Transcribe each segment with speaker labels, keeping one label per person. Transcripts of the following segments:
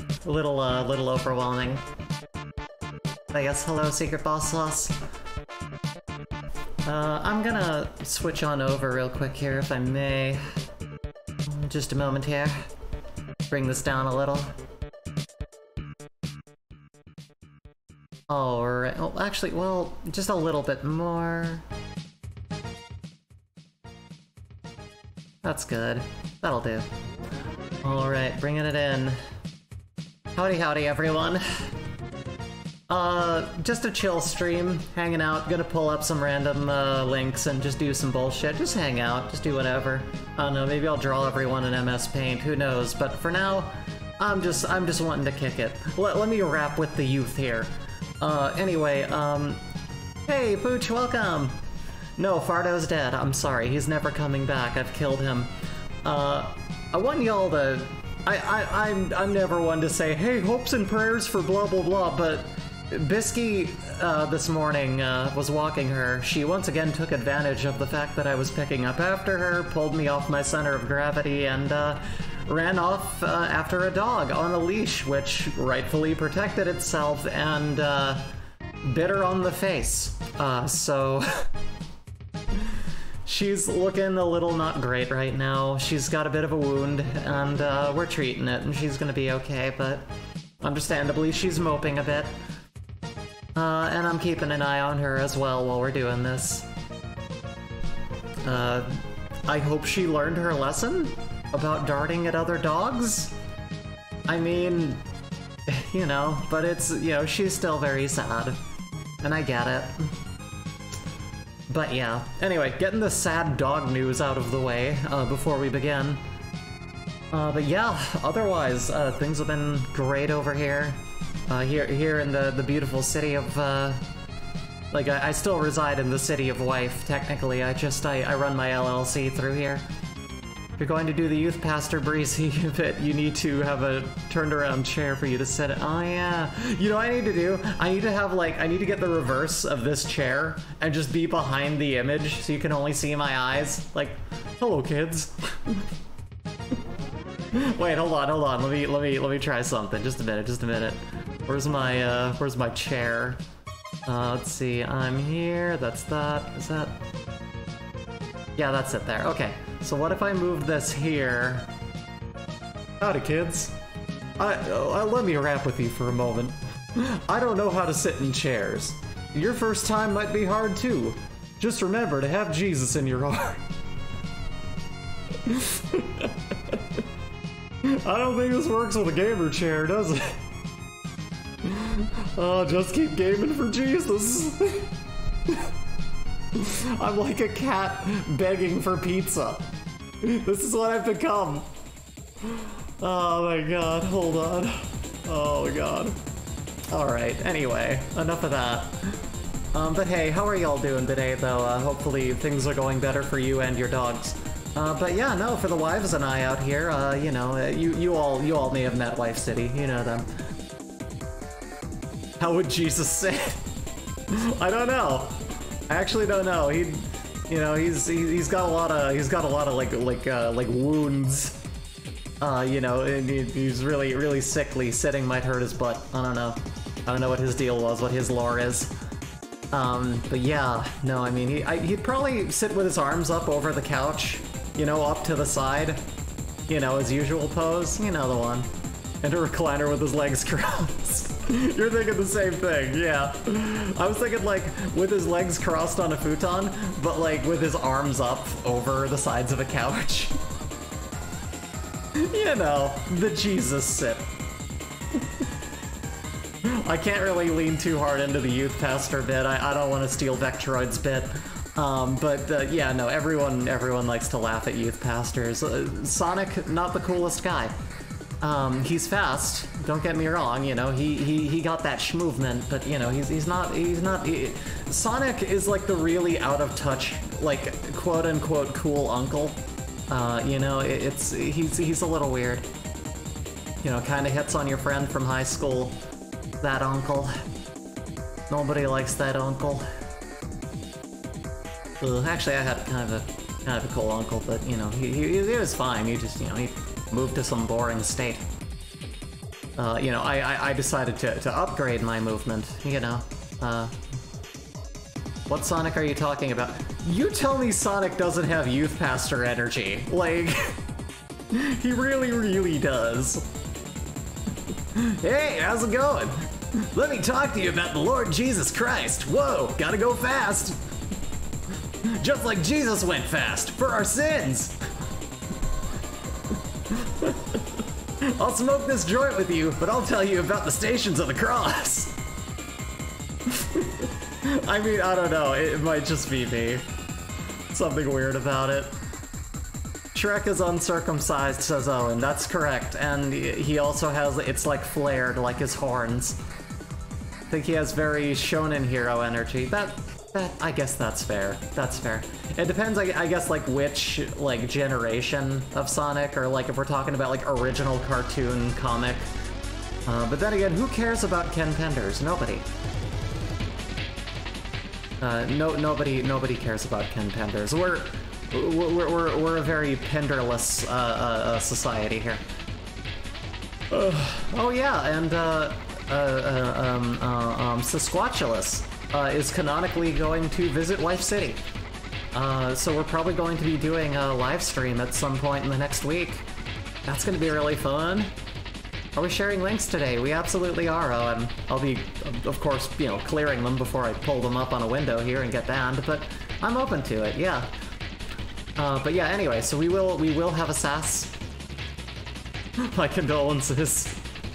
Speaker 1: Little overwhelming. But yes, hello, Secret Boss Sauce. I'm gonna switch on over real quick here, if I may. Just a moment here. Bring this down a little. Alright, well, actually, well, just a little bit more. That's good. That'll do. Alright, bringing it in. Howdy howdy, everyone. Just a chill stream, hanging out, gonna pull up some random links and just do some bullshit. Just hang out, just do whatever. I don't know, maybe I'll draw everyone in MS Paint, who knows, but for now, I'm just wanting to kick it. Let me rap with the youth here. Anyway, hey, Pooch, welcome! No, Fardo's dead, I'm sorry, he's never coming back, I've killed him. I want y'all to... I'm never one to say, hey, hopes and prayers for blah blah blah, but Bisky, this morning, was walking her. She once again took advantage of the fact that I was picking up after her, pulled me off my center of gravity, and, ran off, after a dog on a leash, which rightfully protected itself, and, bit her on the face. So... She's looking a little not great right now. She's got a bit of a wound, and we're treating it, and she's gonna be okay, but understandably she's moping a bit. And I'm keeping an eye on her as well while we're doing this. I hope she learned her lesson about darting at other dogs. I mean, you know, but it's, you know, she's still very sad, and I get it. But yeah, anyway, getting the sad dog news out of the way before we begin. But yeah, otherwise, things have been great over here. Here in the beautiful city of, like, I still reside in the city of Wife, technically. I run my LLC through here. If you're going to do the youth pastor breezy bit, you need to have a turned around chair for you to sit in. Oh yeah. You know what I need to do? I need to have, like, I need to get the reverse of this chair and just be behind the image so you can only see my eyes. Like, hello kids. Wait, hold on. Let me try something. Just a minute. Where's my chair? Let's see. I'm here. That's that. Is that? Yeah, that's it there. Okay. So what if I move this here? Howdy, kids. Let me rap with you for a moment. I don't know how to sit in chairs. Your first time might be hard too. Just remember to have Jesus in your heart. I don't think this works with a gamer chair, does it? Oh, just keep gaming for Jesus. I'm like a cat begging for pizza. This is what I've become. Oh my god, hold on. Oh my god. Alright, anyway, enough of that. But hey, how are y'all doing today, though? Hopefully things are going better for you and your dogs. But yeah, no, for the wives and I out here, you know, you all may have met Wife City, you know them. How would Jesus say it? I don't know. I actually don't know. You know, he's got a lot of like wounds. You know, and he's really sickly. Sitting might hurt his butt. I don't know what his deal was, what his lore is. But yeah, no, I mean, he'd probably sit with his arms up over the couch, you know, up to the side, you know, his usual pose, you know the one. And a recliner with his legs crossed. You're thinking the same thing, yeah. I was thinking, like, with his legs crossed on a futon, but, like, with his arms up over the sides of a couch. You know, the Jesus sit. I can't really lean too hard into the youth pastor bit. I don't want to steal Vectoroid's bit. But yeah, no, everyone likes to laugh at youth pastors. Sonic, not the coolest guy. He's fast, don't get me wrong, you know, he got that schmovement, but you know, he's not, Sonic is like the really out of touch, like, quote unquote cool uncle. You know, he's a little weird. You know, kinda hits on your friend from high school. That uncle. Nobody likes that uncle. Actually, I had kind of a cool uncle, but you know, he was fine. He just, you know, he moved to some boring state. you know, I decided to upgrade my movement, you know. What Sonic are you talking about? You tell me Sonic doesn't have Youth Pastor energy. Like, he really, really does. Hey, how's it going? Let me talk to you about the Lord Jesus Christ. Whoa, gotta go fast. Just like Jesus went fast, for our sins. I'll smoke this joint with you, but I'll tell you about the Stations of the Cross. I mean, I don't know, it might just be me. Something weird about it. Shrek is uncircumcised, says Owen. That's correct, and he also has, it's like flared, like his horns. I think he has very Shonen Hero energy. I guess that's fair. That's fair. It depends, I guess, like, which, like, generation of Sonic, or, like, if we're talking about, like, original cartoon comic. But then again, who cares about Ken Penders? Nobody. Nobody cares about Ken Penders. We're a very penderless society here. Oh yeah, and Sasquatchulus is canonically going to visit Wife City. So we're probably going to be doing a live stream at some point in the next week. That's going to be really fun. Are we sharing links today? We absolutely are, Owen. I'll be, of course, you know, clearing them before I pull them up on a window here and get banned, but I'm open to it, yeah. But yeah, anyway, so we will have a SAS. My condolences.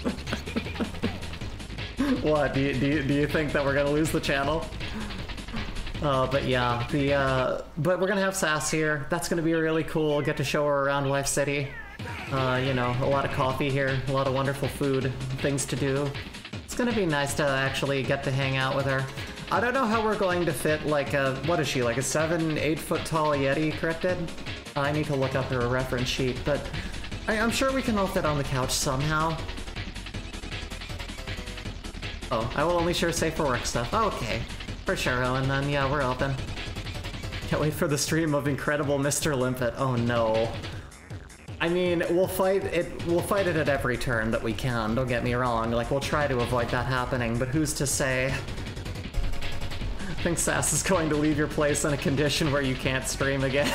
Speaker 1: What, do you think that we're gonna lose the channel? But yeah, but we're gonna have SAS here. That's gonna be really cool. Get to show her around Life City. You know, a lot of coffee here, a lot of wonderful food, things to do. It's gonna be nice to actually get to hang out with her. I don't know how we're going to fit, like, what is she, like a 7-8 foot tall Yeti cryptid? I need to look up her reference sheet, but I'm sure we can all fit on the couch somehow. Oh, I will only share safe for work stuff. Okay, for sure, Owen, then yeah, we're open. Can't wait for the stream of Incredible Mr. Limpet. Oh no. I mean, we'll fight it at every turn that we can, don't get me wrong. Like, we'll try to avoid that happening, but who's to say? I think SAS is going to leave your place in a condition where you can't stream again.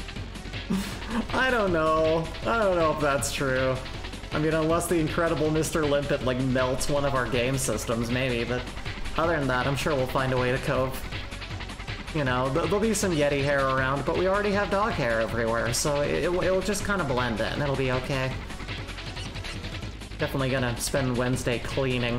Speaker 1: I don't know. I don't know if that's true. I mean, unless the Incredible Mr. Limpet, like, melts one of our game systems, maybe, but other than that, I'm sure we'll find a way to cope. You know, there'll be some Yeti hair around, but we already have dog hair everywhere, so it'll just kind of blend in. It'll be okay. Definitely gonna spend Wednesday cleaning.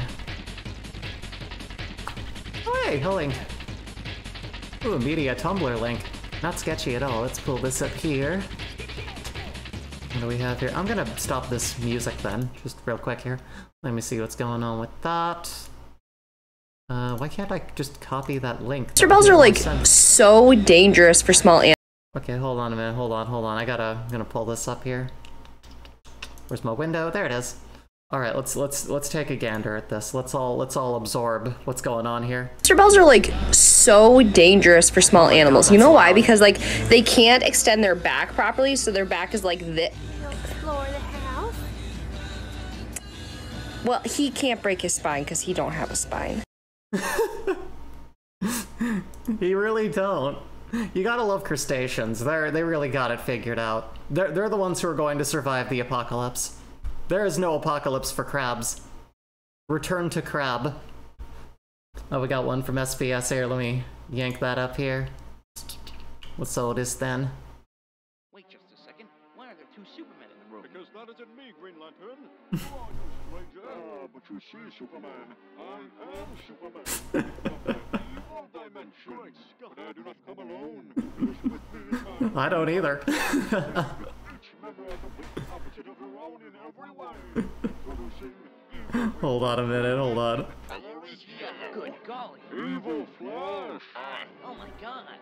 Speaker 1: Oh, hey, a link. Ooh, media Tumblr link. Not sketchy at all. Let's pull this up here. What do we have here? I'm gonna stop this music then, just real quick here. Let me see what's going on with that. Why can't I just copy that link?
Speaker 2: Mr. Bells are like so dangerous for small animals.
Speaker 1: Okay, hold on a minute. Hold on. I'm gonna pull this up here. Where's my window? There it is. All right, let's take a gander at this. Let's all absorb what's going on here.
Speaker 2: Mr. Bells are like so dangerous for small animals. You know why? Because like they can't extend their back properly, so their back is like this.
Speaker 3: Explore the house.
Speaker 2: Well, he can't break his spine because he don't have a spine.
Speaker 1: You really don't. You gotta love crustaceans. They really got it figured out. They're the ones who are going to survive the apocalypse. There is no apocalypse for crabs. Return to crab. Oh, we got one from SPS here. Let me yank that up here. What's all this then?
Speaker 4: Wait just a second. Why are there two Supermen in the room?
Speaker 5: Because that isn't me, Green Lantern. You are you, stranger. Ah, but you see, Superman, I am Superman. Of the evil dimension. Great Scott. But I do not come alone. It is with me.
Speaker 1: I don't either.
Speaker 5: Each member of the complete opposite of their own in every way. Producing evil.
Speaker 1: Hold on a minute, hold on.
Speaker 4: Good golly.
Speaker 5: Evil Flash.
Speaker 4: Oh my god.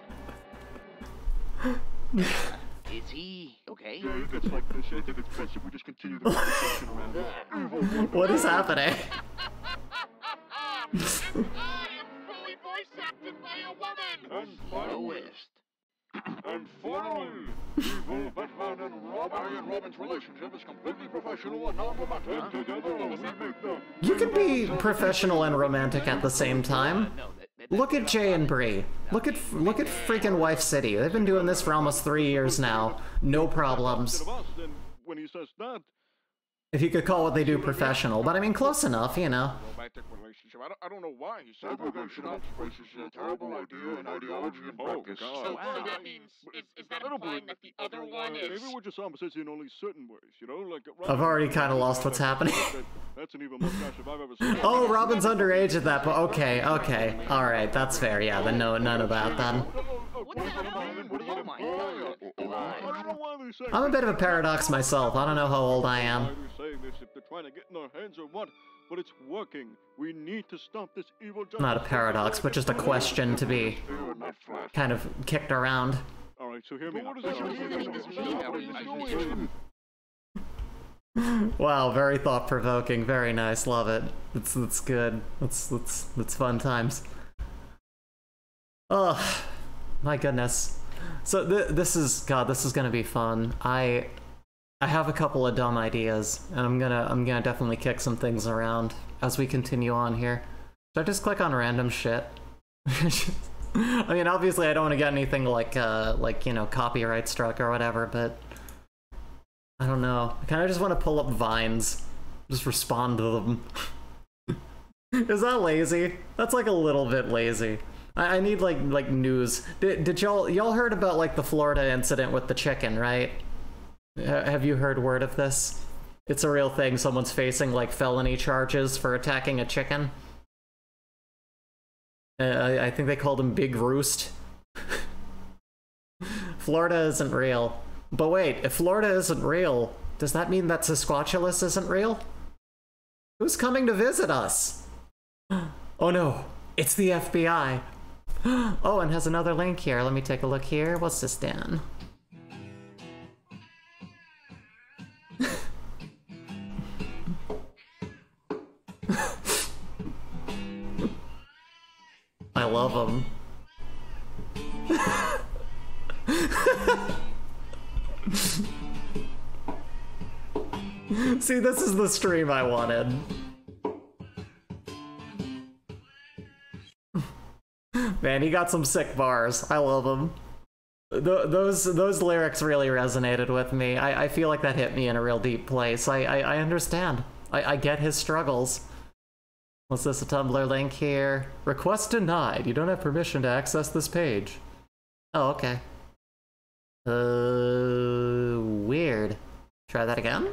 Speaker 4: Is he okay?
Speaker 5: Yeah, it gets like this. I think it's best if we just continue the conversation around here. Evil.
Speaker 1: What is happening?
Speaker 5: I am fully voice acted by a woman. And
Speaker 4: The
Speaker 5: finally,
Speaker 4: West.
Speaker 5: and finally, evil Batman Harry and Robin's relationship is completely professional and non-romantic. Together, we make the...
Speaker 1: You can be professional and romantic at the same time. Look at Jay and Bree. Look at freaking Wife City. They've been doing this for almost 3 years now. No problems.
Speaker 5: When he says that,
Speaker 1: If you could call what they do professional, but I mean close enough, you know.
Speaker 5: romantic relationship. I don't know why he said segregation of race is a terrible idea and ideology in practice.
Speaker 4: So that means, is that implying that the other one is...
Speaker 5: Maybe we're just opposites in only certain ways, you know? Like,
Speaker 1: I've already kind of lost what's happening.
Speaker 5: That's an even mustache if I've ever seen.
Speaker 1: Oh, Robin's underage at that point. Okay, okay. Alright, that's fair. Yeah, then no, none of that then.
Speaker 4: What the hell? Oh my god.
Speaker 5: I don't know why they say
Speaker 1: I'm a bit of a paradox myself. I don't know how old I
Speaker 5: why
Speaker 1: am.
Speaker 5: they're saying this, if they're trying to get in our heads or what, but it's working. We need to stop this evil justice.
Speaker 1: Not a paradox, but just a question to be kind of kicked around.
Speaker 5: Alright, so hear me out.
Speaker 1: Wow, very thought-provoking, very nice, love it. It's good. It's fun times. Oh, my goodness. So this is gonna be fun. I have a couple of dumb ideas, and I'm gonna definitely kick some things around as we continue on here. Should I just click on random shit? I mean, obviously I don't want to get anything like you know, copyright struck or whatever, but I don't know. I kind of just want to pull up vines, just respond to them. Is that lazy? That's like a little bit lazy. I need like news. Did y'all heard about like the Florida incident with the chicken, right? Have you heard word of this? It's a real thing. Someone's facing like felony charges for attacking a chicken. I think they called him Big Roost. Florida isn't real. But wait, if Florida isn't real, does that mean that Sasquatchulus isn't real? Who's coming to visit us? Oh no, it's the FBI. Oh, and has another link here. Let me take a look here. What's this, Dan? I love them. See, this is the stream I wanted. Man, he got some sick bars. I love them. Those lyrics really resonated with me. I feel like that hit me in a real deep place. I understand. I get his struggles. What's this, a Tumblr link here? Request denied. You don't have permission to access this page. Oh, okay. Weird. Try that again?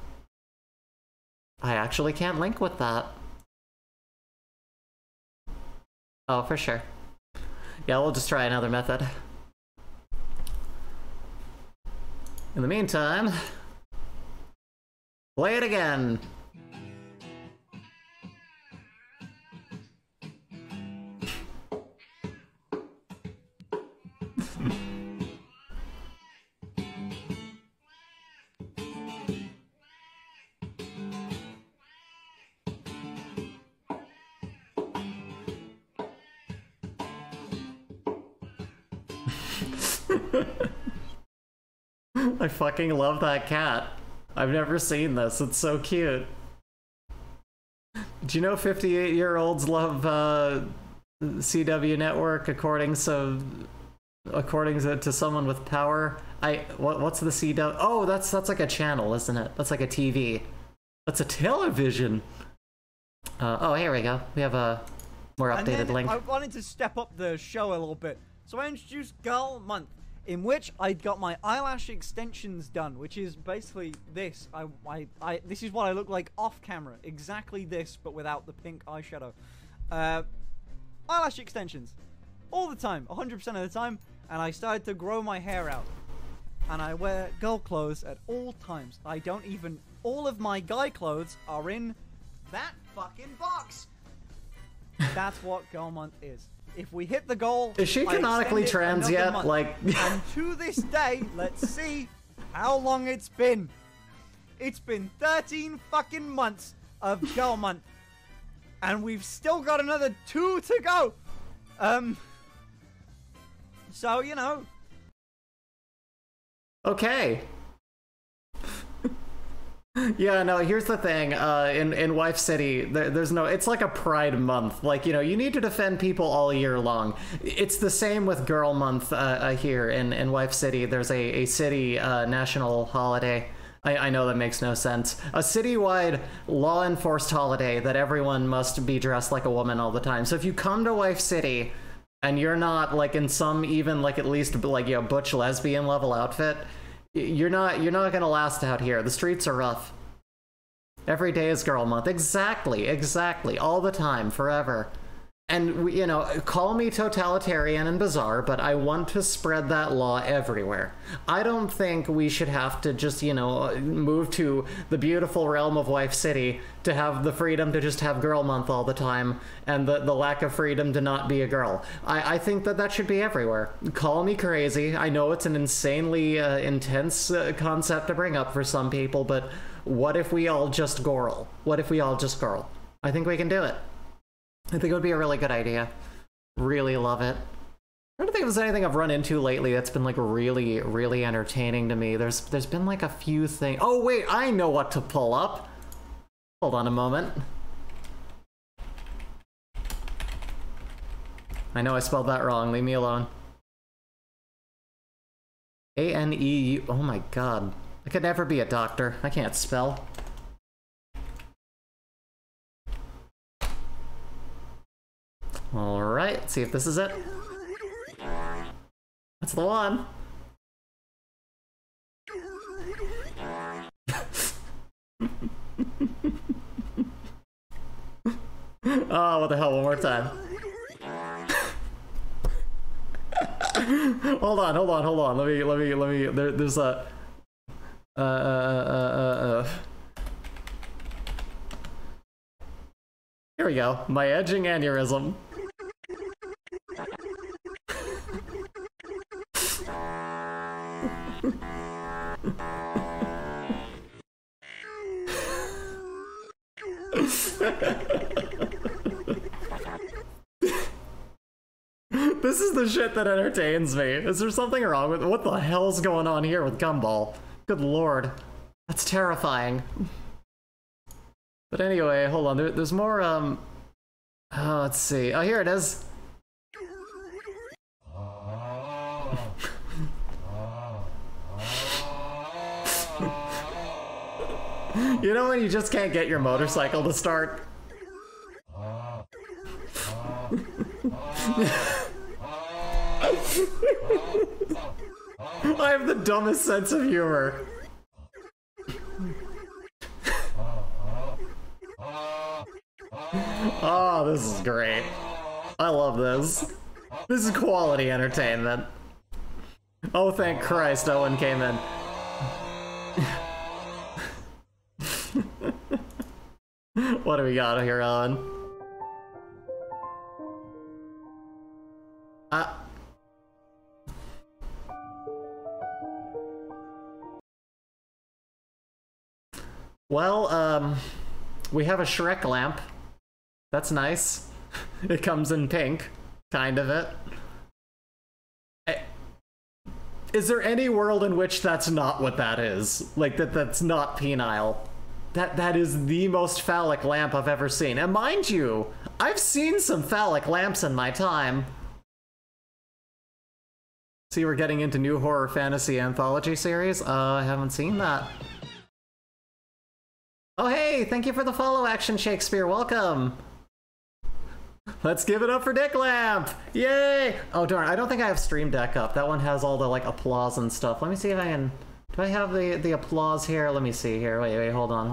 Speaker 1: I actually can't link with that. Oh, for sure. Yeah, we'll just try another method. In the meantime, play it again. I fucking love that cat. I've never seen this. It's so cute. Do you know 58-year-olds love CW Network according to someone with power? What's the CW? Oh, that's like a channel, isn't it? That's like a TV. That's a television. Oh, here we go. We have a more updated link.
Speaker 6: I wanted to step up the show a little bit, so I introduced Girl Month, in which I got my eyelash extensions done, which is basically this. This is what I look like off camera. Exactly this, but without the pink eyeshadow. Eyelash extensions. All the time, 100% of the time. And I started to grow my hair out. And I wear girl clothes at all times. All of my guy clothes are in that fucking box. That's what Girl Month is. If we hit the goal,
Speaker 1: is she canonically trans yet?
Speaker 6: Month.
Speaker 1: Like,
Speaker 6: and to this day, let's see how long it's been. It's been 13 fucking months of Girl Month, and we've still got another 2 to go. So you know.
Speaker 1: Okay. Yeah, no, here's the thing. In Wife City, there's no... It's like a Pride Month. Like, you know, you need to defend people all year long. It's the same with Girl Month here in Wife City. There's a city national holiday. I know that makes no sense. A citywide law-enforced holiday that everyone must be dressed like a woman all the time. So if you come to Wife City and you're not, like, in some even, like, at least, like, you know, butch lesbian level outfit... You're not gonna last out here. The streets are rough. Every day is Girl Month. Exactly, all the time, forever. And, you know, call me totalitarian and bizarre, but I want to spread that law everywhere. I don't think we should have to just, you know, move to the beautiful realm of Wife City to have the freedom to just have Girl Month all the time, and the lack of freedom to not be a girl. I think that should be everywhere. Call me crazy. I know it's an insanely intense concept to bring up for some people, but what if we all just girl? What if we all just girl? I think we can do it. I think it would be a really good idea. Really love it. I don't think there's anything I've run into lately that's been like really, really entertaining to me. There's been like a few things. Oh wait, I know what to pull up. Hold on a moment. I know I spelled that wrong. Leave me alone. A-N-E-U. Oh my god. I could never be a doctor. I can't spell. Alright, let's see if this is it. That's the one. Oh, what the hell, one more time. Hold on. Let me, there's a... Here we go. My edging aneurysm. This is the shit that entertains me. Is there something wrong with... What the hell's going on here with Gumball? Good lord. That's terrifying. But anyway, hold on. There's more, oh, let's see. Oh, here it is. You know when you just can't get your motorcycle to start? I have the dumbest sense of humor. Oh, this is great. I love this. This is quality entertainment. Oh, thank Christ, Owen came in. What do we got here, Owen? Well, we have a Shrek lamp. That's nice. It comes in pink, kind of it. Is there any world in which that's not what that is? Like, that's not penile. That is the most phallic lamp I've ever seen. And mind you, I've seen some phallic lamps in my time. See, we're getting into new horror fantasy anthology series? I haven't seen that. Oh hey, thank you for the follow, Action Shakespeare, welcome! Let's give it up for Dick Lamp! Yay! Oh darn, I don't think I have Stream Deck up. That one has all the like applause and stuff. Let me see if I can... Do I have the applause here? Let me see here. Wait, hold on.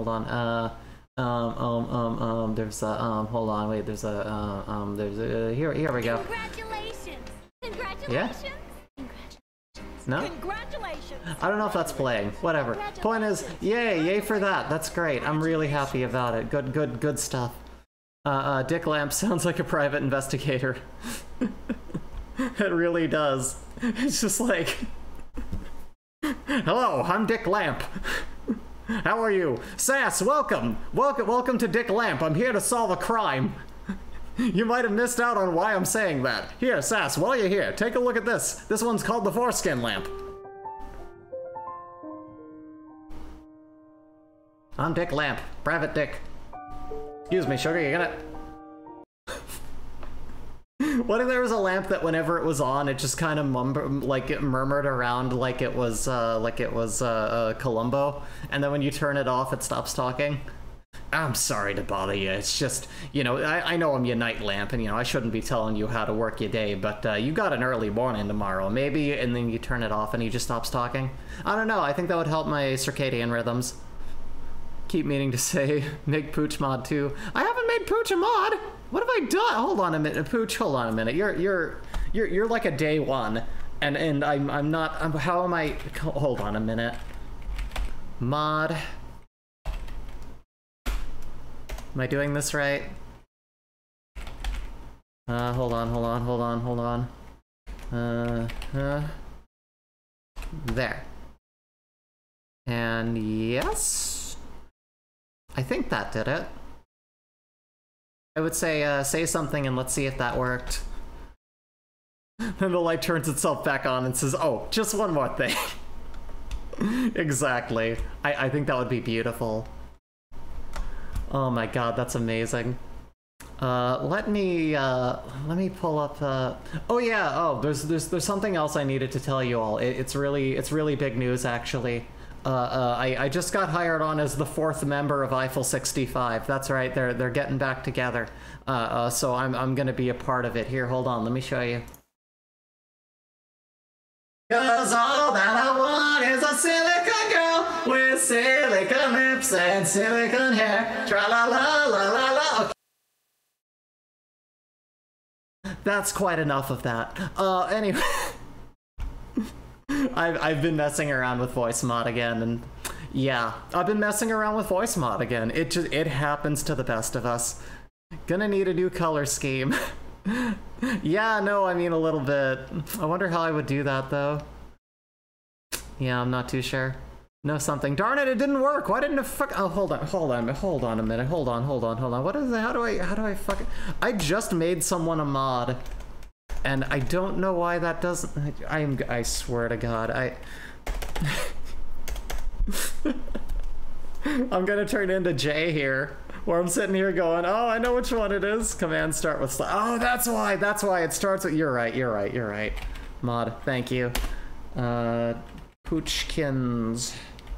Speaker 1: There's hold on, wait, there's here we go.
Speaker 3: Congratulations! Congratulations!
Speaker 1: Yeah? No?
Speaker 3: Congratulations!
Speaker 1: I don't know if that's playing. Whatever. Point is, yay for that. That's great. I'm really happy about it. Good stuff. Dick Lamp sounds like a private investigator. It really does. It's just like, hello, I'm Dick Lamp. How are you? Sass, welcome to Dick Lamp. I'm here to solve a crime. You might have missed out on why I'm saying that. Here, Sass, while you're here, take a look at this. This one's called the Foreskin Lamp. I'm Dick Lamp, Private Dick. Excuse me, sugar, you gonna... What if there was a lamp that whenever it was on, it just kind of murmured around like it was Columbo, and then when you turn it off, it stops talking? I'm sorry to bother you. It's just, you know, I know I'm your night lamp, and you know I shouldn't be telling you how to work your day, but you got an early morning tomorrow, maybe, and then you turn it off and he just stops talking. I don't know. I think that would help my circadian rhythms. Keep meaning to say make Pooch mod too. I haven't made Pooch a mod. What have I done? Hold on a minute, Pooch. Hold on a minute. You're like a day one, and I'm not. How am I? Hold on a minute. Mod. Am I doing this right? Hold on. There. And yes, I think that did it. I would say, say something and let's see if that worked. Then the light turns itself back on and says, oh, just one more thing. Exactly. I think that would be beautiful. Oh my god, that's amazing. Let me pull up, oh yeah, oh, there's something else I needed to tell you all. It's really big news, actually. I just got hired on as the 4th member of Eiffel 65. That's right, they're getting back together. So I'm gonna be a part of it. Here, hold on, let me show you. 'Cause all that I want is a silicone girl with silicone lips and silicone hair. Tra la la la la la. Okay. That's quite enough of that. Anyway. I've been messing around with voice mod again, and yeah, I've been messing around with voice mod again. It happens to the best of us. Gonna need a new color scheme. Yeah, no, I mean a little bit. I wonder how I would do that though. Yeah, I'm not too sure. No something. Darn it, it didn't work. Why didn't it fuck? Oh, hold on a minute. Hold on. What is it? How do I fuck it? I just made someone a mod. And I don't know why that doesn't. I swear to God, I'm gonna turn into Jay here, where I'm sitting here going, oh, I know which one it is. Command start with oh, that's why it starts with. You're right. Mod, thank you. Poochkins.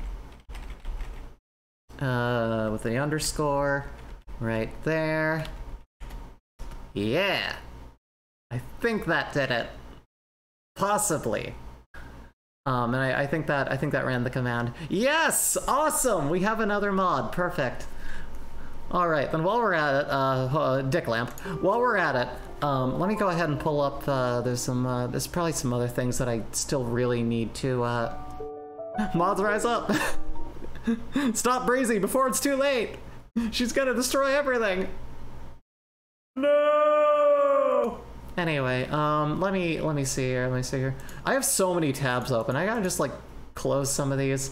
Speaker 1: With the underscore right there. Yeah. I think that did it. Possibly. And I think that ran the command. Yes! Awesome! We have another mod. Perfect. Alright, then while we're at it, Dick Lamp, while we're at it, let me go ahead and pull up, there's probably some other things that I still really need to, mods rise up! Stop Breezy before it's too late! She's gonna destroy everything! No! Anyway, let me see here. I have so many tabs open. I gotta just like close some of these.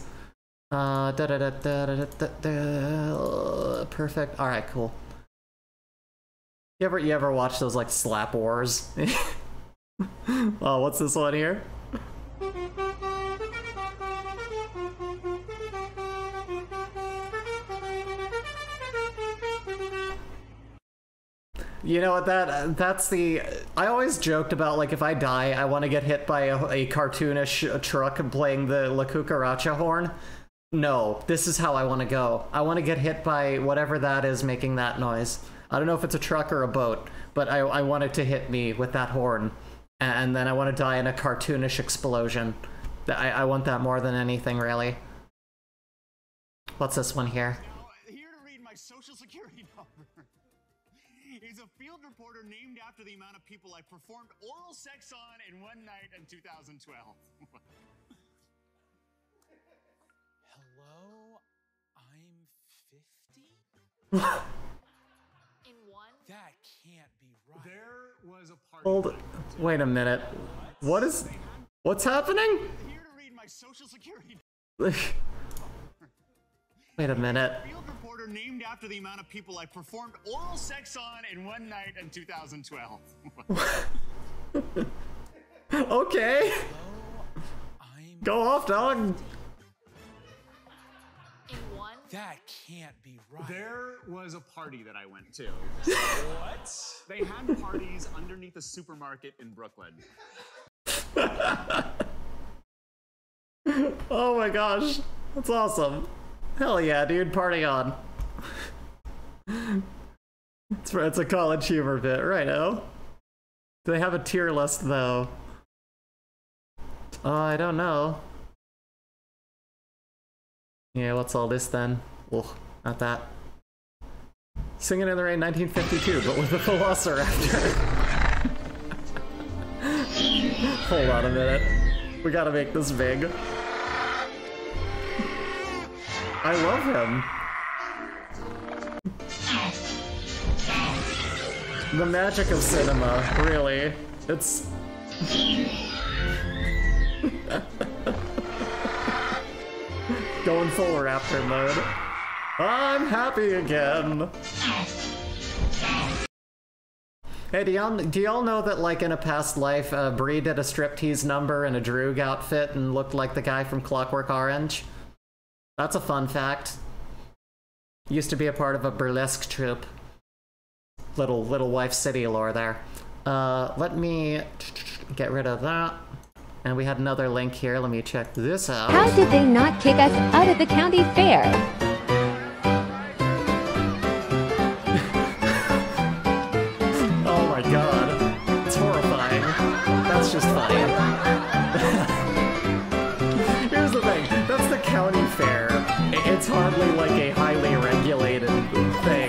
Speaker 1: Perfect. All right, cool. You ever watch those like slap wars? Oh, what's this one here? You know what, that's the... I always joked about, like, if I die, I want to get hit by a cartoonish truck playing the La Cucaracha horn. No, this is how I want to go. I want to get hit by whatever that is making that noise. I don't know if it's a truck or a boat, but I want it to hit me with that horn. And then I want to die in a cartoonish explosion. I want that more than anything, really. What's this one here?
Speaker 7: Here to read my social security number. He's a field reporter named after the amount of people I performed oral sex on in one night in 2012.
Speaker 8: Hello? I'm 50?
Speaker 3: In one?
Speaker 8: That can't be right.
Speaker 7: There was a party.
Speaker 1: Hold. Wait a minute. What's happening?
Speaker 7: Here to read my social security.
Speaker 1: Wait a minute.
Speaker 7: Field reporter named after the amount of people I performed oral sex on in one night in 2012.
Speaker 1: Okay.
Speaker 8: I'm
Speaker 1: Go off, dog.
Speaker 3: In one?
Speaker 8: That can't be right.
Speaker 7: There was a party that I went to.
Speaker 8: What?
Speaker 7: They had parties underneath a supermarket in Brooklyn.
Speaker 1: Oh my gosh, that's awesome. Hell yeah, dude, party on. It's a college humor bit, righto. Do they have a tier list though? I don't know. Yeah, what's all this then? Ugh, not that. Singing in the Rain 1952, but with a Velociraptor. Hold on a minute. We gotta make this big. I love him. The magic of cinema, really. It's... Going full raptor mode. I'm happy again. Hey, do y'all know that, like, in a past life, Bree did a striptease number in a Droog outfit and looked like the guy from Clockwork Orange? That's a fun fact. Used to be a part of a burlesque troupe. Little Wife City lore there. Let me get rid of that. And we had another link here. Let me check this out.
Speaker 9: How did they not kick us out of the county fair?
Speaker 1: Oh my god. It's horrifying. That's just funny. Here's the thing. That's the county fair. It's hardly like a highly regulated thing.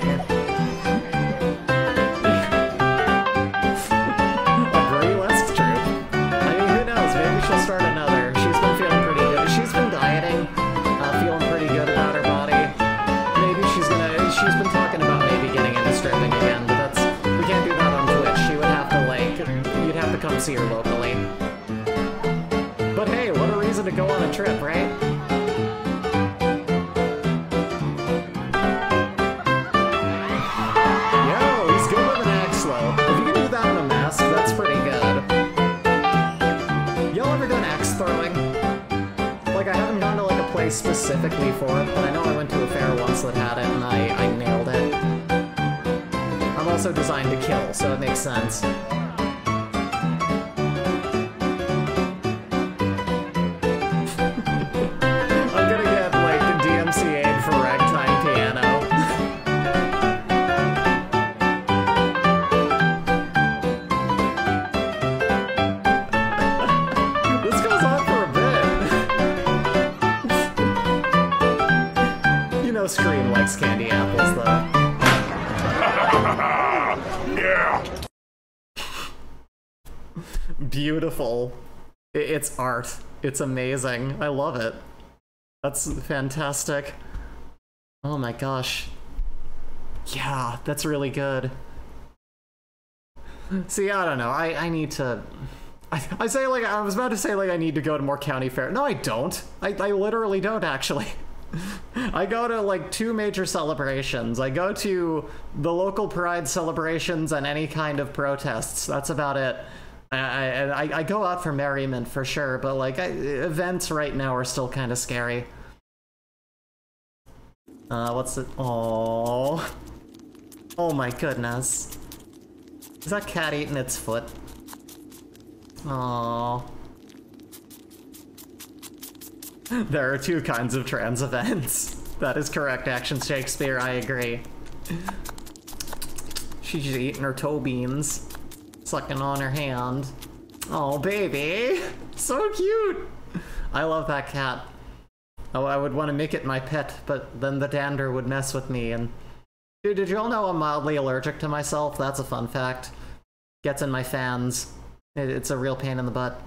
Speaker 1: She'll start another. She's been feeling pretty good. She's been dieting, feeling pretty good about her body. Maybe she's been talking about maybe getting into stripping again, but we can't do that on Twitch. She would have to, like, you'd have to come see her locally. But hey, what a reason to go on a trip, right? Yo, he's good with an axe though. If you can do that in a mask, that's pretty good. Y'all ever done axe throwing? Like, I haven't gone to like a place specifically for it, but I know I went to a fair once that had it and I nailed it. I'm also designed to kill, so it makes sense. I'm gonna get like the DMCA'd for ragtime piano. Scream likes candy apples, though.
Speaker 5: Yeah.
Speaker 1: Beautiful. It's art. It's amazing. I love it. That's fantastic. Oh my gosh. Yeah, that's really good. See, I don't know. I need to... I say, like, I was about to say, like, I need to go to more county fair. No, I don't. I literally don't, actually. I go to like 2 major celebrations. I go to the local pride celebrations and any kind of protests. That's about it. I go out for merriment for sure, but like events right now are still kind of scary. What's it? Oh my goodness. Is that cat eating its foot? Aww. There are 2 kinds of trans events. That is correct, Action Shakespeare, I agree. She's just eating her toe beans, sucking on her hand. Oh, baby! So cute! I love that cat. Oh, I would want to make it my pet, but then the dander would mess with me, and... Dude, did you all know I'm mildly allergic to myself? That's a fun fact. Gets in my fans. It's a real pain in the butt.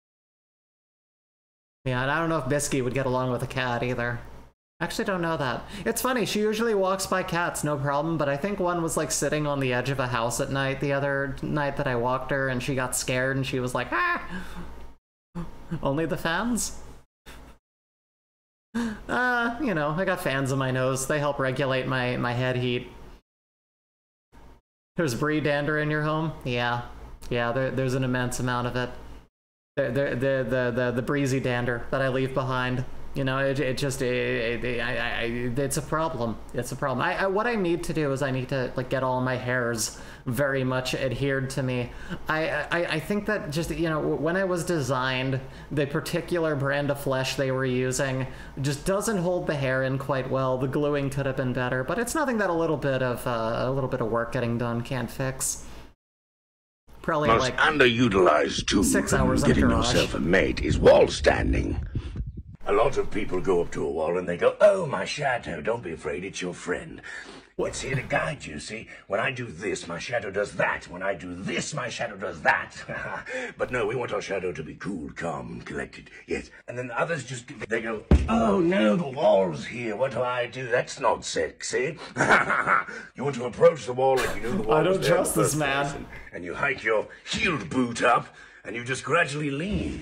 Speaker 1: Yeah, and I don't know if Bisky would get along with a cat either. Actually, don't know that. It's funny, she usually walks by cats, no problem, but I think one was like sitting on the edge of a house at night the other night that I walked her, and she got scared and she was like, ah! Only the fans? You know, I got fans in my nose. They help regulate my head heat. There's Bree dander in your home? Yeah. Yeah, there's an immense amount of it. The breezy dander that I leave behind. You know, it's a problem. It's a problem. What I need to do is I need to like get all my hairs very much adhered to me. I think that just, you know, when I was designed, the particular brand of flesh they were using just doesn't hold the hair in quite well. The gluing could have been better, but it's nothing that a little bit of work getting done can't fix. Probably
Speaker 10: Most
Speaker 1: like
Speaker 10: underutilized tool
Speaker 1: 6
Speaker 10: for
Speaker 1: hours in a
Speaker 10: getting
Speaker 1: garage.
Speaker 10: yourself a mate is wall standing. A lot of people go up to a wall and they go, "Oh, my shadow, don't be afraid, it's your friend. It's here to guide you, see? When I do this, my shadow does that. When I do this, my shadow does that." But no, we want our shadow to be cool, calm, and collected. Yes. And then others just, they go, "Oh, no, the wall's here. What do I do? That's not sexy." You want to approach the wall like you know the wall
Speaker 1: I don't
Speaker 10: was there in
Speaker 1: trust
Speaker 10: the
Speaker 1: this
Speaker 10: first
Speaker 1: man.
Speaker 10: place, and you hike your heeled boot up, and you just gradually lean.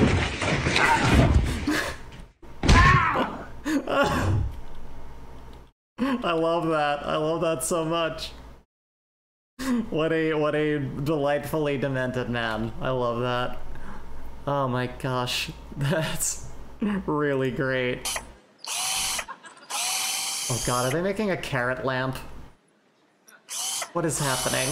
Speaker 1: I love that. I love that so much. What a delightfully demented man. I love that. Oh my gosh. That's really great. Oh god, are they making a carrot lamp? What is happening?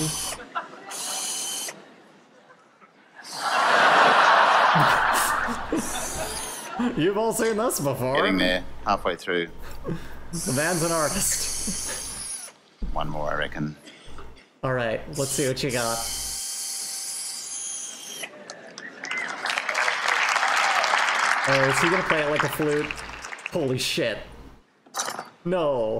Speaker 1: You've all seen this before.
Speaker 11: Getting there, halfway through.
Speaker 1: The man's an artist.
Speaker 11: One more, I reckon.
Speaker 1: Alright, let's see what you got. Oh, is he gonna play it like a flute? Holy shit. No.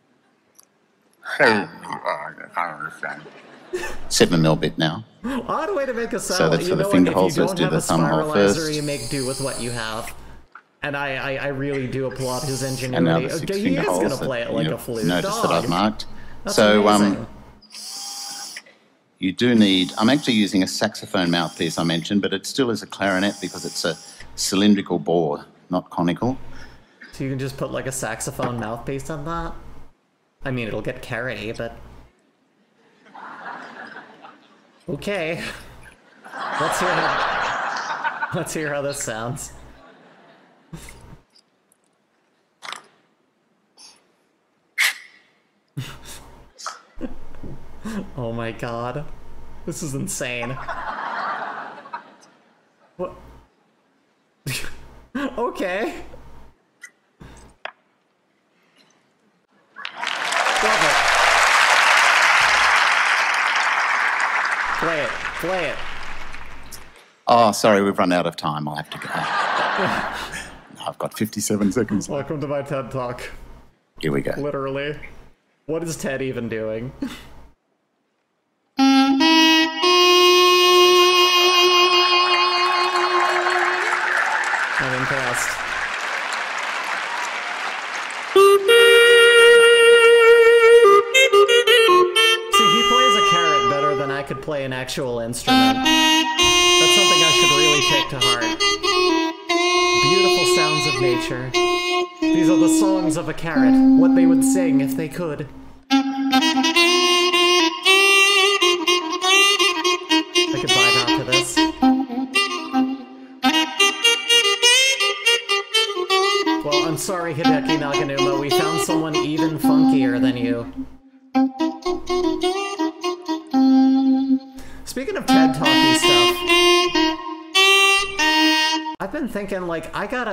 Speaker 11: I can't understand. 7mm bit now.
Speaker 1: Odd way to make a sound.
Speaker 11: So that's
Speaker 1: you
Speaker 11: for the
Speaker 1: know,
Speaker 11: finger
Speaker 1: if
Speaker 11: holes.
Speaker 1: you
Speaker 11: Let's
Speaker 1: don't
Speaker 11: do
Speaker 1: have
Speaker 11: the
Speaker 1: a
Speaker 11: thumb hole
Speaker 1: spiralizer,
Speaker 11: first.
Speaker 1: you make do with what you have. And I really do applaud his ingenuity.
Speaker 11: And now the 6
Speaker 1: Okay, he
Speaker 11: finger
Speaker 1: is
Speaker 11: holes
Speaker 1: gonna
Speaker 11: that
Speaker 1: play it like
Speaker 11: you
Speaker 1: a flute.
Speaker 11: notice that
Speaker 1: Dog.
Speaker 11: I've marked.
Speaker 1: That's
Speaker 11: So
Speaker 1: amazing.
Speaker 11: you do need, I'm actually using a saxophone mouthpiece I mentioned, but it still is a clarinet because it's a cylindrical bore, not conical.
Speaker 1: So you can just put like a saxophone mouthpiece on that? I mean, it'll get carroty, but... Okay. Let's hear how this sounds. Oh my god. This is insane. What? Okay. Love it. Play it. Play it.
Speaker 11: Oh, sorry, we've run out of time. I'll have to go. I've got 57 seconds.
Speaker 1: Welcome to my TED Talk.
Speaker 11: Here we go.
Speaker 1: Literally. What is Ted even doing? I'm impressed. See, he plays a carrot better than I could play an actual instrument. That's something I should really take to heart. Beautiful sounds of nature. These are the songs of a carrot, what they would sing if they could. I could vibe out to this. Well, I'm sorry, Hideki Naganuma, we found someone even funkier than you. Speaking of TED Talky stuff, I've been thinking, like,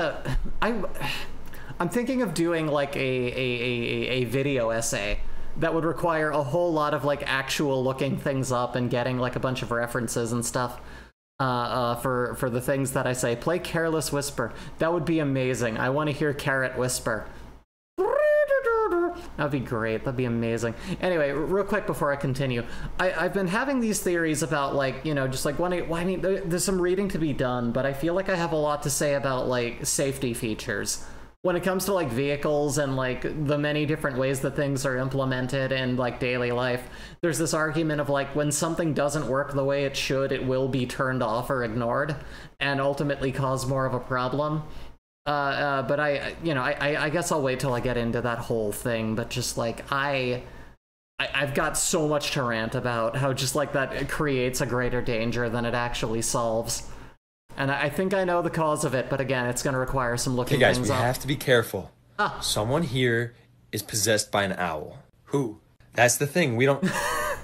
Speaker 1: I'm thinking of doing, like, a video essay that would require a whole lot of, like, actual looking things up and getting, like, a bunch of references and stuff for the things that I say. Play Careless Whisper. That would be amazing. I want to hear Carrot Whisper. That'd be great. That'd be amazing. Anyway, real quick before I continue, I've been having these theories about, like, you know, just like I mean, there's some reading to be done, but I feel like I have a lot to say about, like, safety features when it comes to, like, vehicles and, like, the many different ways that things are implemented in, like, daily life. There's this argument of, like, when something doesn't work the way it should, it will be turned off or ignored and ultimately cause more of a problem. But I guess I'll wait till I get into that whole thing, but just, like, I've got so much to rant about how just, like, that it creates a greater danger than it actually solves. And I think I know the cause of it, but again, it's going to require some looking
Speaker 12: Okay, guys,
Speaker 1: things
Speaker 12: we
Speaker 1: up.
Speaker 12: have to be careful. Someone here is possessed by an owl. Who? That's the thing. We don't.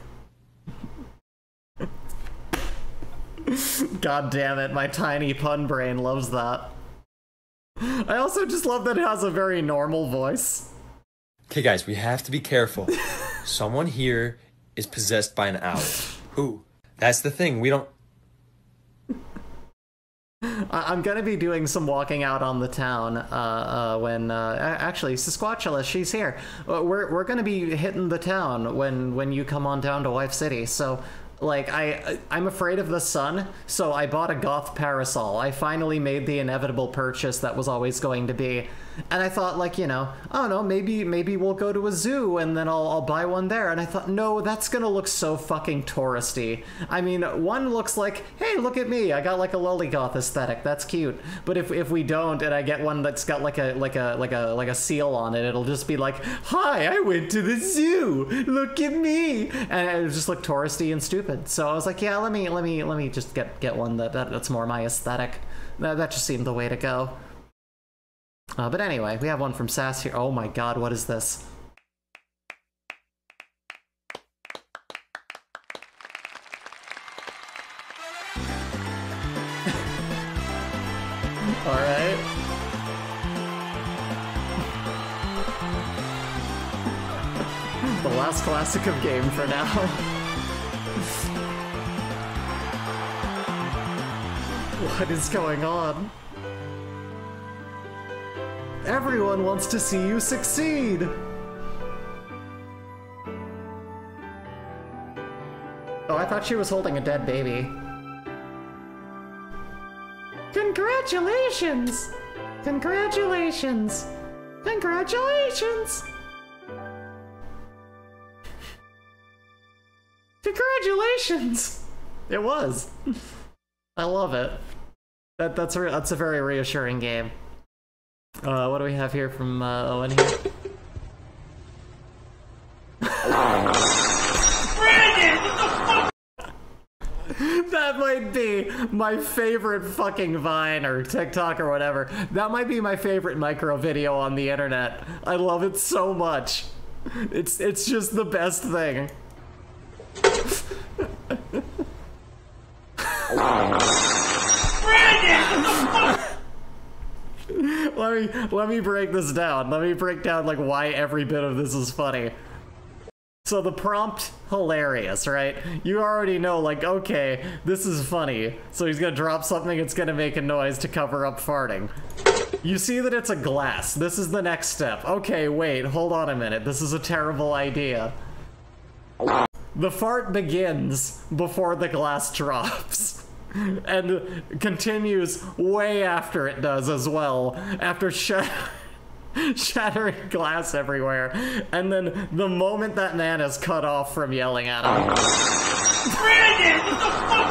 Speaker 1: God damn it, my tiny pun brain loves that. I also just love that it has a very normal voice.
Speaker 12: Okay, guys, we have to be careful. Someone here is possessed by an owl. Who? That's the thing. We don't.
Speaker 1: I'm gonna be doing some walking out on the town when actually Sasquatchula, she's here. We're gonna be hitting the town when you come on down to Wife City. So like I'm afraid of the sun, so I bought a goth parasol. I finally made the inevitable purchase that was always going to be. And I thought, like, you know, I don't know, maybe we'll go to a zoo and then I'll buy one there. And I thought, no, that's gonna look so fucking touristy. I mean, one looks like, hey, look at me, I got like a lollygoth aesthetic. That's cute. But if we don't, and I get one that's got like a seal on it, it'll just be like, hi, I went to the zoo. Look at me, and it'll just look touristy and stupid. So I was like, yeah, let me just get one that's more my aesthetic. That just seemed the way to go. But anyway, we have one from Sass here. Oh my god, what is this? Alright. The last classic of game for now. What is going on? Everyone wants to see you succeed! Oh, I thought she was holding a dead baby. Congratulations! Congratulations! Congratulations! Congratulations! It was. I love it. That's a very reassuring game. What do we have here from Owen here? That might be my favorite fucking Vine or TikTok or whatever. That might be my favorite micro video on the internet. I love it so much. It's just the best thing. Let me break this down. Let me break down like why every bit of this is funny. So the prompt, hilarious, right? You already know, like, okay, this is funny. So he's gonna drop something, it's gonna make a noise to cover up farting. You see that it's a glass. This is the next step. Okay, wait, hold on a minute. This is a terrible idea. The fart begins before the glass drops. And continues way after it does as well. After shattering glass everywhere. And then the moment that man is cut off from yelling at him. Brandon, what the fuck?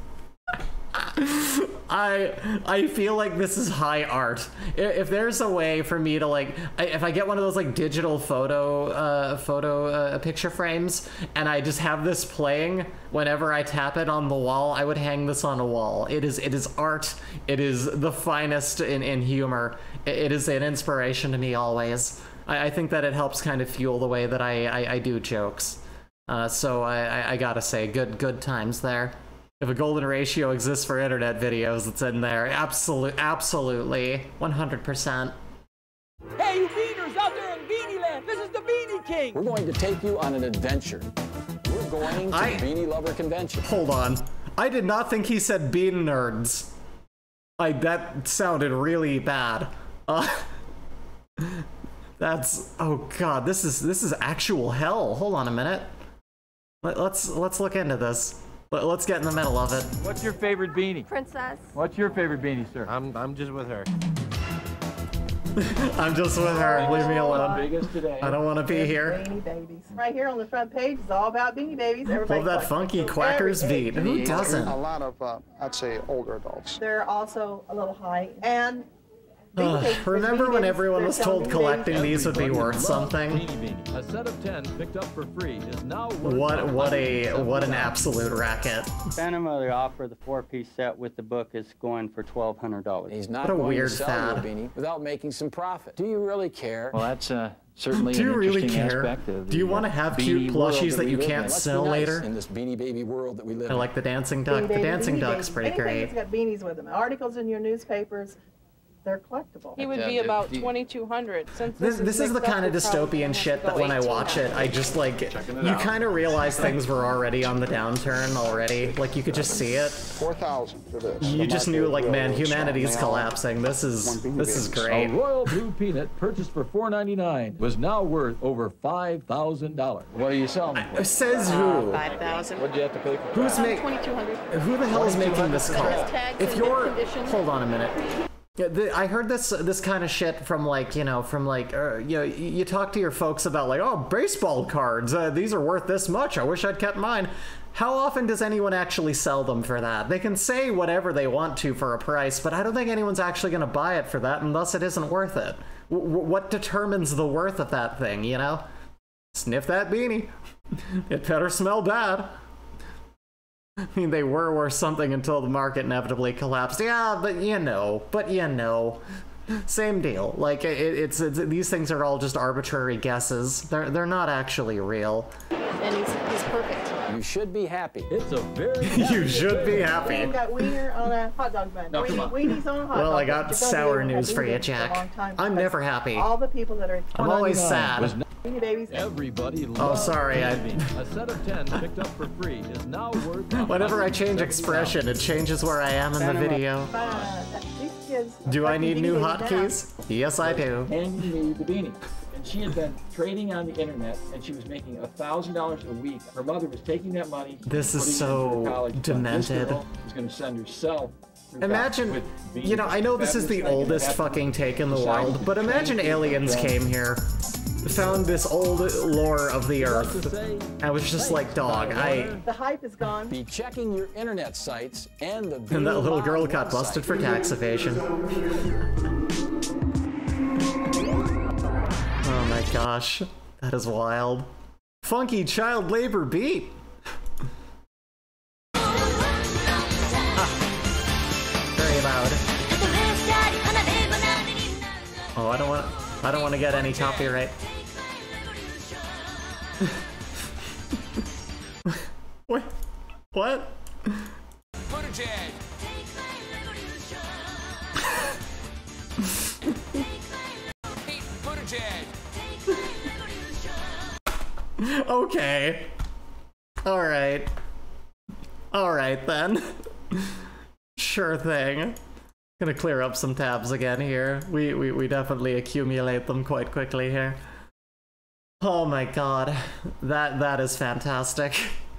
Speaker 1: I feel like this is high art. If there's a way for me to like, if I get one of those like digital photo picture frames and I just have this playing whenever I tap it on the wall, I would hang this on a wall. It is art. It is the finest in humor. It is an inspiration to me always. I think that it helps kind of fuel the way that I do jokes. So I gotta say, good times there. If a golden ratio exists for internet videos, it's in there. Absolutely. 100%.
Speaker 13: Hey, you beaners out there in Beanie Land, this is the Beanie King.
Speaker 14: We're going to take you on an adventure. We're going to the Beanie Lover Convention.
Speaker 1: Hold on. I did not think he said bean nerds. That sounded really bad. That's, oh god, this is actual hell. Hold on a minute. Let's look into this. Let's get in the middle of it.
Speaker 13: What's your favorite beanie?
Speaker 15: Princess.
Speaker 13: What's your favorite beanie, sir?
Speaker 16: I'm just with her.
Speaker 1: I'm just with her. Leave me alone.
Speaker 13: Biggest today.
Speaker 1: I don't want to be here.
Speaker 17: Beanie Babies. Right here on the front page is all about Beanie Babies.
Speaker 1: Love that funky Quackers beat. Who doesn't?
Speaker 18: A lot of, I'd say, older adults.
Speaker 17: They're also a little high. And
Speaker 1: Remember when everyone was told collecting these would be worth something?
Speaker 15: A set of 10 picked up for free is now worth
Speaker 1: what an absolute racket.
Speaker 16: Phantom of the Opera, the 4-piece set with the book, is going for $1,200.
Speaker 14: He's not
Speaker 1: What a
Speaker 14: going
Speaker 1: weird
Speaker 14: to sell
Speaker 1: fad.
Speaker 14: you a beanie without making some profit. Do you really care?
Speaker 18: Well, that's certainly
Speaker 1: Do
Speaker 18: an
Speaker 1: you really
Speaker 18: interesting
Speaker 1: care?
Speaker 18: aspect of
Speaker 1: Do you
Speaker 18: the,
Speaker 1: want to have
Speaker 14: Beanie
Speaker 1: cute
Speaker 14: world
Speaker 1: plushies that
Speaker 14: we
Speaker 1: you
Speaker 14: live
Speaker 1: can't
Speaker 14: in. Let's
Speaker 1: sell
Speaker 14: be nice
Speaker 1: later?
Speaker 14: in this Beanie Baby world that we live
Speaker 1: I
Speaker 14: in.
Speaker 1: like the dancing duck.
Speaker 17: Beanie
Speaker 1: The
Speaker 17: Baby,
Speaker 1: dancing
Speaker 17: Beanie
Speaker 1: duck's
Speaker 17: Baby.
Speaker 1: pretty
Speaker 17: Anything
Speaker 1: great.
Speaker 17: that's got beanies with them. Articles in your newspapers, they're collectible.
Speaker 19: He would be about 2,200. Since
Speaker 1: This is the kind of dystopian shit that when I watch it, I just like, you kind of realize things were already on the downturn already. Like you could just see it.
Speaker 5: 4,000 for this.
Speaker 1: You just knew like, man, humanity's collapsing. This is great.
Speaker 15: A Royal Blue Peanut purchased for $4.99 was now worth over $5,000. What are you selling for?
Speaker 1: Says who?
Speaker 19: 5,000.
Speaker 15: What'd you have to pay for
Speaker 1: Who's
Speaker 15: that?
Speaker 1: making?
Speaker 19: 2,200.
Speaker 1: Who the hell is making this call?
Speaker 19: tags
Speaker 1: If
Speaker 19: in
Speaker 1: you're,
Speaker 19: good condition.
Speaker 1: hold on a minute. Yeah, I heard this kind of shit from like, you know, you talk to your folks about like, oh, baseball cards, these are worth this much. I wish I'd kept mine. How often does anyone actually sell them for that? They can say whatever they want to for a price, but I don't think anyone's actually going to buy it for that, and thus it isn't worth it. What determines the worth of that thing, you know? Sniff that beanie. It better smell bad. I mean, they were worth something until the market inevitably collapsed. Yeah, but you know. Same deal. Like, it's these things are all just arbitrary guesses. They're not actually real.
Speaker 19: And he's perfect.
Speaker 14: You should be happy.
Speaker 15: It's a very
Speaker 1: You should be happy.
Speaker 17: We've got wiener on a hot dog bun.
Speaker 15: No, come on.
Speaker 17: Weenies on a hot dog
Speaker 1: Well, I
Speaker 17: bun.
Speaker 1: got
Speaker 17: You're gonna
Speaker 1: sour
Speaker 17: be able to
Speaker 1: news
Speaker 17: have
Speaker 1: for you,
Speaker 17: Beanie Babies for a long
Speaker 1: Jack.
Speaker 17: time
Speaker 1: I'm
Speaker 17: because
Speaker 1: never happy.
Speaker 17: All the people that are
Speaker 1: I'm always sad.
Speaker 17: Beanie Babies.
Speaker 15: Everybody
Speaker 1: Oh,
Speaker 15: loves
Speaker 1: sorry,
Speaker 15: Beanie Baby. A set of 10 picked up for free is now worth
Speaker 1: Whenever I change expression, it changes where I am in the video.
Speaker 17: These kids.
Speaker 1: Do I need
Speaker 17: Beanie
Speaker 1: new
Speaker 17: Babies
Speaker 1: hotkeys? Yes, I do.
Speaker 18: handing me the beanie. And she had been trading on the internet, and she was making $1,000 a week. Her mother was taking that money.
Speaker 1: This is
Speaker 18: putting it into
Speaker 1: so
Speaker 18: her college fund.
Speaker 1: demented.
Speaker 18: This girl was going to send herself. through
Speaker 1: Imagine,
Speaker 18: college with
Speaker 1: you know, I know this is the
Speaker 18: fabulous
Speaker 1: oldest
Speaker 18: thing.
Speaker 1: fucking take in the
Speaker 18: Decided
Speaker 1: world,
Speaker 18: to
Speaker 1: but imagine
Speaker 18: train
Speaker 1: aliens
Speaker 18: people.
Speaker 1: came here, found this old lore of the earth, and was just like, dog,
Speaker 17: The hype is gone.
Speaker 14: Be checking your internet sites and the
Speaker 1: And that little
Speaker 14: Beanie
Speaker 1: girl
Speaker 14: Live
Speaker 1: got busted
Speaker 14: website.
Speaker 1: for tax evasion. Oh my gosh, that is wild. Funky child labor beat. Very loud. Oh, I don't want to get any copyright. What? What? Okay. Alright. Alright then. Sure thing. Gonna clear up some tabs again here. We definitely accumulate them quite quickly here. Oh my god. That is fantastic.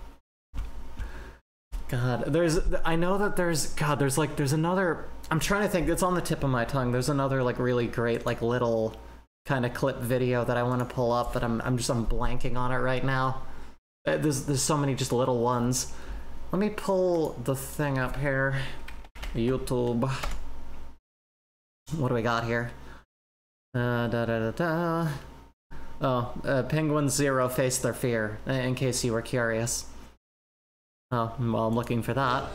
Speaker 1: God, I know that there's another, I'm trying to think, it's on the tip of my tongue. There's another like really great like little kind of clip video that I want to pull up, but I'm blanking on it right now. There's so many just little ones. Let me pull the thing up here. YouTube. What do we got here? Penguins Zero Face Their Fear, in case you were curious. Oh, well, I'm looking for that.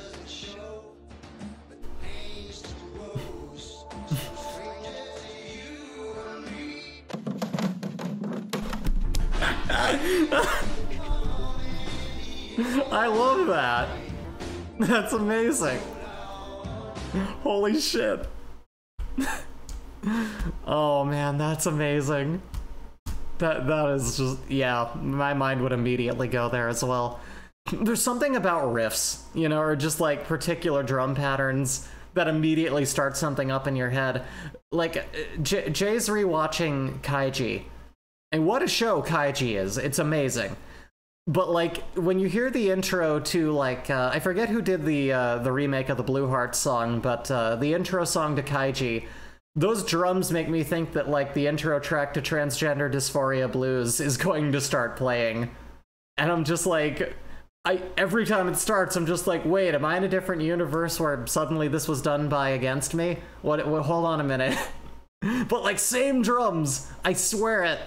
Speaker 1: I love that. That's amazing. Holy shit. Oh man, that's amazing. That is just, yeah, my mind would immediately go there as well. There's something about riffs, you know, or just like particular drum patterns that immediately start something up in your head. Like, Jay's rewatching Kaiji, and what a show Kaiji is. It's amazing. But like, when you hear the intro to like, I forget who did the remake of the Blue Heart song, but the intro song to Kaiji, those drums make me think that like the intro track to Transgender Dysphoria Blues is going to start playing. And I'm just like, every time it starts, I'm just like, wait, am I in a different universe where suddenly this was done by against me? What hold on a minute. But like same drums, I swear it.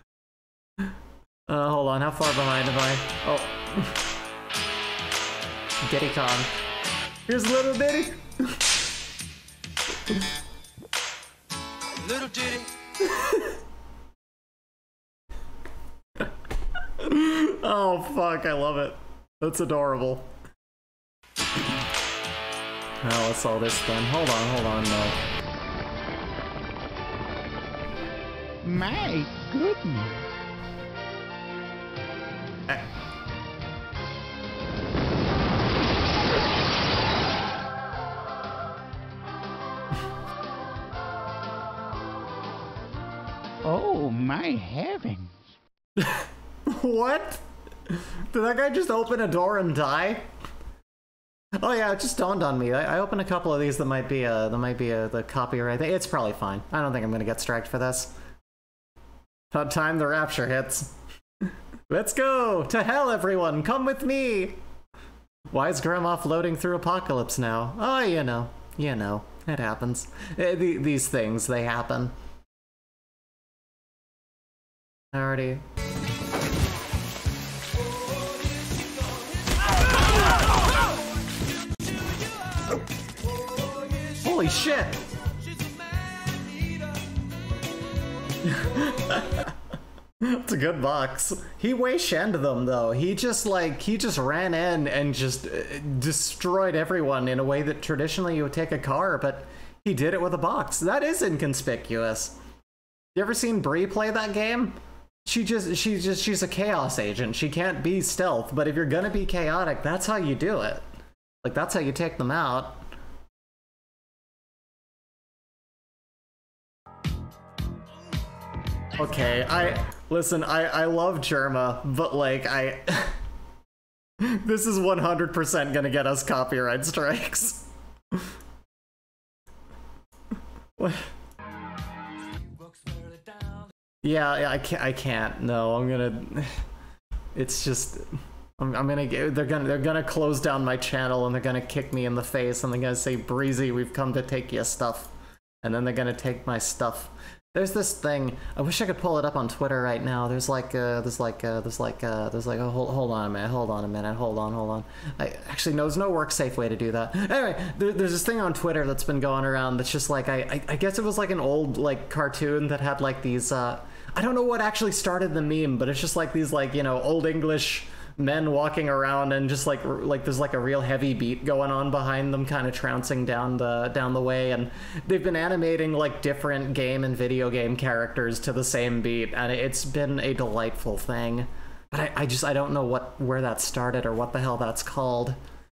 Speaker 1: Hold on, how far behind am I? Oh. Diddy Kong. Here's Little Diddy.
Speaker 8: Little Diddy.
Speaker 1: Oh fuck, I love it. That's adorable. Now let's all this then. Hold on, no.
Speaker 20: My goodness. Oh my heavens.
Speaker 1: What? Did that guy just open a door and die? Oh yeah, it just dawned on me. I opened a couple of these that might be the copyright thing. It's probably fine. I don't think I'm gonna get striked for this. About time the rapture hits. Let's go! To hell, everyone! Come with me! Why is Grandma floating through Apocalypse now? Oh, you know, it happens. These things, they happen. Alrighty. Holy shit! It's a good box. He way-shened them though. He just ran in and just destroyed everyone in a way that traditionally you would take a car, but he did it with a box. That is inconspicuous. You ever seen Bree play that game? She's a chaos agent. She can't be stealth, but if you're gonna be chaotic, that's how you do it. Like, that's how you take them out. Okay, I love Germa, but like, this is 100% gonna get us copyright strikes. What? Yeah, I can't. No, I'm gonna. It's just, I'm gonna get. They're gonna close down my channel and they're gonna kick me in the face and they're gonna say, "Breezy, we've come to take your stuff," and then they're gonna take my stuff. There's this thing. I wish I could pull it up on Twitter right now. Hold on a minute. Actually, no, there's no work safe way to do that. Anyway, there's this thing on Twitter that's been going around that's just like, I guess it was like an old like cartoon that had like these, I don't know what actually started the meme, but it's just like these like, you know, old English men walking around and just like there's like a real heavy beat going on behind them, kind of trouncing down the way, and they've been animating like different game and video game characters to the same beat, and it's been a delightful thing. But I don't know where that started or what the hell that's called.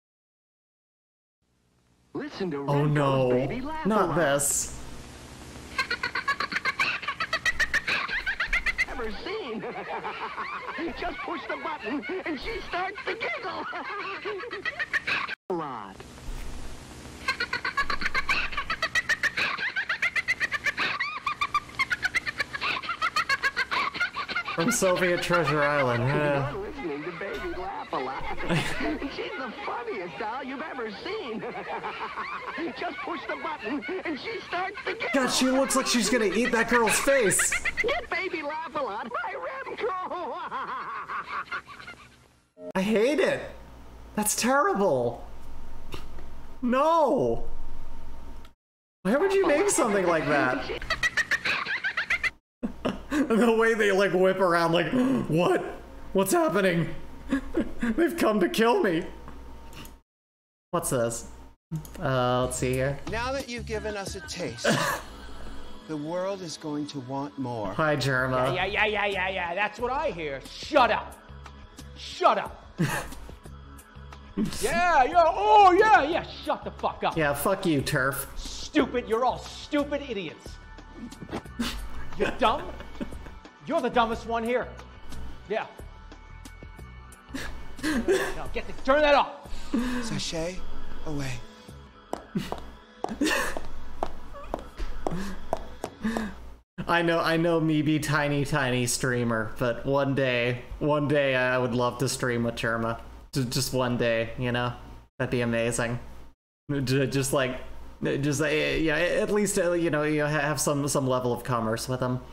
Speaker 10: Listen to
Speaker 1: oh no, not this.
Speaker 10: Ever seen? Just push the button and she starts to giggle. A lot.
Speaker 1: From Soviet Treasure Island.
Speaker 10: You're listening to Baby laugh a lot. She's the funniest doll you've ever seen. Just push the button and she starts to giggle.
Speaker 1: God, she looks like she's gonna eat that girl's face.
Speaker 10: Get Baby Laugh a Lot by Remco.
Speaker 1: I hate it. That's terrible. No. Why would you make something like that? The way they like whip around like, what? What's happening? They've come to kill me. What's this? Let's see here.
Speaker 21: Now that you've given us a taste, the world is going to want more.
Speaker 1: Hi, Germa.
Speaker 13: Yeah, that's what I hear. Shut up. Shut up. Yeah, oh yeah, shut the fuck up.
Speaker 1: Yeah, fuck you, turf.
Speaker 13: Stupid, you're all stupid idiots. You're dumb? You're the dumbest one here. Yeah. No, turn that off.
Speaker 21: Sashay away.
Speaker 1: I know me be tiny streamer, but one day I would love to stream with Germa. just one day, you know? That'd be amazing. Just like, yeah, at least, you know, you have some level of commerce with him.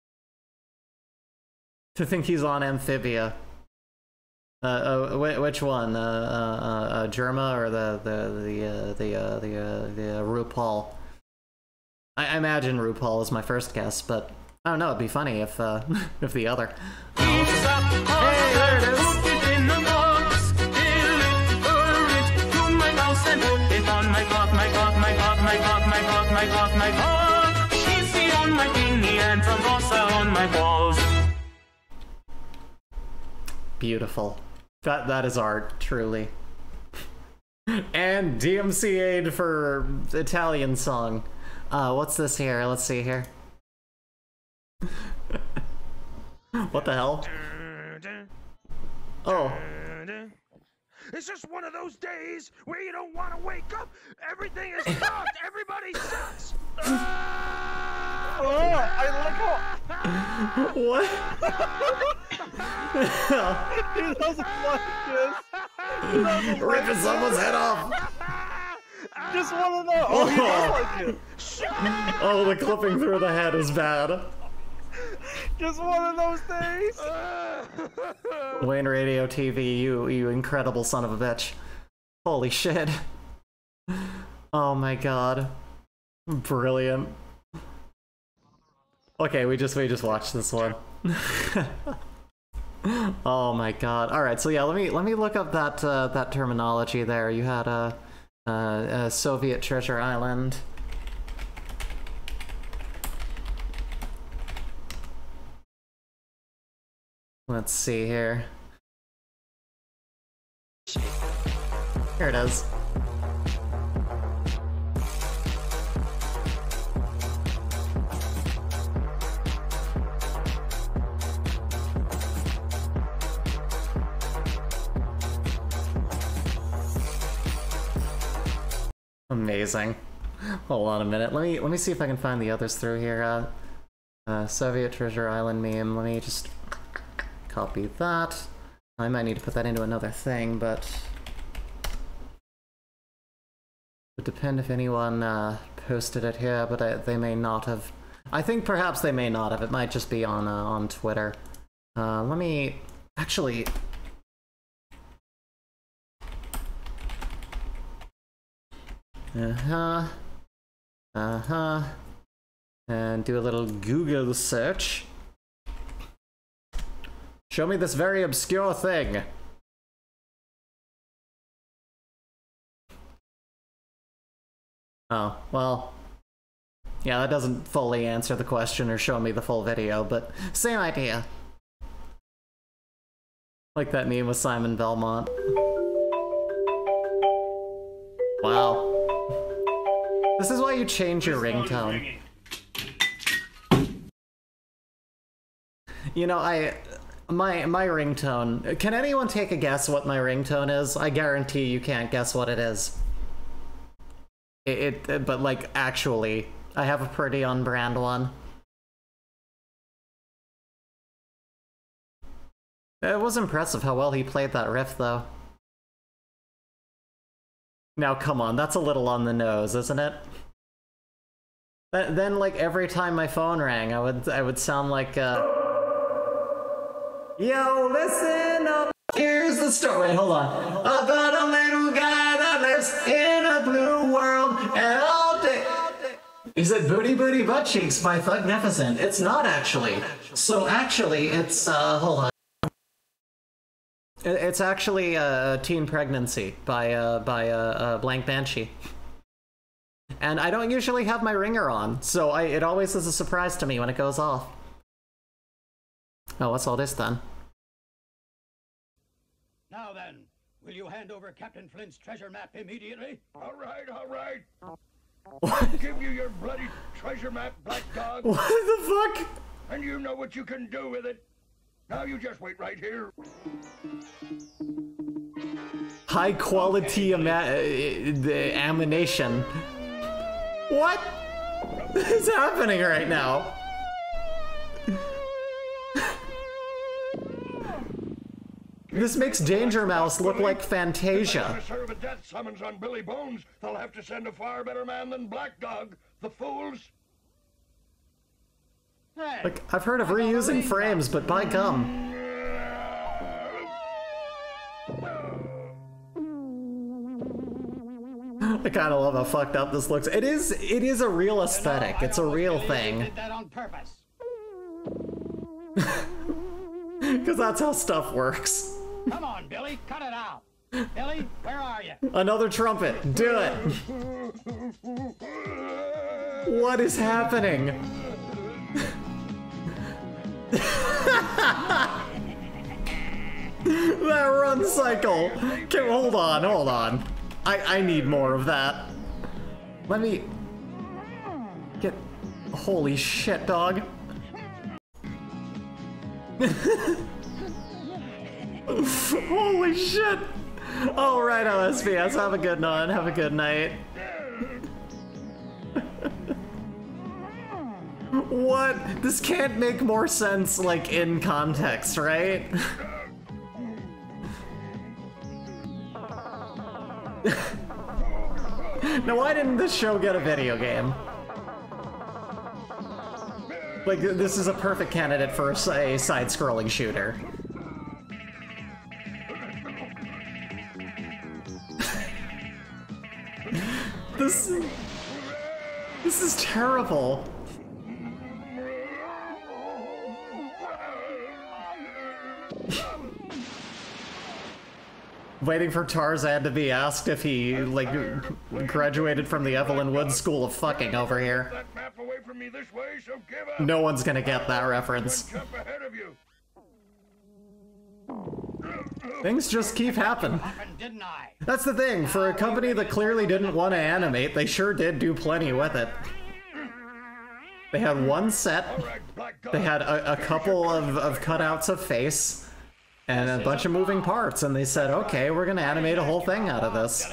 Speaker 1: To think he's on Amphibia. Which one? Germa or the RuPaul? I imagine RuPaul is my first guess, but I don't know. It'd be funny if if the other. Hey, there it is. Beautiful. That is art, truly. And DMCA'd for Italian song. What's this here? Let's see here. What the hell? Oh.
Speaker 8: It's just one of those days where you don't want to wake up. Everything is fucked. Everybody sucks.
Speaker 6: Oh, I like how.
Speaker 1: What?
Speaker 6: He doesn't like this. He doesn't
Speaker 1: Ripping
Speaker 6: like
Speaker 1: someone's
Speaker 6: this.
Speaker 1: head off.
Speaker 6: Just want to know. Oh, he does like it.
Speaker 1: Oh, the clipping through the head is bad.
Speaker 6: Just one of those days.
Speaker 1: Wayne Radio TV, you incredible son of a bitch. Holy shit. Oh my god. Brilliant. Okay, we just watched this one. Oh my god. Alright, so yeah, let me look up that terminology there. You had a Soviet Treasure Island. Let's see here. Here it is. Amazing. Hold on a minute. Let me see if I can find the others through here. Soviet Treasure Island meme. Let me just copy that. I might need to put that into another thing, but it would depend if anyone posted it here, but they may not have. I think perhaps they may not have. It might just be on Twitter. Let me actually. And do a little Google search. Show me this very obscure thing. Oh, well. Yeah, that doesn't fully answer the question or show me the full video, but same idea. Like that meme with Simon Belmont. Wow. This is why you change your ringtone. You know, my ringtone. Can anyone take a guess what my ringtone is? I guarantee you can't guess what it is. But like, actually, I have a pretty on-brand one. It was impressive how well he played that riff, though. Now, come on, that's a little on the nose, isn't it? Then, like, every time my phone rang, I would sound like, Yo, listen up, here's the story. Wait, hold on. About a little guy that lives in a blue world, and all day... Is it Booty Booty Butt Cheeks by Thugnificent? It's not, actually. So, actually, it's, hold on. It's actually Teen Pregnancy by Blank Banshee. And I don't usually have my ringer on, so it always is a surprise to me when it goes off. Oh, what's all this then?
Speaker 2: Now then, will you hand over Captain Flint's treasure map immediately?
Speaker 5: All right, all right. I'll give you your bloody treasure map, black dog.
Speaker 1: What the fuck?
Speaker 5: And you know what you can do with it. Now you just wait right here.
Speaker 1: High quality ammunition. What is happening right now? This makes Danger Mouse look like
Speaker 5: If they're
Speaker 1: Fantasia.
Speaker 5: gonna serve a death summons on Billy Bones, they'll have to send a far better man than Black Dog. The fools.
Speaker 1: Like, I've heard of reusing frames, but by gum. I kind of love how fucked up this looks. It is a real aesthetic. It's a real thing.
Speaker 2: Did that on purpose.
Speaker 1: Because that's how stuff works.
Speaker 2: Come on, Billy, cut it out. Billy, where are you?
Speaker 1: Another trumpet. Do it. What is happening? That run cycle. Okay, hold on. I need more of that. Let me get. Holy shit, dog. Holy shit. All right, OSPS. Have a good night. Have a good night. What? This can't make more sense, like, in context, right? Now, why didn't this show get a video game? Like, this is a perfect candidate for a side-scrolling shooter. This is terrible. Waiting for Tarzan to be asked if he, like, graduated from the Evelyn Woods School of Fucking over here. No one's gonna get that reference. Things just keep happening. That's the thing, for a company that clearly didn't want to animate, they sure did do plenty with it. They had one set, they had a couple of cutouts of face, and a bunch of moving parts, and they said, okay, we're gonna animate a whole thing out of this.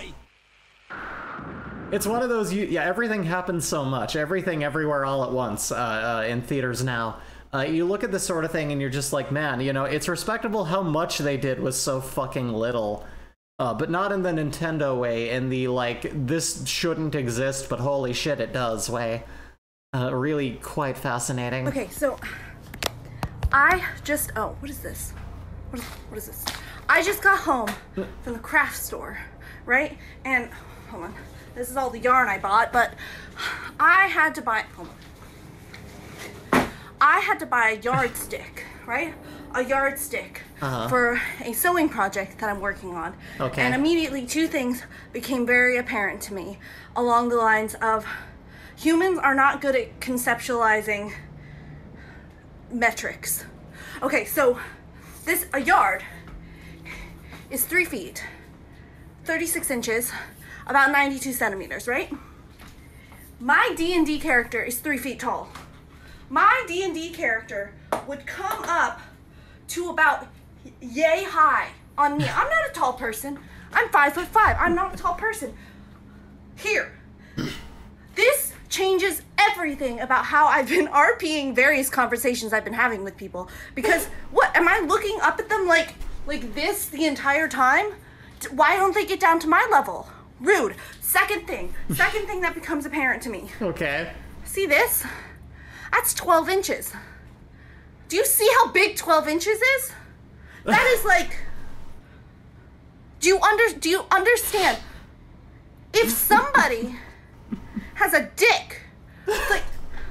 Speaker 1: It's one of those, yeah, everything happens so much, everything everywhere all at once in theaters now. You look at this sort of thing and you're just like, man, you know, it's respectable how much they did with so fucking little. But not in the Nintendo way, in the, like, this shouldn't exist, but holy shit, it does way. Really quite fascinating.
Speaker 4: Okay, so I just, oh, what is this? What is this? I just got home from the craft store, right? And, hold on, this is all the yarn I bought, but I had to buy, hold on. I had to buy a yardstick, right? A yardstick for a sewing project that I'm working on.
Speaker 1: Okay.
Speaker 4: And immediately two things became very apparent to me along the lines of humans are not good at conceptualizing metrics. Okay, so a yard is 3 feet, 36 inches, about 92 centimeters, right? My D&D character is 3 feet tall. My D&D character would come up to about yay high on me. I'm not a tall person. I'm 5'5". I'm not a tall person. Here. This changes everything about how I've been RPing various conversations I've been having with people. Because what, am I looking up at them like this the entire time? Why don't they get down to my level? Rude. Second thing that becomes apparent to me.
Speaker 1: Okay.
Speaker 4: See this? That's 12 inches. Do you see how big 12 inches is? That is like, do you understand? If somebody has a dick, like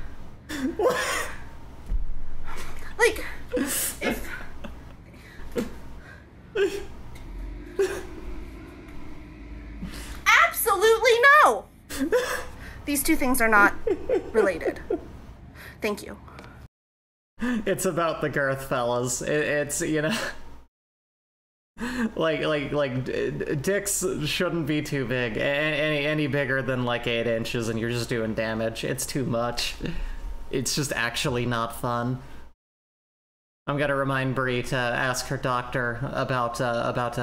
Speaker 4: if absolutely no. These two things are not related. Thank you.
Speaker 1: It's about the girth, fellas. It's, you know, like dicks shouldn't be too big. Any bigger than like 8 inches and you're just doing damage. It's too much. It's just actually not fun. I'm gonna remind Bree to ask her doctor about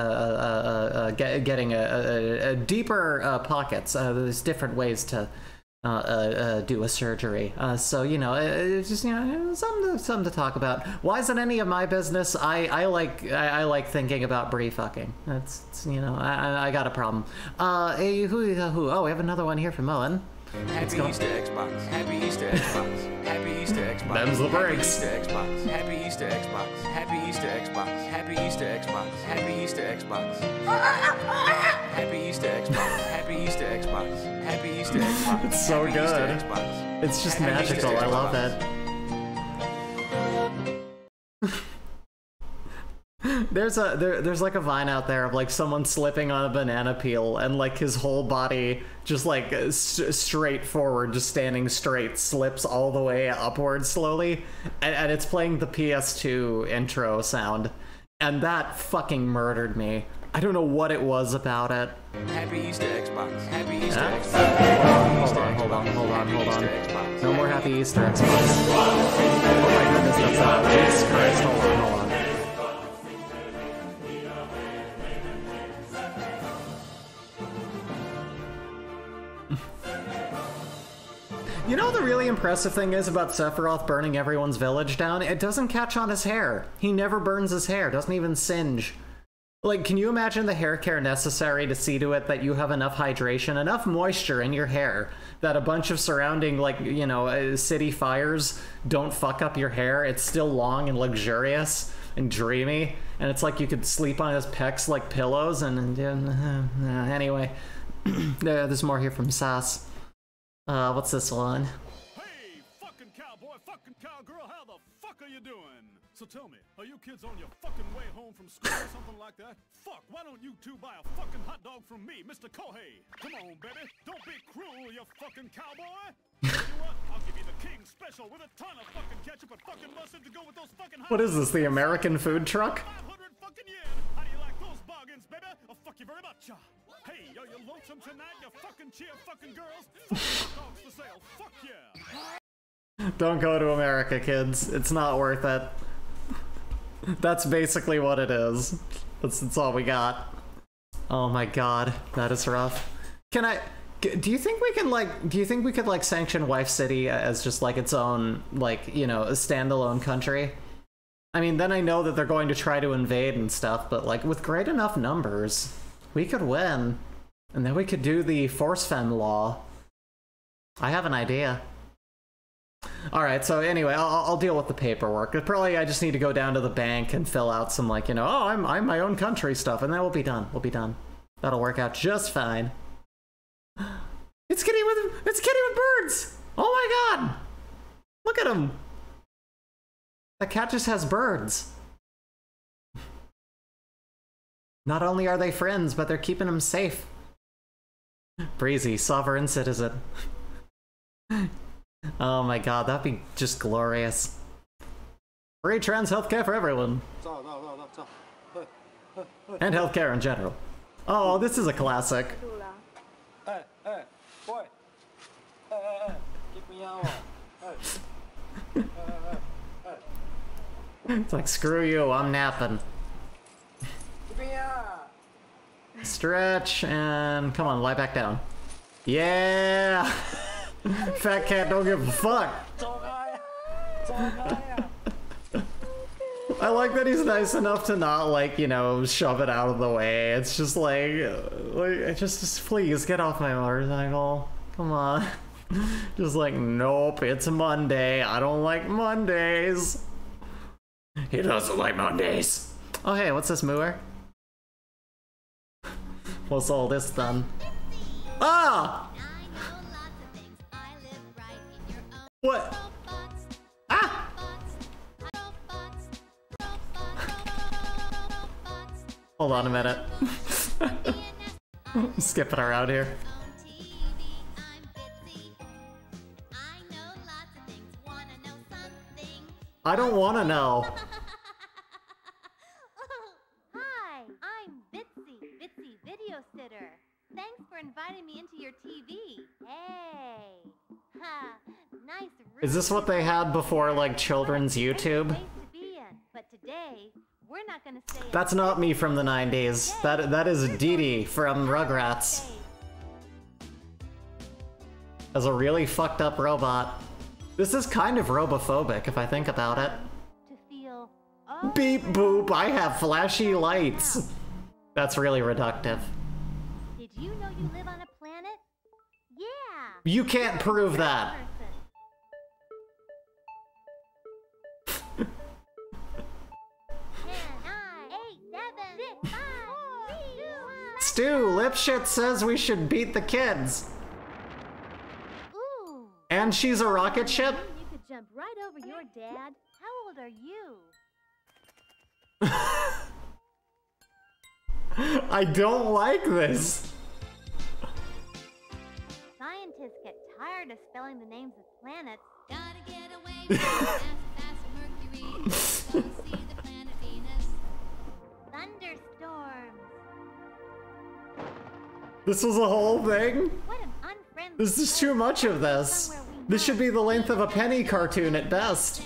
Speaker 1: getting a deeper pockets. There's different ways to do a surgery. So, you know, it's just, you know, something to talk about. Why is it any of my business? I like thinking about Brie fucking. That's, you know, I got a problem. Hey, who? Oh, we have another one here from Owen.
Speaker 3: Happy Easter Xbox. Happy Easter Xbox. Happy Easter Xbox.
Speaker 1: Them's the breaks.
Speaker 3: Happy Easter Xbox. Happy Easter Xbox. Happy Easter Xbox. Happy Easter Xbox. Happy Easter Xbox. Happy Easter Xbox. Happy Easter Xbox. Happy Easter Xbox.
Speaker 1: It's so
Speaker 3: Happy
Speaker 1: good.
Speaker 3: Easter Xbox.
Speaker 1: It's just
Speaker 3: Happy
Speaker 1: magical.
Speaker 3: Easter
Speaker 1: I love
Speaker 3: Xbox.
Speaker 1: it. There's like a vine out there of like someone slipping on a banana peel and like his whole body just like straight forward, just standing straight, slips all the way upward slowly, and it's playing the PS2 intro sound, and that fucking murdered me. I don't know what it was about it.
Speaker 3: Happy Easter Xbox. Happy Easter
Speaker 1: Huh?
Speaker 3: Xbox.
Speaker 1: Hold on. No more Happy Easter Xbox. Oh my goodness, that's not. Jesus Christ, hold on. You know what the really impressive thing is about Sephiroth burning everyone's village down? It doesn't catch on his hair. He never burns his hair, doesn't even singe. Like, can you imagine the hair care necessary to see to it that you have enough hydration, enough moisture in your hair, that a bunch of surrounding, like, you know, city fires don't fuck up your hair? It's still long and luxurious and dreamy, and it's like you could sleep on his pecs like pillows, and anyway. There's more here from Sass. What's this one?
Speaker 5: Hey, fucking cowboy, fucking cowgirl, how the fuck are you doing? So tell me, are you kids on your fucking way home from school or something like that? Fuck, why don't you two buy a fucking hot dog from me, Mr. Kohei? Come on, baby, don't be cruel, you fucking cowboy. You know what? I'll give you the king special with a ton of fucking ketchup and fucking mustard to go with those fucking hot
Speaker 1: What is this, the American food truck?
Speaker 5: 500 fucking yen. How do you like those bargains, baby? Oh, fuck you very much. Hey, are you lonesome tonight, you fucking cheer fucking girls? Fuck dogs for sale, fuck yeah.
Speaker 1: Don't go to America, kids. It's not worth it. That's basically what it is. That's all we got. Oh my god, that is rough. Do you think we could like sanction Wife City as just like its own, like, you know, a standalone country? I mean, then I know that they're going to try to invade and stuff, but like with great enough numbers, we could win. And then we could do the Force Fem law. I have an idea. Alright, so anyway, I'll deal with the paperwork. Probably I just need to go down to the bank and fill out some, like, you know, oh, I'm my own country stuff, and then we'll be done. We'll be done. That'll work out just fine. It's Kitty with birds! Oh my god! Look at him! The cat just has birds. Not only are they friends, but they're keeping him safe. Breezy, sovereign citizen. Oh my god, that'd be just glorious. Free trans healthcare for everyone. And healthcare in general. Oh, this is a classic.
Speaker 18: Hey, boy. Keep me out.
Speaker 1: It's like, screw you, I'm napping.
Speaker 18: Keep me out.
Speaker 1: Stretch, and come on, lie back down. Yeah! Fat cat don't give a fuck. I like that he's nice enough to not, like, you know, shove it out of the way. It's just like just please get off my motorcycle. Come on. Just like, nope, it's Monday. I don't like Mondays. He doesn't like Mondays. Oh, hey, what's this, Mooer? What's all this then? Ah! What? Ah! Hold on a minute. Skipping around here. I don't want to know.
Speaker 22: Hi, I'm Bitsy Video Sitter. Thanks for inviting me into your TV. Hey, ha, nice.
Speaker 1: Is this what they had before, like, children's YouTube?
Speaker 22: But today, we're not gonna stay.
Speaker 1: That's not me from the 90s. That is Dee Dee from Rugrats. as a really fucked up robot. This is kind of robophobic if I think about it. Beep boop, I have flashy lights. That's really reductive.
Speaker 22: Did you know you live on a planet? Yeah.
Speaker 1: You can't prove that. Stu, Lipshit says we should beat the kids.
Speaker 22: Ooh.
Speaker 1: And she's a rocket ship?
Speaker 22: You could jump right over your dad. How old are you?
Speaker 1: I don't like this.
Speaker 22: Scientists get tired of spelling the names of planets. Gotta get away from fast Mercury. Go see the planet Venus. Thunderstorms.
Speaker 1: This was a whole thing?
Speaker 22: What an unfriendly.
Speaker 1: This is too much of this. This should be the length of a Penny cartoon at best.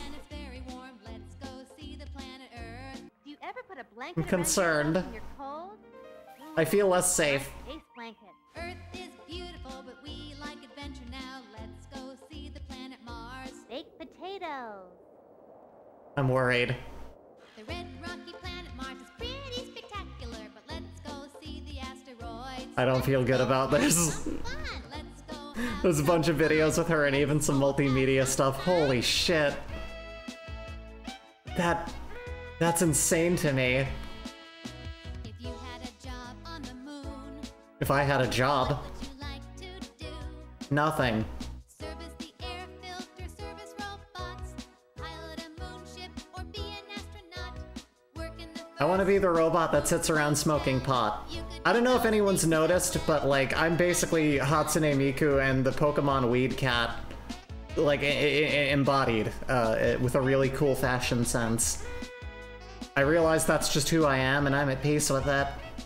Speaker 1: I'm concerned. I feel less safe.
Speaker 22: Earth is beautiful, but we like adventure now. Let's go see the planet Mars. Baked potatoes.
Speaker 1: I'm worried.
Speaker 22: The red rocky planet Mars is pretty spectacular, but let's go see the asteroids.
Speaker 1: I don't feel good about this. There's a bunch of videos with her and even some multimedia stuff. Holy shit. That's insane to me. If I had a job, nothing. I want to be the robot that sits around smoking pot. I don't know if anyone's noticed, but like I'm basically Hatsune Miku and the Pokemon Weed Cat, like embodied with a really cool fashion sense. I realize that's just who I am, and I'm at peace with it.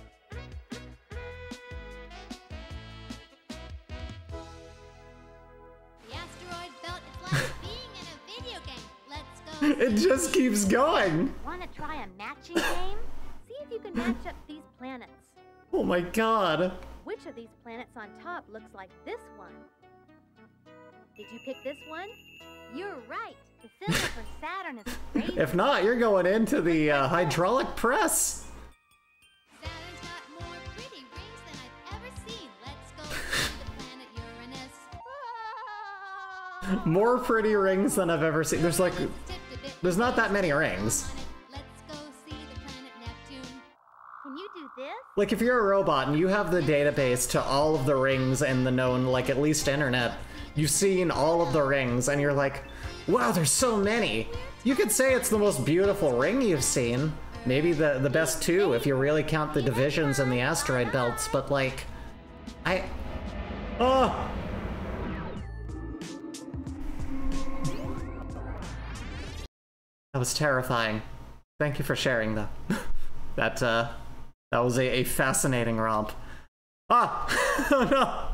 Speaker 1: It just keeps going.
Speaker 22: Want to try a matching game? See if you can match up these planets.
Speaker 1: Oh my god.
Speaker 22: Which of these planets on top looks like this one? Did you pick this one? You're right. The symbol for Saturn is crazy.
Speaker 1: If not, you're going into the hydraulic press.
Speaker 22: Saturn's got more pretty rings than I've ever seen. Let's go see the planet Uranus.
Speaker 1: More pretty rings than I've ever seen. There's not that many rings.
Speaker 22: Can you do this?
Speaker 1: Like if you're a robot and you have the database to all of the rings in the known, like at least internet, you've seen all of the rings and you're like, wow, there's so many. You could say it's the most beautiful ring you've seen. Maybe the best two if you really count the divisions and the asteroid belts, but like, oh! That was terrifying. Thank you for sharing that. That was a fascinating romp. Ah! Oh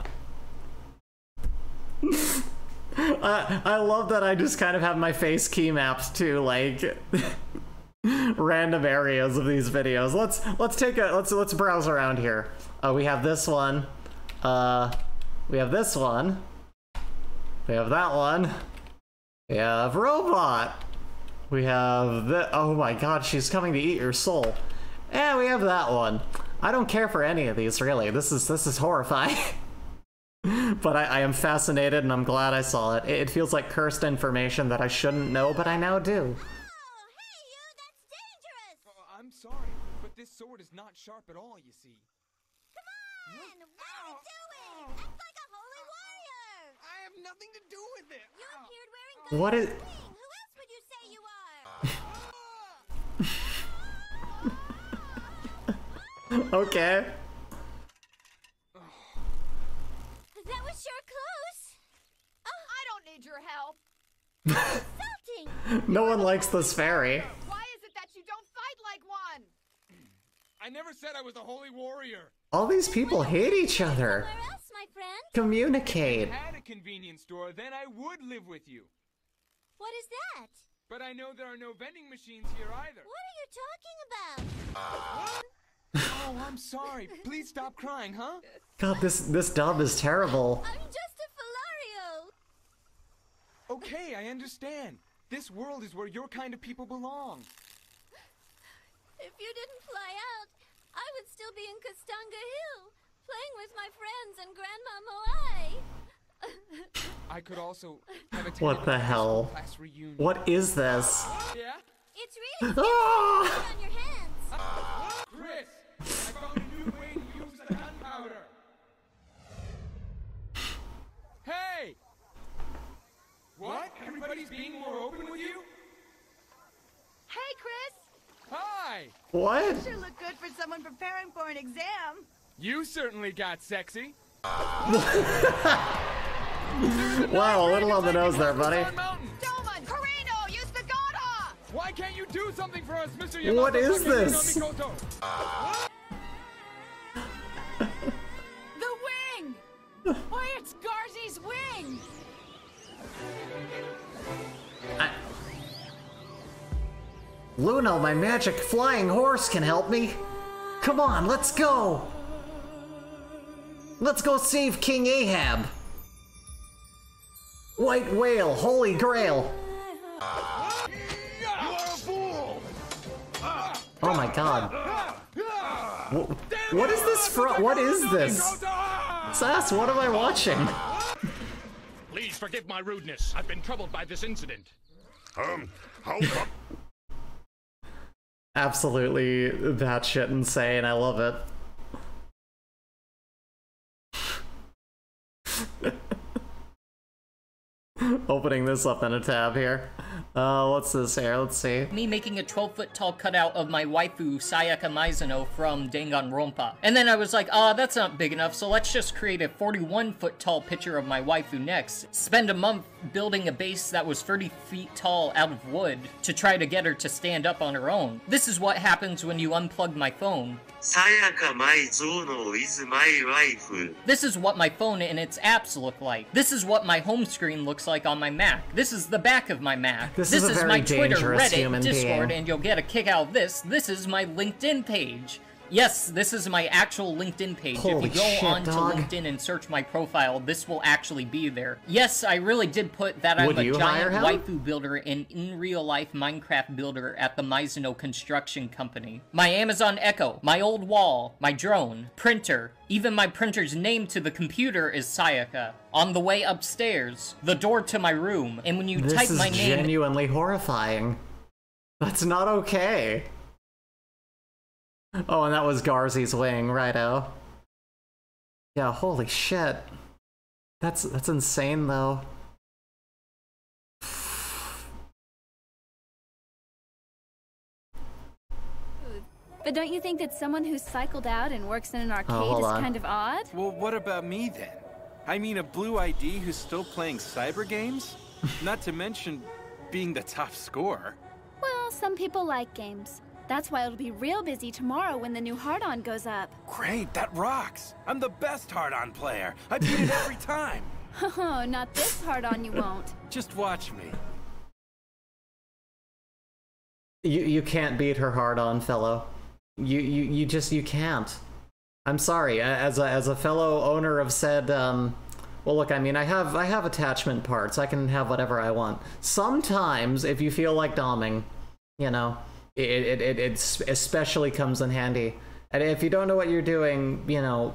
Speaker 1: no! I love that I just kind of have my face key mapped to like random areas of these videos. Let's browse around here. We have this one. We have this one. We have that one. We have robot. We have the, oh my god, she's coming to eat your soul. And we have that one. I don't care for any of these, really. This is horrifying. But I am fascinated and I'm glad I saw it. It feels like cursed information that I shouldn't know, but I now do.
Speaker 3: I'm sorry, but this sword is not sharp at all, you see.
Speaker 22: Come on! What are you doing? Act like a holy warrior!
Speaker 3: I have nothing to do with it!
Speaker 22: You appeared wearing
Speaker 1: What is...
Speaker 22: Who else would you say you are?
Speaker 1: Okay.
Speaker 22: That was sure close.
Speaker 7: I don't need your help.
Speaker 22: Insulting!
Speaker 1: No one likes this fairy.
Speaker 7: Why is it that you don't fight like one?
Speaker 3: I never said I was a holy warrior.
Speaker 1: All these people hate each other.
Speaker 22: Where else, my friend?
Speaker 1: Communicate.
Speaker 3: If I had a convenience store, then I would live with you.
Speaker 22: What is that?
Speaker 3: But I know there are no vending machines here either.
Speaker 22: What are you talking about?
Speaker 3: Oh, I'm sorry. Please stop crying, huh?
Speaker 1: God, this dub is terrible.
Speaker 22: I'm just a
Speaker 3: Okay, I understand. This world is where your kind of people belong.
Speaker 22: If you didn't fly out, I would still be in Kastanga Hill, playing with my friends and Grandma Moai.
Speaker 3: I could also have a
Speaker 1: What the hell?
Speaker 3: class reunion.
Speaker 1: What is this?
Speaker 3: Yeah?
Speaker 22: It's really
Speaker 1: Ah!
Speaker 22: on your hands.
Speaker 3: Chris, I found a new way to use the gunpowder. Hey! What? Everybody's being more open with you?
Speaker 7: Hey, Chris!
Speaker 3: Hi!
Speaker 1: What?
Speaker 7: You sure look good for someone preparing for an exam.
Speaker 3: You certainly got sexy.
Speaker 1: Wow, a little on the nose there, buddy.
Speaker 7: Doman, Carino, use the Gata!
Speaker 3: Why can't you do something for us, Mr. Yamato?
Speaker 1: What is this?
Speaker 7: The wing! Why, it's Garzy's wing!
Speaker 1: Luno, my magic flying horse can help me. Come on, let's go. Let's go save King Ahab. White whale, holy grail. Oh my god. What is this from? What is this? Sass, what am I watching?
Speaker 8: Please forgive my rudeness. I've been troubled by this incident. How
Speaker 1: Absolutely that shit insane. I love it. Opening this up in a tab here. What's this here? Let's see.
Speaker 9: Me making a 12-foot tall cutout of my waifu, Sayaka Mizuno, from Danganronpa. And then I was like, that's not big enough, so let's just create a 41-foot tall picture of my waifu next. Spend a month building a base that was 30 feet tall out of wood to try to get her to stand up on her own. This is what happens when you unplug my phone.
Speaker 11: Sayaka Mizuno is my waifu.
Speaker 9: This is what my phone and its apps look like. This is what my home screen looks like on my Mac. This is the back of my Mac.
Speaker 1: This is a very
Speaker 9: my Twitter,
Speaker 1: dangerous
Speaker 9: Reddit,
Speaker 1: human
Speaker 9: Discord,
Speaker 1: being.
Speaker 9: and you'll get a kick out of this. This is my LinkedIn page. Yes, this is my actual LinkedIn page.
Speaker 1: Holy
Speaker 9: if you go
Speaker 1: shit,
Speaker 9: on
Speaker 1: dog.
Speaker 9: to LinkedIn and search my profile, this will actually be there. Yes, I really did put that I'm
Speaker 1: Would
Speaker 9: a
Speaker 1: you
Speaker 9: giant
Speaker 1: hire him?
Speaker 9: waifu builder and in real life Minecraft builder at the Mizuno Construction Company. My Amazon Echo, my old wall, my drone, printer, even my printer's name to the computer is Sayaka. On the way upstairs, the door to my room, and when you
Speaker 1: This
Speaker 9: type
Speaker 1: is
Speaker 9: my name...
Speaker 1: genuinely horrifying. That's not okay. Oh, and that was Garzy's wing, righto. Yeah, holy shit. That's insane, though.
Speaker 23: But don't you think that someone who's cycled out and works in an arcade
Speaker 1: hold
Speaker 23: is
Speaker 1: on.
Speaker 23: kind of odd?
Speaker 24: Well, what about me then? I mean, a blue ID who's still playing cyber games? Not to mention being the top scorer.
Speaker 23: Well, some people like games. That's why it'll be real busy tomorrow when the new hard-on goes up.
Speaker 24: Great, that rocks. I'm the best hard-on player. I beat it every time.
Speaker 23: Oh, not this hard-on you won't.
Speaker 24: Just watch me.
Speaker 1: You can't beat her hard on, fellow. You can't. I'm sorry. As a fellow owner of said well, look, I mean, I have attachment parts. I can have whatever I want. Sometimes, if you feel like doming, you know, it especially comes in handy. And if you don't know what you're doing, you know,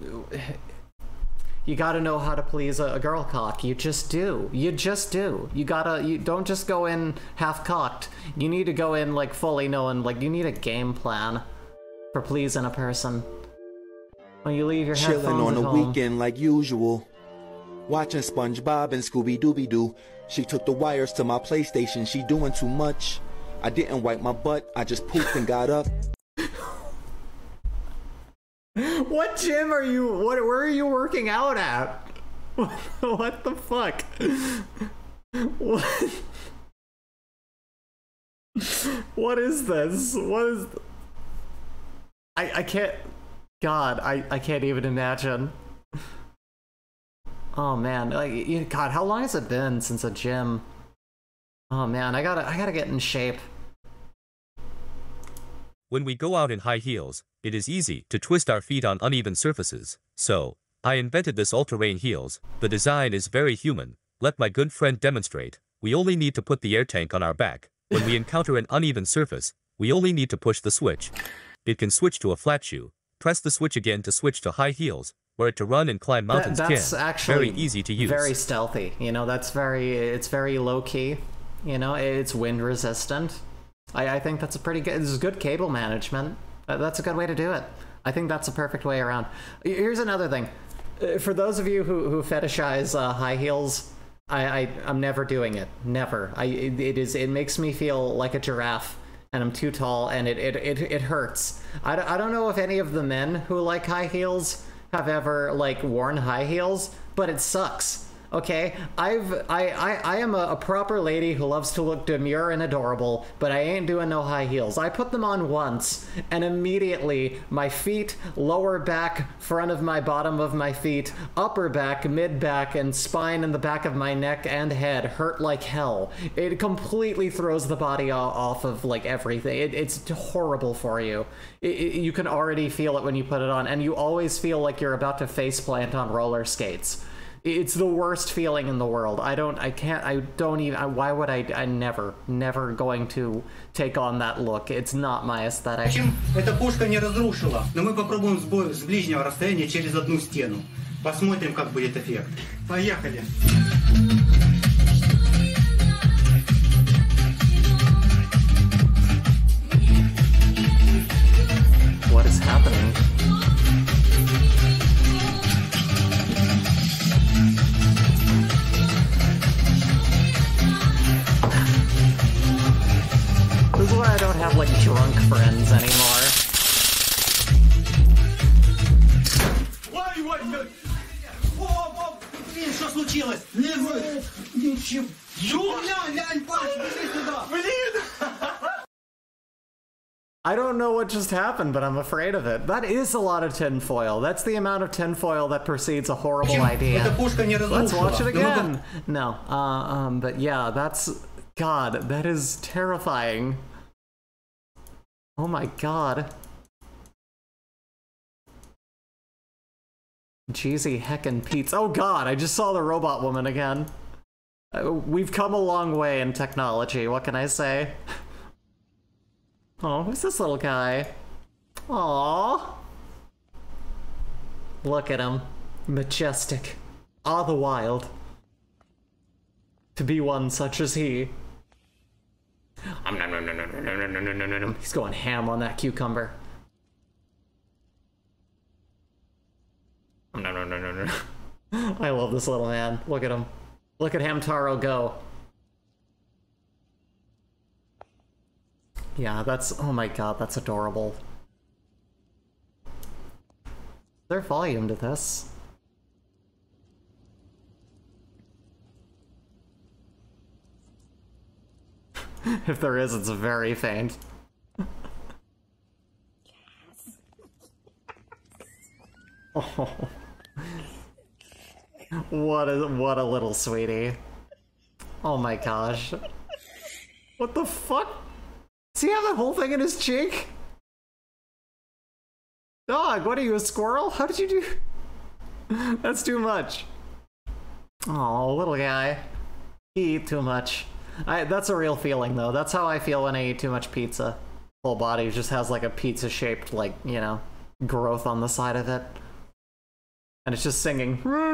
Speaker 1: you gotta know how to please a girl cock. You just do. You just do. You don't just go in half-cocked. You need to go in, like, fully knowing, like, you need a game plan for pleasing a person. When you leave your headphones
Speaker 25: Chilling on
Speaker 1: at
Speaker 25: the
Speaker 1: home.
Speaker 25: weekend like usual. Watching SpongeBob and Scooby-Dooby-Doo. She took the wires to my PlayStation. She doing too much. I didn't wipe my butt. I just pooped and got up.
Speaker 1: What gym are you? Where are you working out at? What the fuck? What? What is this? What is? I can't. God, I can't even imagine. Oh man, like, God, how long has it been since a gym? Oh man, I gotta get in shape.
Speaker 26: When we go out in high heels, it is easy to twist our feet on uneven surfaces. So, I invented this ultra-rain heels. The design is very human. Let my good friend demonstrate. We only need to put the air tank on our back. When we encounter an uneven surface, we only need to push the switch. It can switch to a flat shoe. Press the switch again to switch to high heels, where to run and climb mountains
Speaker 1: That's actually
Speaker 26: very easy to use.
Speaker 1: Very stealthy. You know, it's very low key. You know, it's wind resistant. I think that's a pretty good. This is good cable management. That's a good way to do it. I think that's a perfect way around. Here's another thing. For those of you who fetishize high heels, I'm never doing it. Never. It makes me feel like a giraffe, and I'm too tall, and it hurts. I don't know if any of the men who like high heels have ever like worn high heels, but it sucks. Okay, I am a proper lady who loves to look demure and adorable, but I ain't doing no high heels. I put them on once, and immediately my feet, lower back, front of my bottom of my feet, upper back, mid back, and spine and the back of my neck and head hurt like hell. It completely throws the body off of like everything. It's horrible for you. You can already feel it when you put it on, and you always feel like you're about to faceplant on roller skates. It's the worst feeling in the world. Why would I'm never going to take on that look. It's not my aesthetic.
Speaker 12: Эта пушка не разрушила, но мы попробуем с ближнего расстояния через одну стену. Посмотрим, как будет эффект. Поехали.
Speaker 1: What is happening? This is why I don't have, like, drunk friends anymore.
Speaker 12: Блин, что случилось? Ничего. Лянь, Паш, иди сюда. Блин!
Speaker 1: I don't know what just happened, but I'm afraid of it. That is a lot of tinfoil. That's the amount of tinfoil that precedes a horrible idea. Let's watch it again. No, but yeah, that's... God, that is terrifying. Oh my god. Cheesy heckin' Pete's. Oh god, I just saw the robot woman again. We've come a long way in technology, what can I say? Oh, who's this little guy? Aww. Look at him. Majestic. Awe the wild. To be one such as he. He's going ham on that cucumber. I love this little man. Look at him. Look at Hamtaro go. Yeah, that's... Oh my god, that's adorable. Is there volume to this? If there is, it's very faint. Oh. What a little sweetie. Oh my gosh. What the fuck? Does he have that whole thing in his cheek? Dog, what are you, a squirrel? How did you do? That's too much. Oh, little guy. He eat too much. That's a real feeling, though. That's how I feel when I eat too much pizza. Whole body just has like a pizza-shaped, like, you know, growth on the side of it. And it's just singing.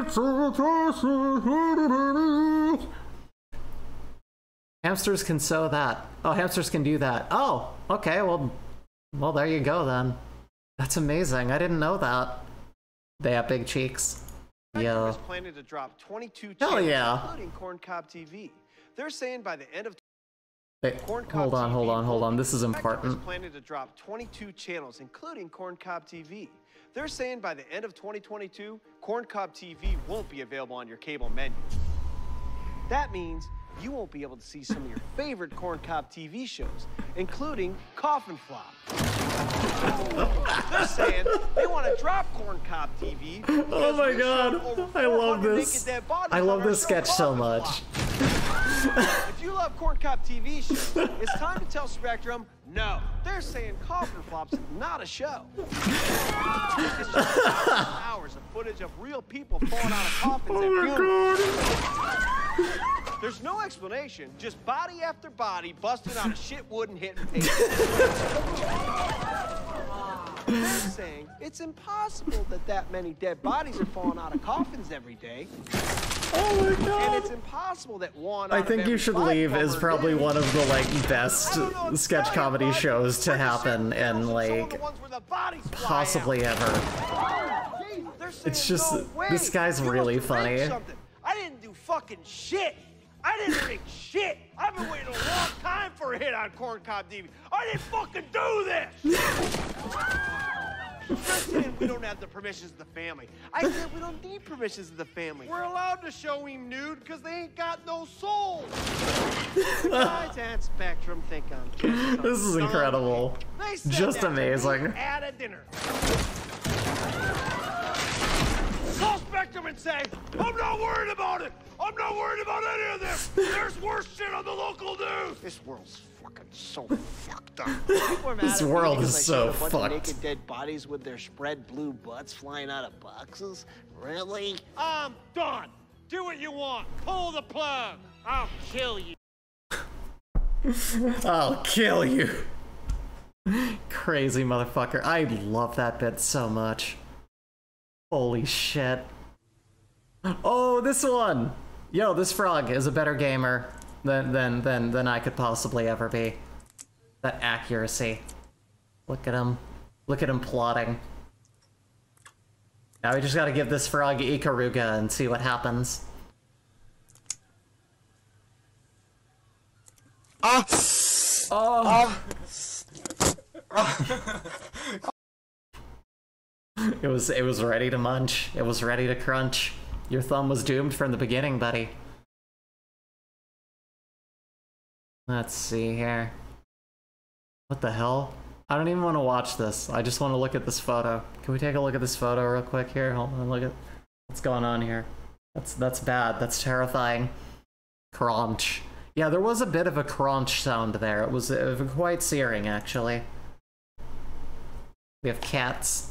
Speaker 1: Hamsters can sew that. Oh, hamsters can do that. Oh, okay, well, there you go then. That's amazing. I didn't know that. They have big cheeks. Yeah.
Speaker 14: Is planning to drop 22
Speaker 1: Hell
Speaker 14: channels,
Speaker 1: yeah.
Speaker 14: including Corn Cob TV. They're saying by the end of
Speaker 1: Wait, hold on. This is important.
Speaker 14: is planning to drop 22 channels, including Corn Cob TV. They're saying by the end of 2022, Corn Cob TV won't be available on your cable menu. That means you won't be able to see some of your favorite Corn Cob TV shows, including Coffin Flop. They're saying they want to drop Corn Cob TV.
Speaker 1: Oh my god, I love this. I love this sketch so much.
Speaker 14: If you love Corn Cob TV shows, it's time to tell Spectrum, no. They're saying Coffin Flop's not a show. It's just hours of footage of real people falling out of coffins at funerals. There's no explanation, just body after body busting out of shit wood and hitting paper. They're saying it's impossible that many dead bodies are falling out of coffins every day.
Speaker 1: Oh my god!
Speaker 14: And it's impossible that one.
Speaker 1: I think You Should Leave is probably one of the like best sketch comedy shows to happen in like possibly ever. It's just this guy's really funny.
Speaker 14: I didn't do fucking shit. I didn't rig shit. I've been waiting a long time for a hit on Corn Cob TV. I didn't fucking do this. You're saying we don't have the permissions of the family. I said we don't need permissions of the family. We're allowed to show him nude because they ain't got no soul. The guys at Spectrum think I'm just
Speaker 1: This is incredible. Just amazing.
Speaker 14: At a dinner. Call Spectrum and say, I'm not worried about it. I'm not worried about any of this. There's worse shit on the local news. This world's fucking so fucked up.
Speaker 1: This world is so
Speaker 14: fucked.
Speaker 1: fucked.
Speaker 14: Naked dead bodies with their spread blue butts flying out of boxes. Really? I'm done. Do what you want. Pull the plug. I'll kill you.
Speaker 1: I'll kill you. Crazy motherfucker. I love that bit so much. Holy shit. Oh, this one! Yo, this frog is a better gamer than I could possibly ever be. That accuracy. Look at him. Look at him plotting. Now we just gotta give this frog Ikaruga and see what happens. It was ready to munch. It was ready to crunch. Your thumb was doomed from the beginning, buddy. Let's see here. What the hell? I don't even want to watch this. I just want to look at this photo. Can we take a look at this photo real quick here? Hold on, look at what's going on here. That's bad. That's terrifying. Crunch. Yeah, there was a bit of a crunch sound there. It was quite searing, actually. We have cats.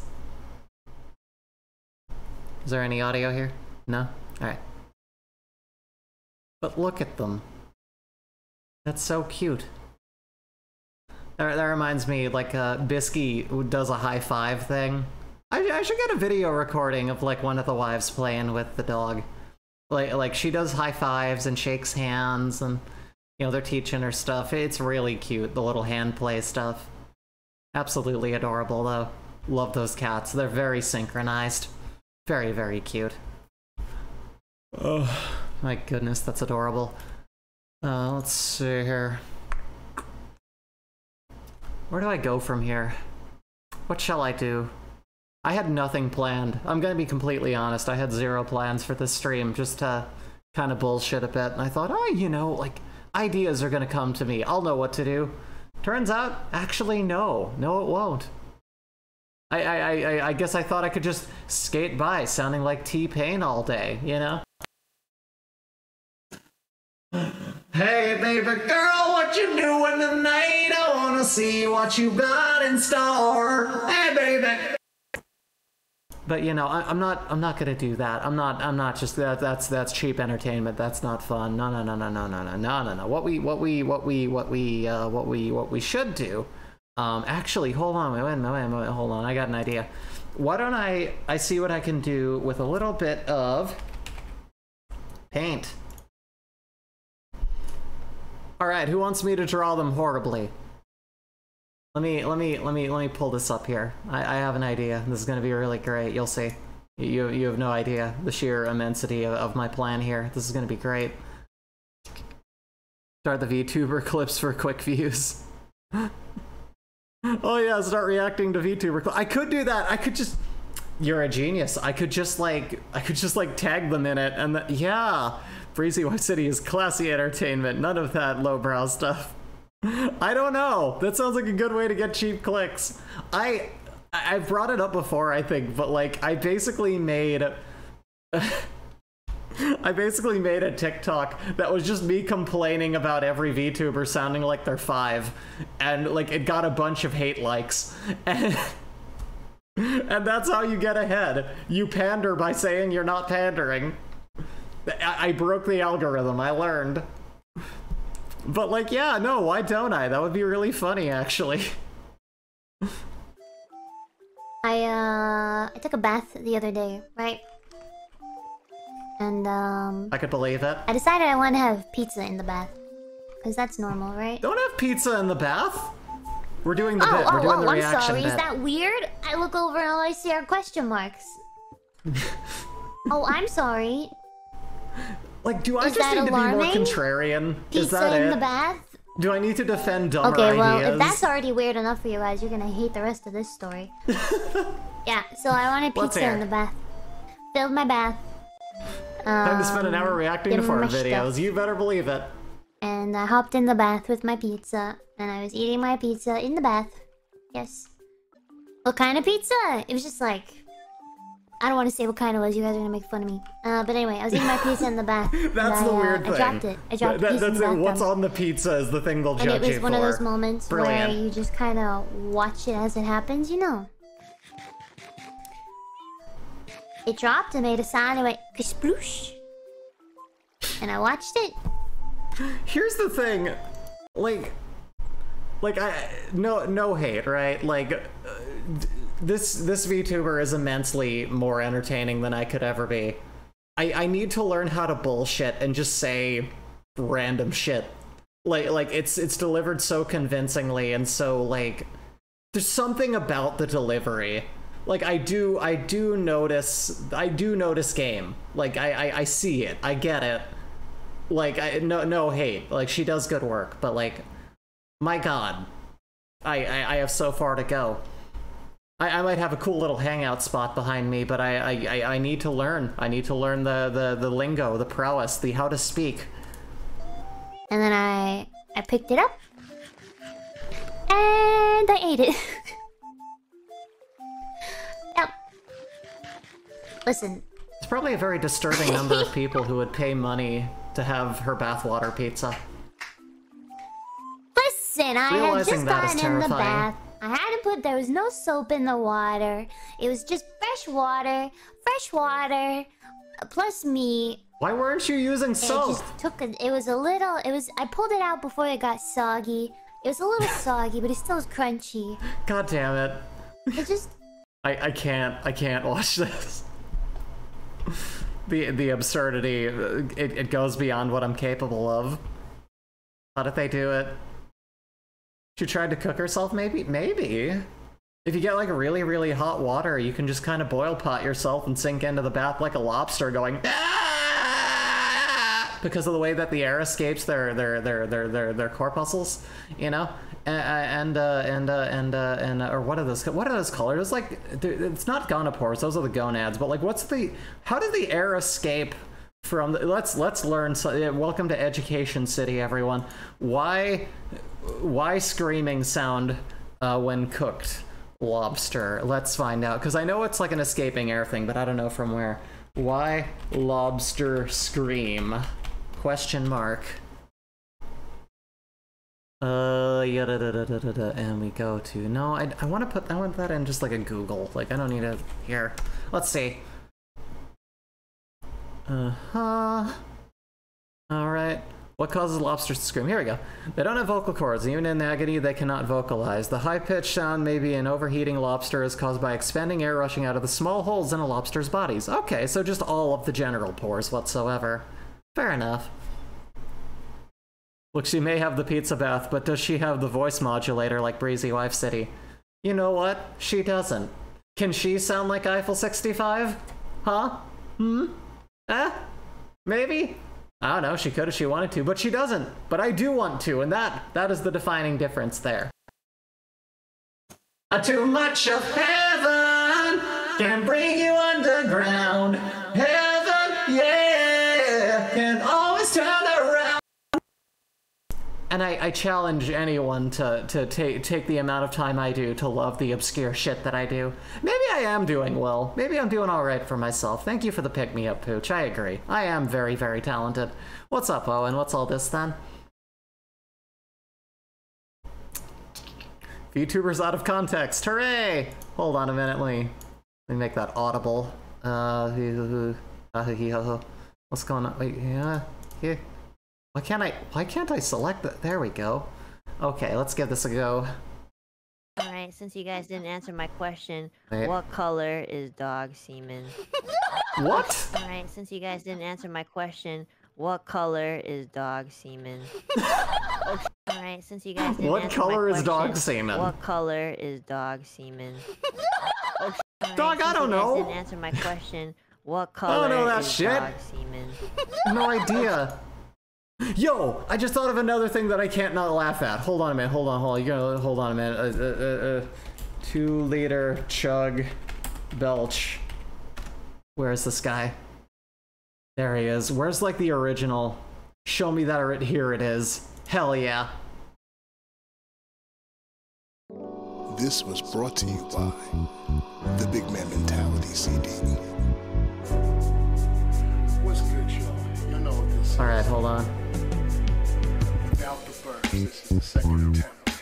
Speaker 1: Is there any audio here? No? Alright. But look at them. That's so cute. That reminds me, like, Bisky does a high five thing. I should get a video recording of, like, one of the wives playing with the dog. Like she does high fives and shakes hands and, you know, they're teaching her stuff. It's really cute, the little hand play stuff. Absolutely adorable, though. Love those cats. They're very synchronized. Very, very cute. Oh, my goodness, that's adorable. Let's see here. Where do I go from here? What shall I do? I had nothing planned. I'm gonna be completely honest. I had zero plans for this stream, just to kind of bullshit a bit. And I thought, oh, you know, like, ideas are gonna come to me. I'll know what to do. Turns out, actually, no. No, it won't. I guess I thought I could just skate by sounding like T-Pain all day, you know? Hey, baby girl, what you doing tonight? I wanna see what you got in store. Hey, baby. But you know, I'm not gonna do that. I'm not just that's cheap entertainment. That's not fun. No. What we should do. Actually, hold on. Wait, hold on. I got an idea. Why don't I see what I can do with a little bit of paint. All right, who wants me to draw them horribly? Let me pull this up here. I have an idea. This is gonna be really great. You'll see. You have no idea the sheer immensity of my plan here. This is gonna be great. Start the VTuber clips for quick views. Oh yeah, start reacting to VTuber clips. I could do that. I could just. You're a genius. I could just like tag them in it, and yeah. Breezy White City is classy entertainment. None of that lowbrow stuff. I don't know. That sounds like a good way to get cheap clicks. I've brought it up before, I think, but like I basically made a TikTok that was just me complaining about every VTuber sounding like they're 5, and like it got a bunch of hate likes, and that's how you get ahead. You pander by saying you're not pandering. I broke the algorithm, I learned. But like, yeah, no, why don't I? That would be really funny, actually.
Speaker 10: I took a bath the other day, right? And
Speaker 1: I could believe it.
Speaker 10: I decided I want to have pizza in the bath. Because that's normal, right?
Speaker 1: Don't have pizza in the bath. We're doing the bit. We're doing the reaction
Speaker 10: I'm sorry.
Speaker 1: bit.
Speaker 10: Is that weird? I look over and all I see are question marks. Oh, I'm sorry.
Speaker 1: Like, do I just need to be more contrarian? Is
Speaker 10: Pizza
Speaker 1: that
Speaker 10: in
Speaker 1: it?
Speaker 10: the bath?
Speaker 1: Do I need to defend dumber
Speaker 10: Okay, well,
Speaker 1: ideas?
Speaker 10: if that's already weird enough for you guys, you're gonna hate the rest of this story. Yeah, so I wanted
Speaker 1: Let's
Speaker 10: pizza
Speaker 1: hear.
Speaker 10: in the bath. Filled my bath.
Speaker 1: Time to spend an hour reacting to
Speaker 10: did
Speaker 1: fart
Speaker 10: my
Speaker 1: videos.
Speaker 10: stuff.
Speaker 1: You better believe it.
Speaker 10: And I hopped in the bath with my pizza, and I was eating my pizza in the bath. Yes. What kind of pizza? It was just like... I don't want to say what kind it was, you guys are gonna make fun of me. But anyway, I was eating my pizza in the bath.
Speaker 1: That's
Speaker 10: and
Speaker 1: the weird thing.
Speaker 10: I dropped it. I dropped the pizza in
Speaker 1: That's
Speaker 10: the
Speaker 1: it.
Speaker 10: bath.
Speaker 1: What's on the pizza is the thing they'll
Speaker 10: And
Speaker 1: judge
Speaker 10: it was
Speaker 1: you
Speaker 10: one
Speaker 1: for.
Speaker 10: of those moments
Speaker 1: Brilliant.
Speaker 10: where you just kind of watch it as it happens, you know. It dropped and made a sound and went kasploosh. And I watched it.
Speaker 1: Here's the thing, like no hate, right? Like, this VTuber is immensely more entertaining than I could ever be. I need to learn how to bullshit and just say random shit. Like it's delivered so convincingly and so like there's something about the delivery. Like I do notice game. Like I see it. I get it. Like no hate. Like she does good work, but like my god. I have so far to go. I might have a cool little hangout spot behind me, but I need to learn. I need to learn the lingo, the prowess, the how to speak.
Speaker 10: And then I picked it up. And I ate it. Yep. Listen.
Speaker 1: It's probably a very disturbing number of people who would pay money to have her bathwater pizza.
Speaker 10: Listen, I had
Speaker 1: Realizing
Speaker 10: just
Speaker 1: that is
Speaker 10: gotten in the
Speaker 1: terrifying.
Speaker 10: bath. I hadn't put, there was no soap in the water. It was just fresh water, plus me.
Speaker 1: Why weren't you using soap?
Speaker 10: It just took I pulled it out before it got soggy. It was a little soggy, but it still was crunchy.
Speaker 1: God damn it.
Speaker 10: It just...
Speaker 1: I can't watch this. The absurdity, it goes beyond what I'm capable of. How did they do it? She tried to cook herself, maybe? Maybe. If you get like really, really hot water, you can just kind of boil pot yourself and sink into the bath like a lobster going "Ah!" because of the way that the air escapes their corpuscles, you know? Or what are those called? It's like, it's not gonopores, those are the gonads, but like how did the air escape from let's learn. Welcome to Education City, everyone. Why screaming sound when cooked lobster? Let's find out, because I know it's like an escaping air thing, but I don't know from where. Why lobster scream? Question mark. And we go to I want that in just like a Google. Like I don't need to here. Let's see. All right. What causes lobsters to scream? Here we go. They don't have vocal cords. Even in agony, they cannot vocalize. The high-pitched sound may be an overheating lobster is caused by expanding air rushing out of the small holes in a lobster's bodies. Okay, so just all of the genital pores whatsoever. Fair enough. Look, she may have the pizza bath, but does she have the voice modulator like Breezy Wife City? You know what? She doesn't. Can she sound like Eiffel 65? Huh? Maybe? I don't know, she could if she wanted to, but she doesn't. But I do want to, and that is the defining difference there. Too much of heaven can bring you underground. Heaven, yeah, can always turn around. And I challenge anyone to take the amount of time I do to love the obscure shit that I do. Maybe I am doing well. Maybe I'm doing alright for myself. Thank you for the pick-me-up, Pooch. I agree. I am very, very talented. What's up, Owen? What's all this, then? VTubers out of context. Hooray! Hold on a minute. Let me make that audible. What What's going on? Wait, yeah, here. Why can't I select that? There we go. Okay, let's give this a go.
Speaker 13: Alright, since you guys didn't answer my question,
Speaker 1: Wait.
Speaker 13: what color is dog semen?
Speaker 1: What?
Speaker 13: Alright, since you guys didn't answer my question, what color is dog semen? Alright, since you guys didn't
Speaker 1: What
Speaker 13: answer
Speaker 1: color
Speaker 13: my
Speaker 1: is dog
Speaker 13: question,
Speaker 1: semen?
Speaker 13: What color is dog semen? Alright,
Speaker 1: Dog, I
Speaker 13: since
Speaker 1: don't
Speaker 13: you guys
Speaker 1: know.
Speaker 13: didn't answer my question, what
Speaker 1: I
Speaker 13: color
Speaker 1: don't know that
Speaker 13: is
Speaker 1: shit.
Speaker 13: dog semen?
Speaker 1: No idea. Yo, I just thought of another thing that I can't not laugh at. Hold on a minute. Hold on. You're gonna hold on a minute. 2 liter chug belch. Where's this guy? There he is. Where's like the original? Show me that. Here it is. Hell yeah.
Speaker 15: This was brought to you by the Big Man Mentality CD. What's good, y'all? You know what this is.
Speaker 1: All right, hold on.
Speaker 15: Without the burps, this is the second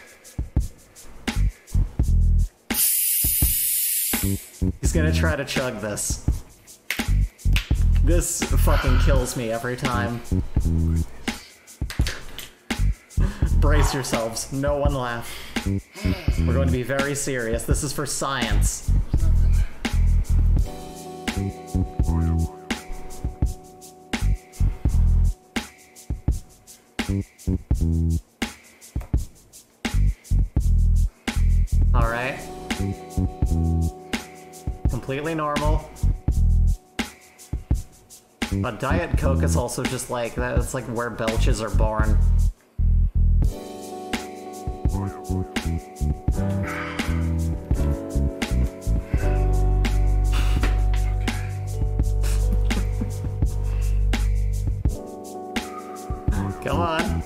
Speaker 15: attempt.
Speaker 1: He's gonna try to chug this. This fucking kills me every time. Brace yourselves. No one laugh. We're going to be very serious. This is for science. All right. Completely normal. But Diet Coke is also just like, that's like where belches are born. Come on.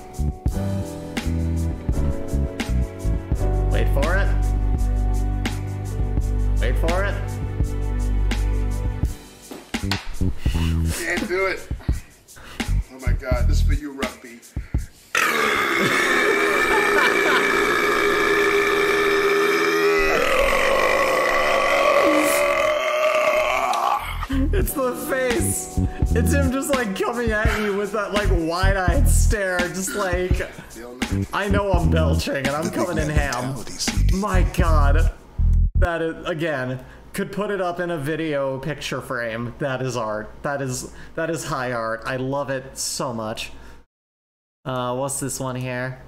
Speaker 1: Wait for it. Wait for it.
Speaker 15: Can't do it. Oh my god, this is for you, Rugby.
Speaker 1: It's the face. It's him just like coming at you with that like wide-eyed stare, just like, I know I'm belching and I'm coming in ham. My god. That is, again, could put it up in a video picture frame. That is art. That is high art. I love it so much. What's this one here?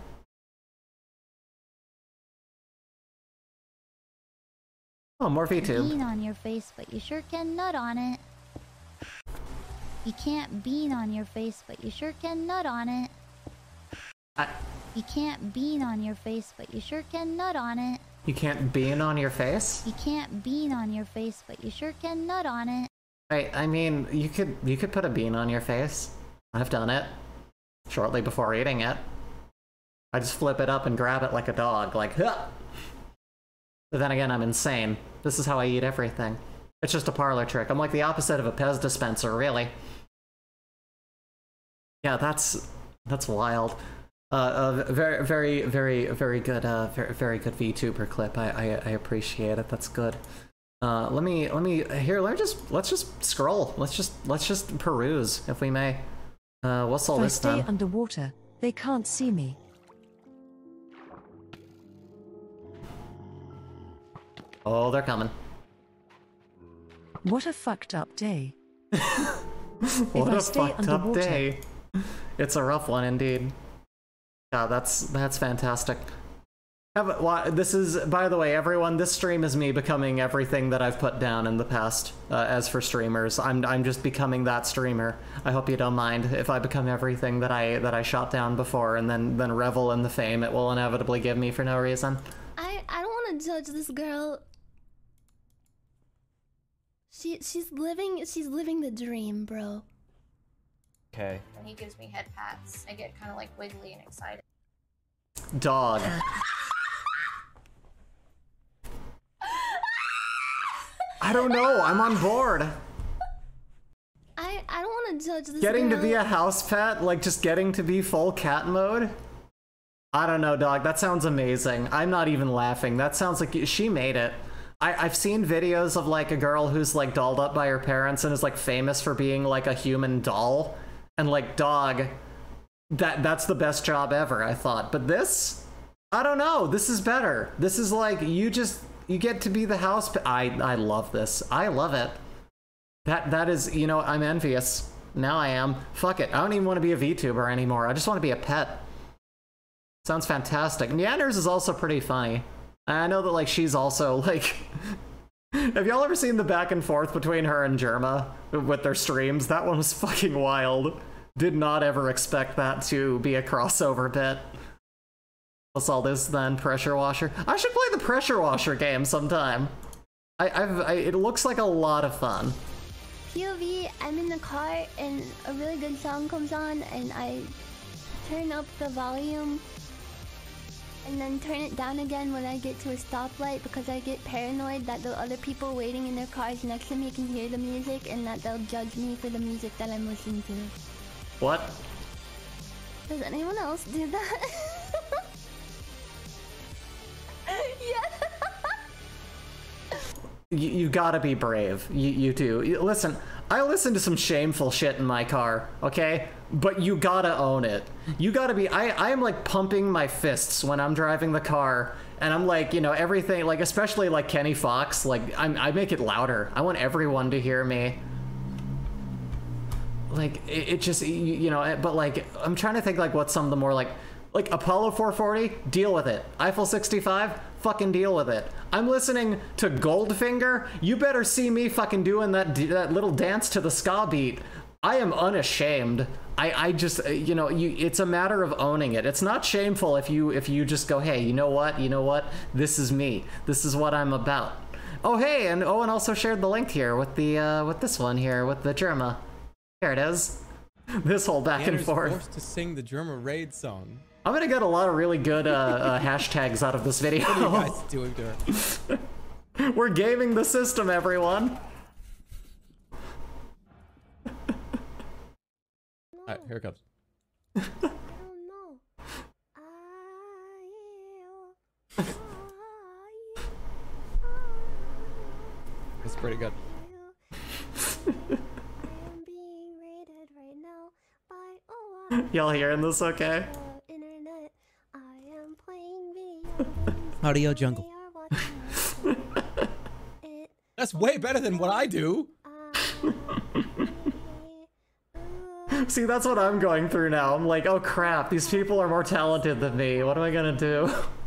Speaker 1: Oh, more VTube.
Speaker 22: Bean on your face, but you sure can nut on it. You can't bean on your face, but you sure can nut on it. You can't bean on your face, but you sure can nut on it.
Speaker 1: You can't bean on your face?
Speaker 22: You can't bean on your face, but you sure can nut on it.
Speaker 1: Right, I mean, you could put a bean on your face. I've done it. Shortly before eating it. I just flip it up and grab it like a dog, like, huh! But then again, I'm insane. This is how I eat everything. It's just a parlor trick. I'm like the opposite of a Pez dispenser, really. Yeah, that's wild. Very, very, very, very good. Very good VTuber clip. I appreciate it. That's good. Let me let's just scroll. Let's just peruse, if we may. What's all this then?
Speaker 16: If I stay underwater, they can't see me.
Speaker 1: Oh, they're coming.
Speaker 16: What a fucked up day.
Speaker 1: What a fucked up day. It's a rough one indeed. Yeah, that's fantastic. This is, by the way, everyone, this stream is me becoming everything that I've put down in the past. As for streamers, I'm just becoming that streamer. I hope you don't mind if I become everything that I shot down before and then revel in the fame it will inevitably give me for no reason.
Speaker 17: I don't want to judge this girl. She's living the dream, bro.
Speaker 1: Okay.
Speaker 19: When he gives me head pats, I get kind of like wiggly and excited.
Speaker 1: Dog. I don't know. I'm on board.
Speaker 17: I don't want to judge this
Speaker 1: Getting
Speaker 17: girl.
Speaker 1: to be a house pet, like just getting to be full cat mode. I don't know, dog. That sounds amazing. I'm not even laughing. That sounds like she made it. I've seen videos of like a girl who's like dolled up by her parents and is like famous for being like a human doll, and like dog, that's the best job ever, I thought. But this, I don't know, this is better. This is like you get to be the house. I love this. I love it. That is, you know, I'm envious. Now I am. Fuck it. I don't even want to be a VTuber anymore. I just want to be a pet. Sounds fantastic. Neanders is also pretty funny. I know that like she's also like have y'all ever seen the back and forth between her and Germa with their streams? That one was fucking wild. Did not ever expect that to be a crossover bit. What's all this then? Pressure washer? I should play the pressure washer game sometime. It looks like a lot of fun.
Speaker 17: POV, I'm in the car and a really good song comes on and I turn up the volume and then turn it down again when I get to a stoplight because I get paranoid that the other people waiting in their cars next to me can hear the music and that they'll judge me for the music that I'm listening to.
Speaker 1: What?
Speaker 17: Does anyone else do that? Yeah.
Speaker 1: You gotta be brave. You do. Listen, I listen to some shameful shit in my car, okay? But you gotta own it. You gotta be. I am like pumping my fists when I'm driving the car, and I'm like, you know, everything, like especially like Kenny Fox, like I make it louder. I want everyone to hear me. Like it just, you know, but like I'm trying to think like what some of the more like Apollo 440, deal with it. Eiffel 65, fucking deal with it. I'm listening to Goldfinger. You better see me fucking doing that little dance to the ska beat. I am unashamed. I just, you know, it's a matter of owning it. It's not shameful if you just go, hey, you know what? This is me. This is what I'm about. Oh, hey, and Owen also shared the link here with the with this one here with the Germa. Here it is. This whole back and forth.
Speaker 2: Forced to sing the Germa raid song.
Speaker 1: I'm gonna get a lot of really good hashtags out of this video.
Speaker 2: What are you guys doing to her?
Speaker 1: We're gaming the system, everyone.
Speaker 2: Alright, here it comes. That's pretty good.
Speaker 1: Y'all hearing this okay?
Speaker 2: Audio Jungle. That's way better than what I do.
Speaker 1: See, that's what I'm going through now. I'm like, oh crap, these people are more talented than me. What am I gonna do?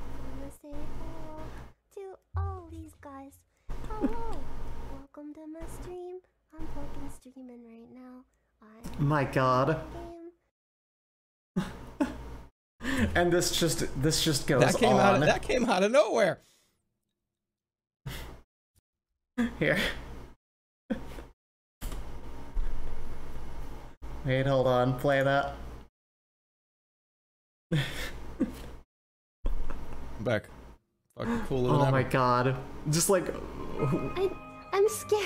Speaker 17: To all these guys, hello, welcome to my stream. I'm fucking streaming right now.
Speaker 1: My god. And this just goes on.
Speaker 2: That came out of nowhere.
Speaker 1: Here. Wait, hold on. Play that.
Speaker 2: I'm back. Fucking cool than
Speaker 1: Oh
Speaker 2: ever.
Speaker 1: my god. Just like...
Speaker 17: I'm scared.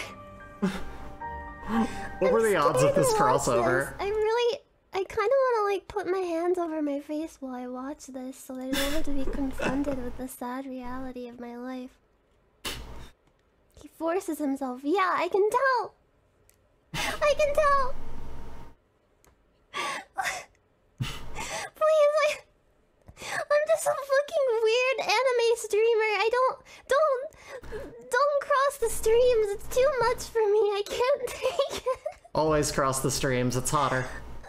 Speaker 1: What were the odds of this crossover?
Speaker 17: I kind of want to like put my hands over my face while I watch this so that I don't have to be confronted with the sad reality of my life. He forces himself. Yeah, I can tell. I can tell. Please, I'm just a fucking weird anime streamer. Don't cross the streams. It's too much for me. I can't take it.
Speaker 1: Always cross the streams. It's hotter.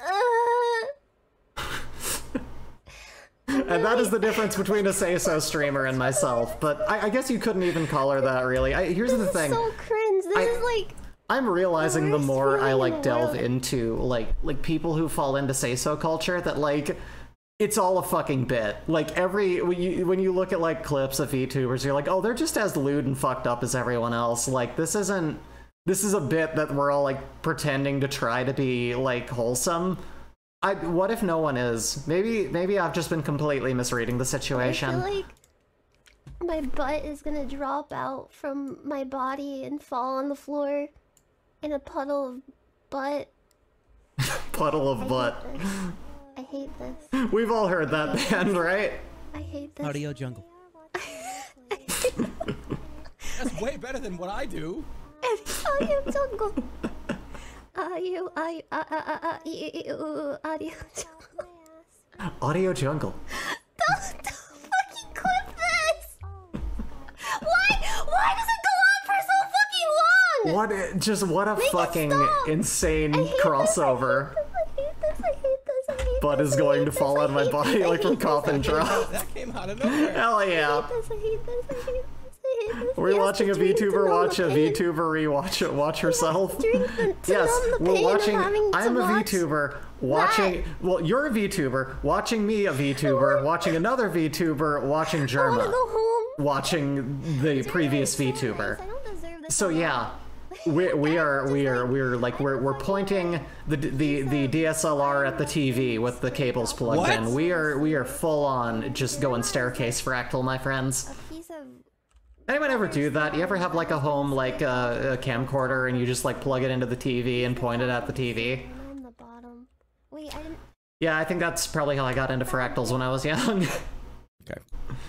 Speaker 1: And that is the difference between a Say-So streamer and myself. But I guess you couldn't even call her that, really. Here's the thing.
Speaker 17: So cringe. This is like...
Speaker 1: I'm realizing the more I like delve
Speaker 17: world.
Speaker 1: into like people who fall into Say-So culture that like it's all a fucking bit. Like when you look at like clips of VTubers, you're like, oh, they're just as lewd and fucked up as everyone else. Like this is a bit that we're all like pretending to try to be like wholesome. What if no one is? Maybe I've just been completely misreading the situation.
Speaker 17: I feel like my butt is gonna drop out from my body and fall on the floor in a puddle of butt.
Speaker 1: Puddle of butt.
Speaker 17: I hate this.
Speaker 1: We've all heard that band, right?
Speaker 17: I hate this.
Speaker 2: Audio Jungle. That's way better than what I do.
Speaker 17: Audio jungle. Audio
Speaker 1: Audio jungle.
Speaker 17: Don't fucking clip this! Why does it go on for so fucking long?
Speaker 1: What a fucking insane crossover. Butt is going to fall on my body like from coffin drop.
Speaker 2: That came out of nowhere.
Speaker 1: Hell yeah. We're watching a VTuber watch a VTuber watch herself. Yes, we're watching. I'm a VTuber watching. Well, you're a VTuber watching me, a VTuber watching another VTuber watching Germa, watching the previous VTuber. So yeah, we're pointing the DSLR at the TV with the cables plugged in. We are full on just going staircase fractal, my friends. Anyone ever do that? You ever have like a home like a camcorder and you just like plug it into the TV and point it at the TV?
Speaker 17: On the bottom. Wait, I didn't.
Speaker 1: Yeah, I think that's probably how I got into fractals when I was young.
Speaker 2: Okay.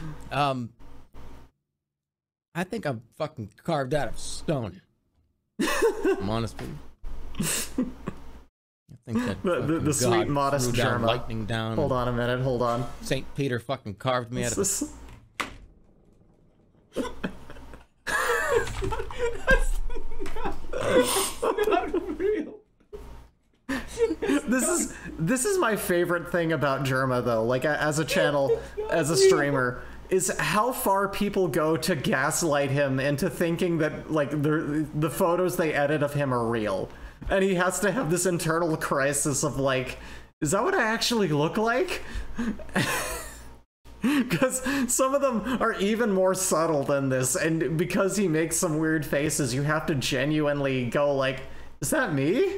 Speaker 2: I think I'm fucking carved out of stone. I'm honest with you. I think that
Speaker 1: the sweet modest Germa.
Speaker 2: Lightning down.
Speaker 1: Hold on a minute. Hold on.
Speaker 2: Saint Peter fucking carved me out of.
Speaker 1: That's not real. This is my favorite thing about Germa though, like as a channel, as a streamer, is how far people go to gaslight him into thinking that like the photos they edit of him are real. And he has to have this internal crisis of like, is that what I actually look like? Because some of them are even more subtle than this, and because he makes some weird faces, you have to genuinely go like, is that me?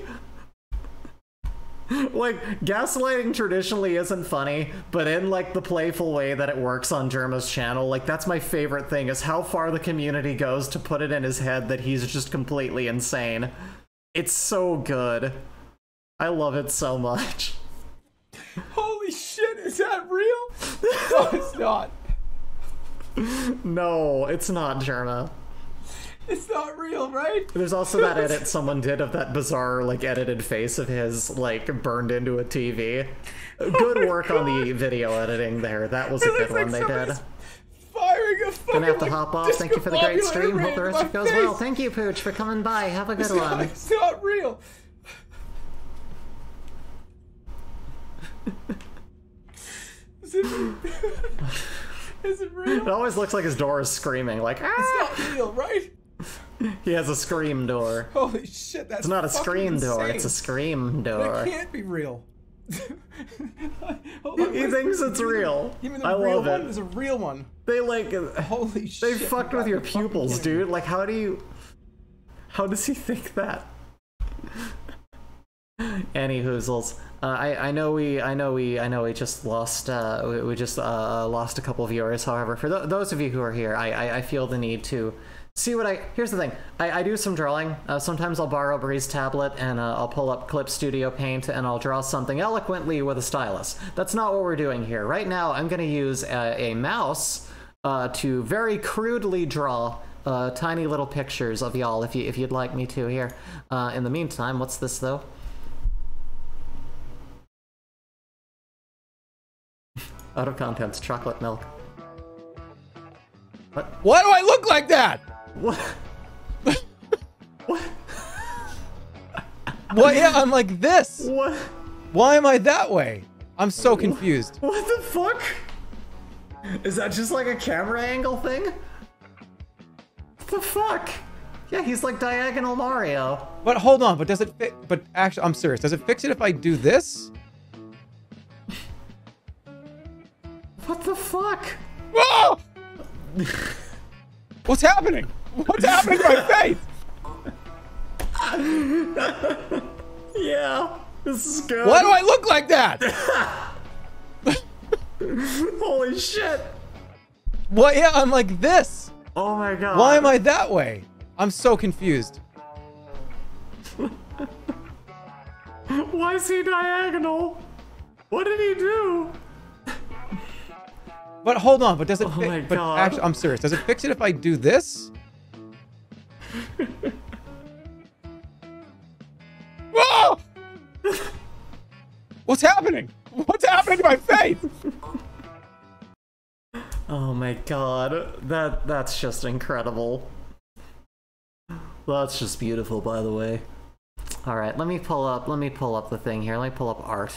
Speaker 1: Like, gaslighting traditionally isn't funny, but in like the playful way that it works on Germa's channel, like that's my favorite thing, is how far the community goes to put it in his head that he's just completely insane. It's so good. I love it so much.
Speaker 2: Holy shit, is that real? No, it's not.
Speaker 1: No, it's not, Germa.
Speaker 2: It's not real, right?
Speaker 1: There's also that edit someone did of that bizarre, like, edited face of his, like, burned into a TV. Good work on the video editing there. That was a good one they did.
Speaker 2: Firing a fucking,
Speaker 1: gonna have to hop off. Thank you for the great stream. Hope the rest of it goes well. Thank you, Pooch, for coming by. Have a good one.
Speaker 2: It's not real. Is it real? Is it real?
Speaker 1: It always looks like his door is screaming, like, ah!
Speaker 2: It's not real, right?
Speaker 1: He has a scream door.
Speaker 2: Holy shit, that's
Speaker 1: It's not a scream door,
Speaker 2: insane.
Speaker 1: it's a scream door.
Speaker 2: That can't be real.
Speaker 1: He thinks it's real.
Speaker 2: Even the
Speaker 1: I
Speaker 2: real
Speaker 1: love
Speaker 2: one
Speaker 1: it.
Speaker 2: is a real one.
Speaker 1: They like,
Speaker 2: holy
Speaker 1: they
Speaker 2: shit.
Speaker 1: fucked with your pupils, dude. Like, how does he think that? Any hoozles. I know we just lost lost a couple of viewers. However, for those of you who are here, I feel the need to see what here's the thing. I do some drawing. Sometimes I'll borrow Bree's tablet and I'll pull up Clip Studio Paint and I'll draw something eloquently with a stylus. That's not what we're doing here. Right now, I'm gonna use a mouse to very crudely draw tiny little pictures of y'all if you'd like me to here. In the meantime, what's this though? Out of contents, chocolate milk. What?
Speaker 2: Why do I look like that?
Speaker 1: What? What?
Speaker 2: What? Yeah, I'm like this.
Speaker 1: What?
Speaker 2: Why am I that way? I'm so confused.
Speaker 1: What the fuck? Is that just like a camera angle thing? What the fuck? Yeah, he's like Diagonal Mario.
Speaker 2: But hold on, but does it fit? But actually, I'm serious. Does it fix it if I do this?
Speaker 1: What the fuck?
Speaker 2: Oh! What's happening? What's happening to my face?
Speaker 1: Yeah, this is good.
Speaker 2: Why do I look like that?
Speaker 1: Holy shit.
Speaker 2: What? Yeah, I'm like this.
Speaker 1: Oh my god.
Speaker 2: Why am I that way? I'm so confused.
Speaker 1: Why is he diagonal? What did he do?
Speaker 2: But hold on, but does it
Speaker 1: Oh
Speaker 2: fit?
Speaker 1: my
Speaker 2: But
Speaker 1: God.
Speaker 2: actually, I'm serious. Does it fix it if I do this? What's happening? What's happening to my face?
Speaker 1: Oh my god, that's just incredible. That's just beautiful, by the way. All right, let me pull up the thing here. Let me pull up art.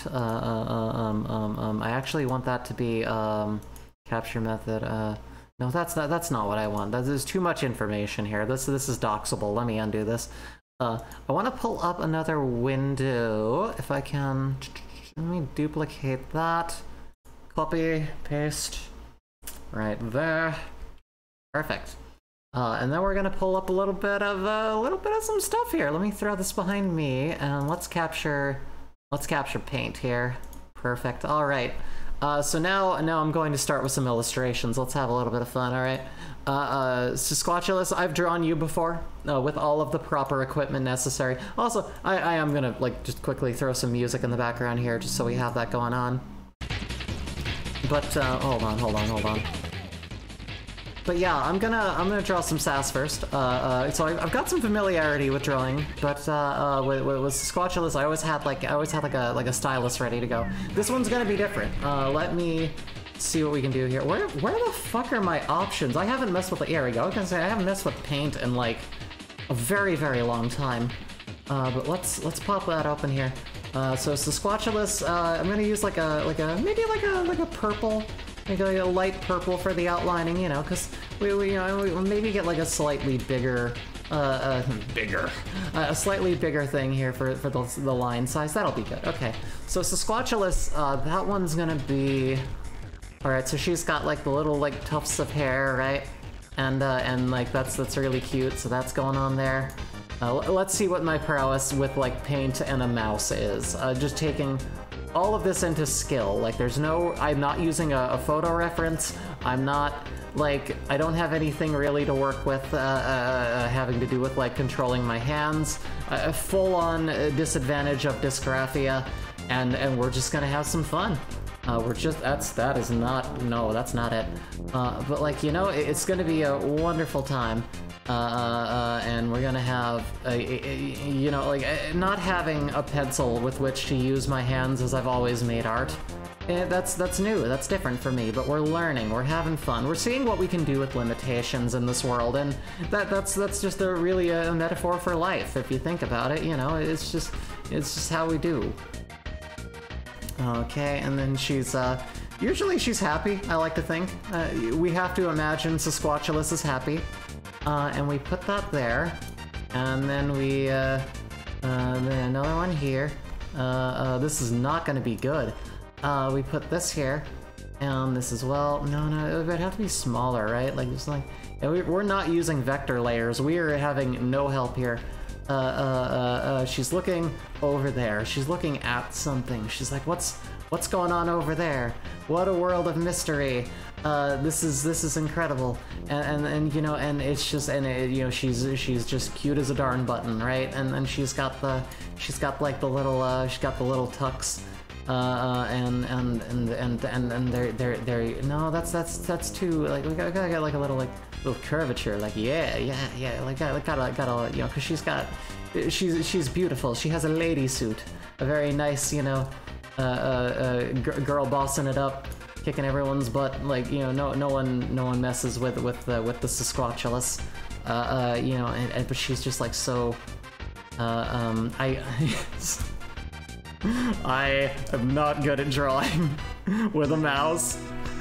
Speaker 1: I actually want that to be capture method. No, that's not what I want. There's too much information here. This is doxable. Let me undo this. I want to pull up another window if I can. Let me duplicate that. Copy, paste. Right there. Perfect. And then we're gonna pull up a little bit of some stuff here. Let me throw this behind me and let's capture paint here. Perfect. All right. So now I'm going to start with some illustrations. Let's have a little bit of fun. All right. Sasquatchulus, I've drawn you before with all of the proper equipment necessary. Also, I am gonna like just quickly throw some music in the background here just so we have that going on. But hold on. But yeah, I'm gonna draw some sass first. So I've got some familiarity with drawing, but with Sasquatchulus, I always had like a stylus ready to go. This one's gonna be different. Let me see what we can do here. Where the fuck are my options? I haven't messed with it. Here we go. I was gonna say I haven't messed with paint in like a very, very long time. But let's pop that open here. So Sasquatchulus, I'm gonna use maybe a purple. Maybe like a light purple for the outlining, you know, because we maybe get like a slightly bigger, a slightly bigger thing here for the line size. That'll be good. Okay, so Sasquatchulus, that one's gonna be, all right. So she's got like the little like tufts of hair, right? And like that's really cute. So that's going on there. Let's see what my prowess with like paint and a mouse is. Just taking all of this into skill. Like I'm not using a photo reference. I'm not like, I don't have anything really to work with having to do with like controlling my hands. A full-on disadvantage of dysgraphia, and we're just gonna have some fun. That's not it. But like, you know, it's gonna be a wonderful time. And we're gonna have you know, like not having a pencil with which to use my hands as I've always made art. That's new, that's different for me, but we're learning, we're having fun, we're seeing what we can do with limitations in this world, and that's just really a metaphor for life, if you think about it, you know, it's just how we do. Okay, and then she's, usually she's happy, I like to think. We have to imagine Sasquatchulus is happy. And we put that there, and then we, then another one here. This is not gonna be good. We put this here, and this as well. No, it would have to be smaller, right? Like, it's like, we're not using vector layers. We are having no help here. She's looking over there. She's looking at something. She's like, what's going on over there? What a world of mystery. This is incredible, and you know, and it's just, you know, she's just cute as a darn button, right? And then she's got like the little tucks, and they're no, that's too, like, we gotta get like a little curvature, like yeah, like gotta you know, because she's beautiful. She has a lady suit, a very nice, you know, girl bossing it up, kicking everyone's butt, like, you know, no one messes with the Sasquatchulus, you know, but she's just like so, I am not good at drawing with a mouse.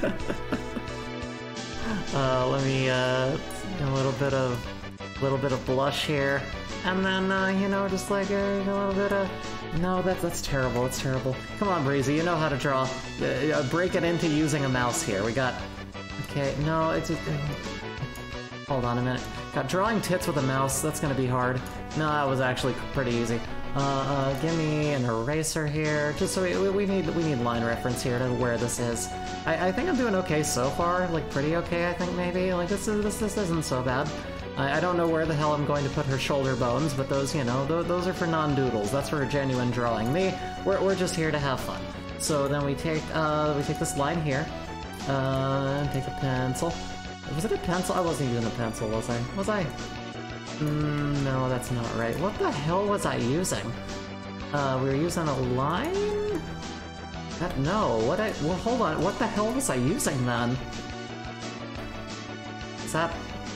Speaker 1: Let me a little bit of blush here, and then you know, just like a little bit of. No, that's terrible. It's terrible. Come on, Breezy, you know how to draw. Break it into using a mouse here. We got. Okay, no, it's. Hold on a minute. Got drawing tits with a mouse. That's gonna be hard. No, that was actually pretty easy. Give me an eraser here, just so we need line reference here to where this is. I think I'm doing okay so far, like pretty okay. I think maybe like this isn't so bad. I don't know where the hell I'm going to put her shoulder bones, but those, you know, those are for non-doodles. That's for genuine drawing. We're just here to have fun. So then we take this line here, take a pencil. Was it a pencil? I wasn't using a pencil, was I? Was I? No, that's not right. What the hell was I using? We were using a line? No, well, hold on, what the hell was I using then? Is that...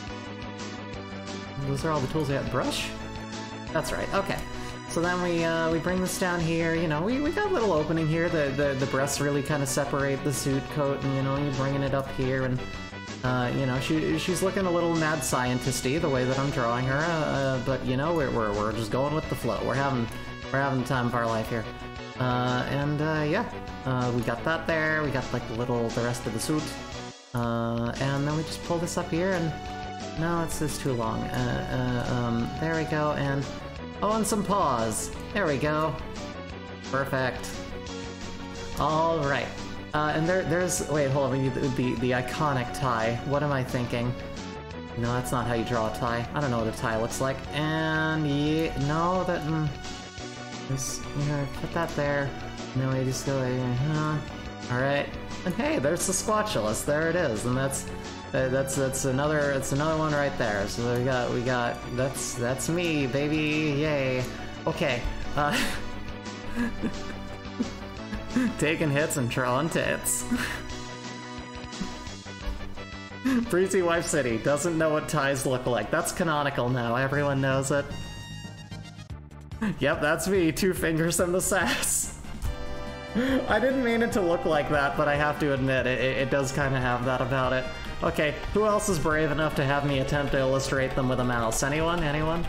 Speaker 1: Those are all the tools we had. Brush? That's right, okay. So then we bring this down here, you know, we got a little opening here, the breasts really kind of separate the suit coat, and, you know, you're bringing it up here, and, you know, she's looking a little mad scientist-y, the way that I'm drawing her, but, you know, we're just going with the flow. We're having the time of our life here. Yeah, we got that there, we got, like, the rest of the suit, and then we just pull this up here, and, no, it's too long, there we go, and, oh, and some paws, there we go, perfect, alright, and there's, wait, hold on, we need the iconic tie, what am I thinking? No, that's not how you draw a tie, I don't know what a tie looks like, and, yeah, no, that, just, yeah, put that there, and then we just go, alright, and hey, there's the Squatulus, there it is, and that's another one right there. So we got that's me, baby, yay. Okay, taking hits and drawing tits. Breezy Wife City doesn't know what ties look like. That's canonical now, everyone knows it. Yep, that's me, 2 fingers and the sass. I didn't mean it to look like that, but I have to admit, it does kind of have that about it. Okay, who else is brave enough to have me attempt to illustrate them with a mouse? Anyone? Anyone?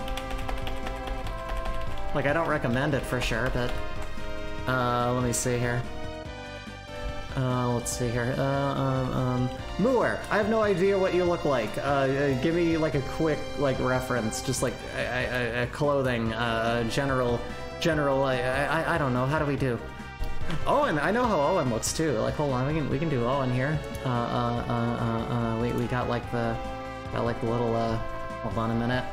Speaker 1: Like, I don't recommend it for sure, but... let me see here. Let's see here. Muir, I have no idea what you look like. Give me, like, a quick, like, reference. Just, like, a clothing, general, I don't know. How do we do? Owen, I know how Owen looks too. Like, hold on, we can do Owen here. We got like the little hold on a minute.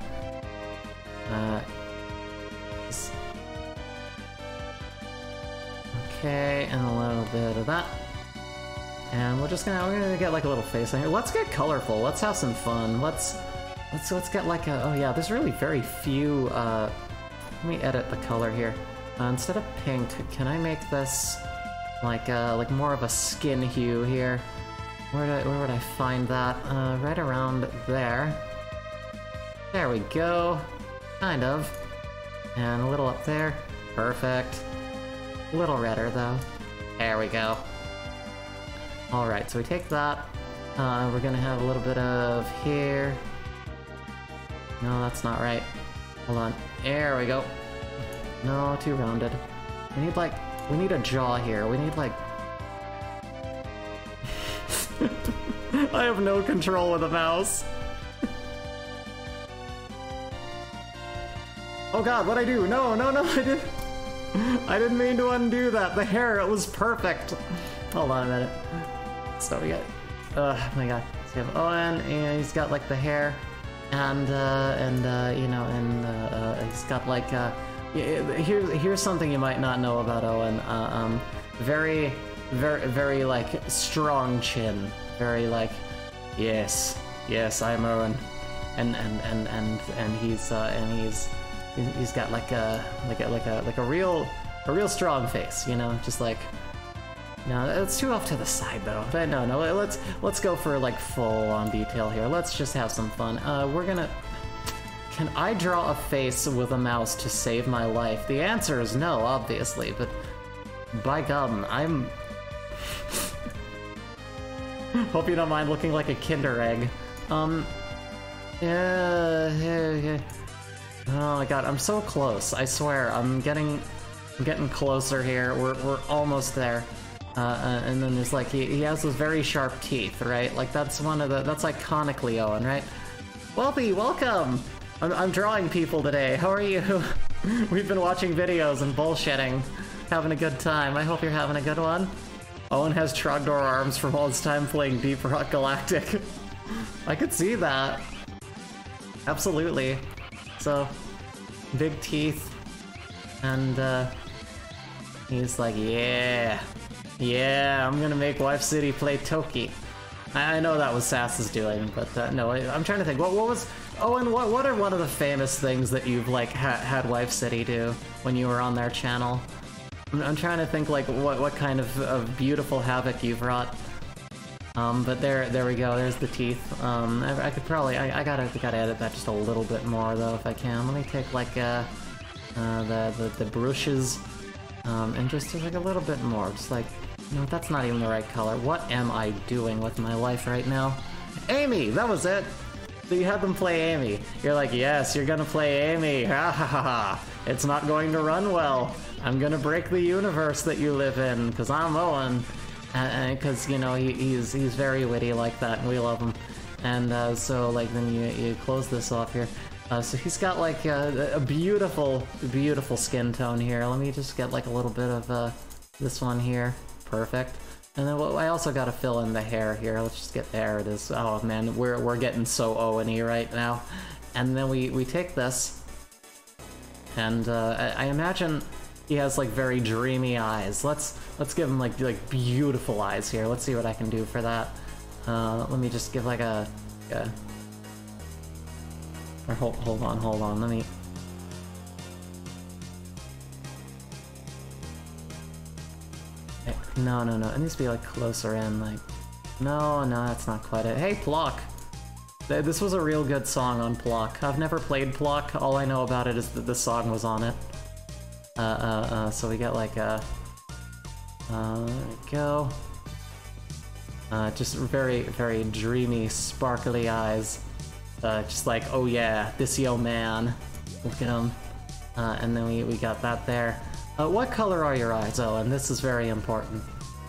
Speaker 1: Okay, and a little bit of that. And we're gonna get like a little face on here. Let's get colorful. Let's have some fun. Let's get like a, oh yeah, there's really very few. Let me edit the color here. Instead of pink, can I make this like more of a skin hue here? Where would I find that? Right around there. There we go. Kind of. And a little up there. Perfect. A little redder though. There we go. Alright, so we take that. We're gonna have a little bit of here. No, that's not right. Hold on. There we go. No, too rounded. We need a jaw here. We need like... I have no control with a mouse. Oh god, what'd I do? No, I didn't mean to undo that. The hair, it was perfect. Hold on a minute. So we got... oh my god. So we have Owen, and he's got like the hair, and you know, and he's got like here's something you might not know about Owen. Very like strong chin. Very like, yes, I'm Owen, and he's got like a real strong face. You know, just like. No, it's too off to the side though. No, let's go for like full on detail here. Let's just have some fun. Can I draw a face with a mouse to save my life? The answer is no, obviously, but by gum, I'm... Hope you don't mind looking like a Kinder Egg. Yeah. Oh my god, I'm so close, I swear. I'm getting closer here. We're almost there. And then there's like, he has those very sharp teeth, right? Like that's that's iconically Owen, right? Welby, welcome! I'm drawing people today, how are you? We've been watching videos and bullshitting, having a good time. I hope you're having a good one. Owen has Trogdor arms from all his time playing Deep Rock Galactic. I could see that. Absolutely. So, big teeth, and he's like, yeah, I'm gonna make Wife City play Toki. I know that was Sass's doing, but no, I'm trying to think. What was... Owen, what are one of the famous things that you've, like, had Wife City do when you were on their channel? I'm trying to think like what kind of beautiful havoc you've wrought. But there we go. There's the teeth. I could probably I gotta edit that just a little bit more though if I can. Let me take like the brushes and just like a little bit more. Just like, no, that's not even the right color. What am I doing with my life right now? Amy, that was it. So you had them play Amy. You're like, yes, you're gonna play Amy. Ha ha ha ha. It's not going to run well. I'm gonna break the universe that you live in because I'm Owen. Because you know he's very witty like that, and we love him. And so like then you close this off here. So he's got like a beautiful skin tone here. Let me just get like a little bit of this one here. Perfect. And then I also got to fill in the hair here. Let's just get there. It is. Oh man, we're getting so Owen-y right now. And then we take this, and I imagine he has like very dreamy eyes. Let's give him like beautiful eyes here. Let's see what I can do for that. Let me just give like a or hold on. Let me. No. It needs to be like closer in. Like, no, that's not quite it. Hey, Plock. This was a real good song on Plock. I've never played Plock. All I know about it is that this song was on it. So we get like a. There we go. Just very dreamy, sparkly eyes. Just like, oh yeah, this yo man. Look at him. And then we got that there. What color are your eyes, Owen? This is very important.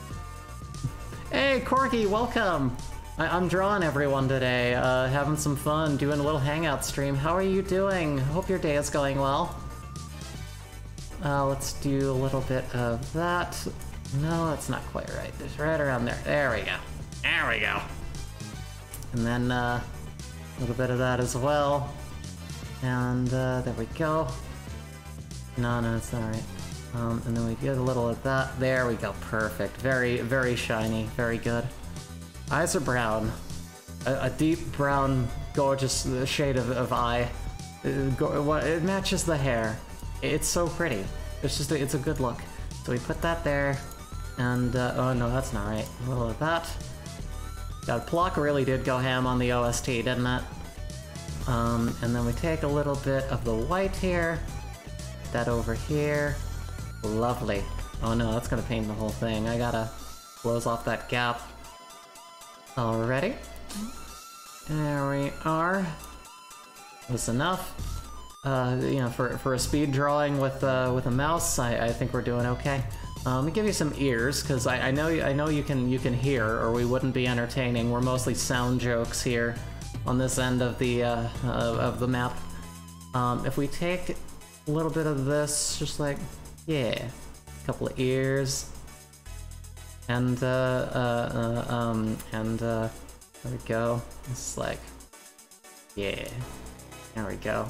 Speaker 1: Hey, Corky, welcome! I'm drawing everyone today, having some fun, doing a little hangout stream. How are you doing? Hope your day is going well. Let's do a little bit of that. No, that's not quite right. It's right around there. There we go. There we go. And then a little bit of that as well. And there we go. No, it's not right. And then we get a little of that. There we go. Perfect. Very shiny. Very good. Eyes are brown. A deep brown, gorgeous shade of eye. It matches the hair. It's so pretty. It's a good look. So we put that there. And, oh no, that's not right. A little of that. God, Plock really did go ham on the OST, didn't it? And then we take a little bit of the white here. That over here. Lovely. Oh no, that's gonna paint the whole thing. I gotta close off that gap. Alrighty. There we are. That's enough. You know, for a speed drawing with a mouse, I think we're doing okay. Let me give you some ears, because I know you can hear, or we wouldn't be entertaining. We're mostly sound jokes here on this end of the map. If we take a little bit of this, just like, yeah, a couple of ears, and there we go. It's like, yeah, there we go.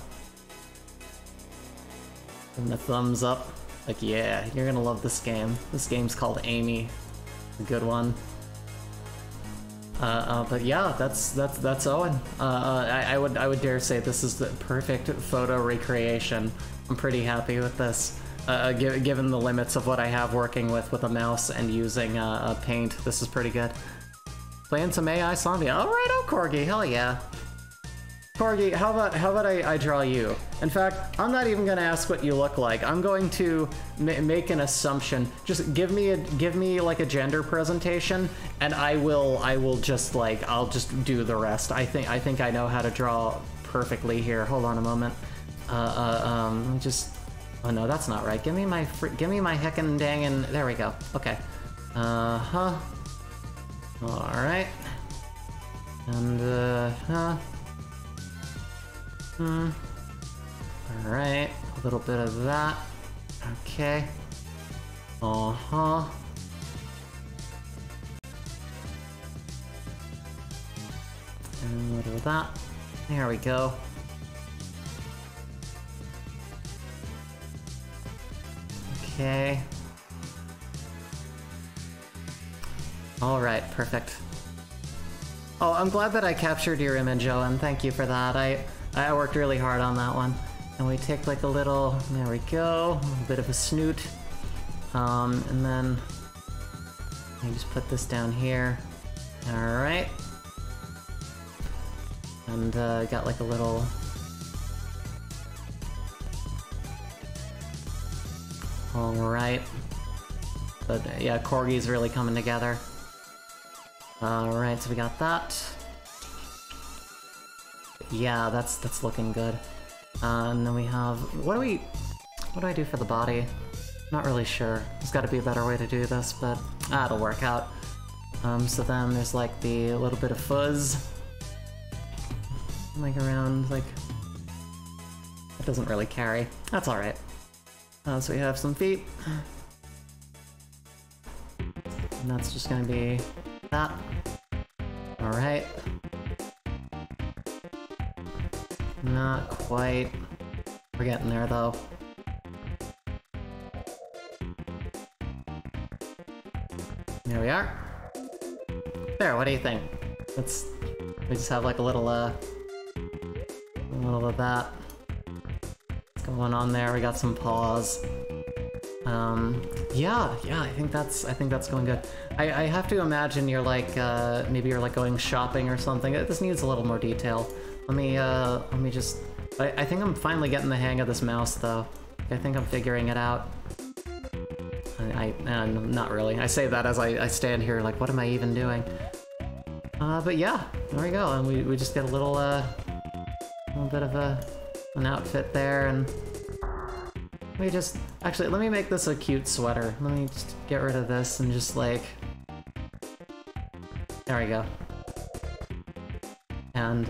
Speaker 1: And the thumbs up, like, yeah, you're gonna love this game. This game's called Amy, a good one. But yeah, that's Owen. I would dare say this is the perfect photo recreation. I'm pretty happy with this. Given the limits of what I have working with a mouse and using paint, this is pretty good. Playing some AI zombie. All right, oh Corgi, hell yeah. Corgi, how about I draw you? In fact, I'm not even gonna ask what you look like. I'm going to make an assumption. Just give me like a gender presentation, and I will just like I'll just do the rest. I think I know how to draw perfectly here. Hold on a moment. Just. Oh no, that's not right. Give me my heckin' dangin'. There we go. Okay. All right. And All right. A little bit of that. Okay. And a little of that. There we go. Okay. Alright, perfect. Oh, I'm glad that I captured your image, Owen. Thank you for that. I worked really hard on that one. And we take like a little, there we go, a little bit of a snoot. And then I just put this down here. Alright. And got like a little... Alright. But yeah, Corgi's really coming together. Alright, so we got that. Yeah, that's looking good. And then we have... What do I do for the body? Not really sure. There's gotta be a better way to do this, but it'll work out. So then there's like the little bit of fuzz. Like around, like... It doesn't really carry. That's alright. So we have some feet. And that's just gonna be that. Alright. Not quite. We're getting there though. There we are. There, what do you think? We just have like a little of that going on there. We got some paws. Yeah, I think that's going good. I have to imagine you're like, maybe you're like going shopping or something. This needs a little more detail. Let me just... I think I'm finally getting the hang of this mouse, though. I think I'm figuring it out. Not really. I say that as I stand here like, what am I even doing? But yeah, there we go. And we just get a little bit of an outfit there, and we just... Actually, let me make this a cute sweater. Let me just get rid of this and just like... There we go. And,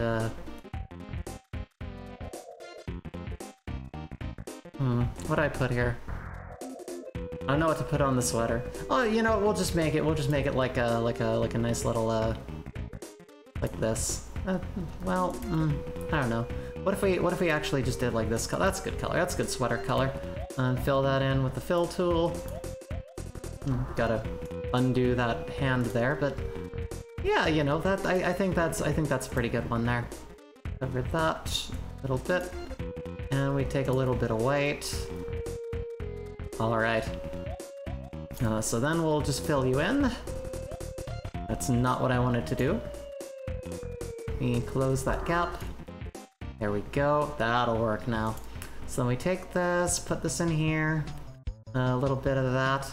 Speaker 1: what do I put here? I don't know what to put on the sweater. Oh, you know, we'll just make it like a nice little, like this. Well, I don't know. What if we actually just did like this color? That's a good color. That's a good sweater color. Fill that in with the fill tool. Gotta undo that hand there, but yeah, you know, that I think that's a pretty good one there. Cover that a little bit, and we take a little bit of white. All right. So then we'll just fill you in. That's not what I wanted to do. Let me close that gap. There we go. That'll work now. So then we take this, put this in here. A little bit of that.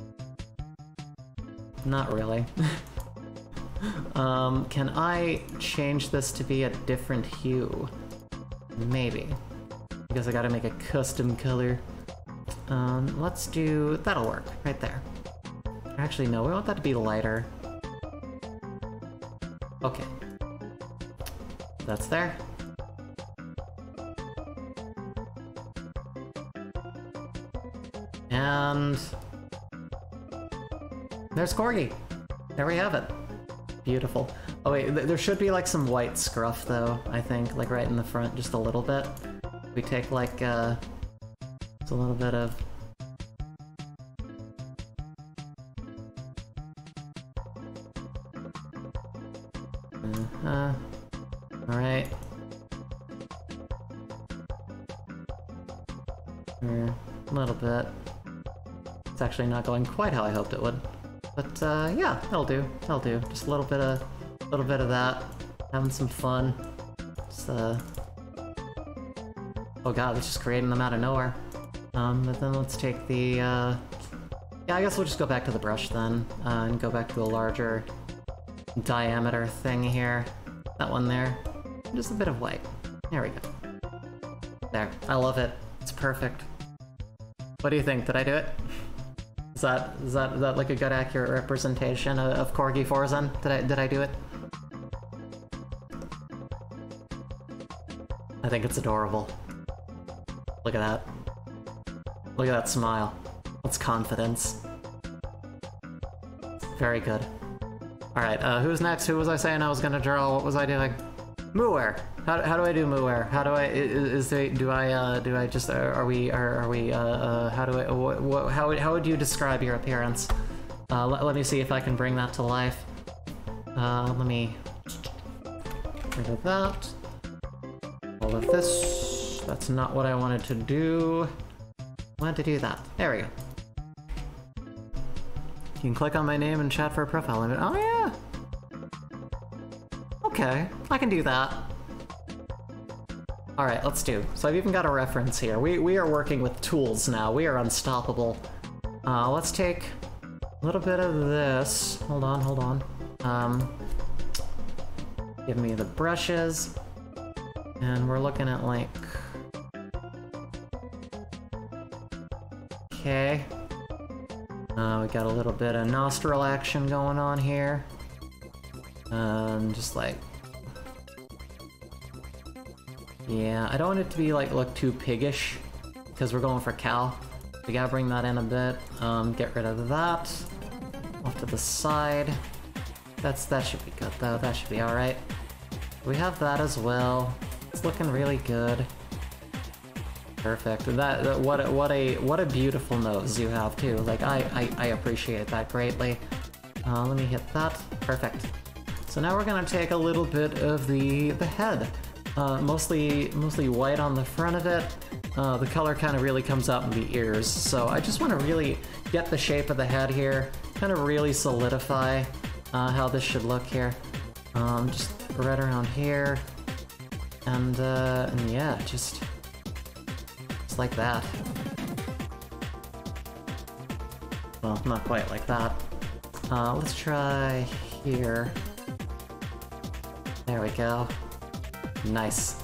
Speaker 1: Not really. Can I change this to be a different hue? Maybe. Because I gotta make a custom color. Let's do... That'll work, right there. Actually, no, we want that to be lighter. Okay. That's there. And... There's Corgi! There we have it. Beautiful. Oh wait, there should be like some white scruff though, I think, like right in the front, just a little bit. We take like, just a little bit of... Alright. A little bit. It's actually not going quite how I hoped it would. But, yeah, that'll do. That'll do. Just a little bit of that. Having some fun. Just, oh god, it's just creating them out of nowhere. But then let's take the, yeah, I guess we'll just go back to the brush then, and go back to a larger diameter thing here. That one there. Just a bit of white. There we go. There. I love it. It's perfect. What do you think? Did I do it? Is that like a good accurate representation of Corgi Forzen? Did I do it? I think it's adorable. Look at that. Look at that smile. That's confidence. Very good. Alright, who's next? Who was I saying I was gonna draw? What was I doing? Muware! How do I do Muware? How do I, how would you describe your appearance? Let me see if I can bring that to life. Let me get rid of that. All of this. That's not what I wanted to do. I wanted to do that. There we go. You can click on my name and chat for a profile image. Oh yeah! Okay, I can do that. Alright, let's do. So I've even got a reference here. We are working with tools now. We are unstoppable. Let's take a little bit of this. Hold on. Give me the brushes. And we're looking at like... Okay. We got a little bit of nostril action going on here. Just like... Yeah, I don't want it to be like look too piggish, because we're going for cow. We gotta bring that in a bit. Get rid of that. Off to the side. That should be good though, that should be alright. We have that as well. It's looking really good. Perfect. What a beautiful nose you have too. Like I appreciate that greatly. Let me hit that. Perfect. So now we're gonna take a little bit of the head. Mostly white on the front of it. The color kind of really comes out in the ears. So I just want to really get the shape of the head here. Kind of really solidify how this should look here. Just right around here. And yeah, just like that. Well, not quite like that. Let's try here. There we go. Nice.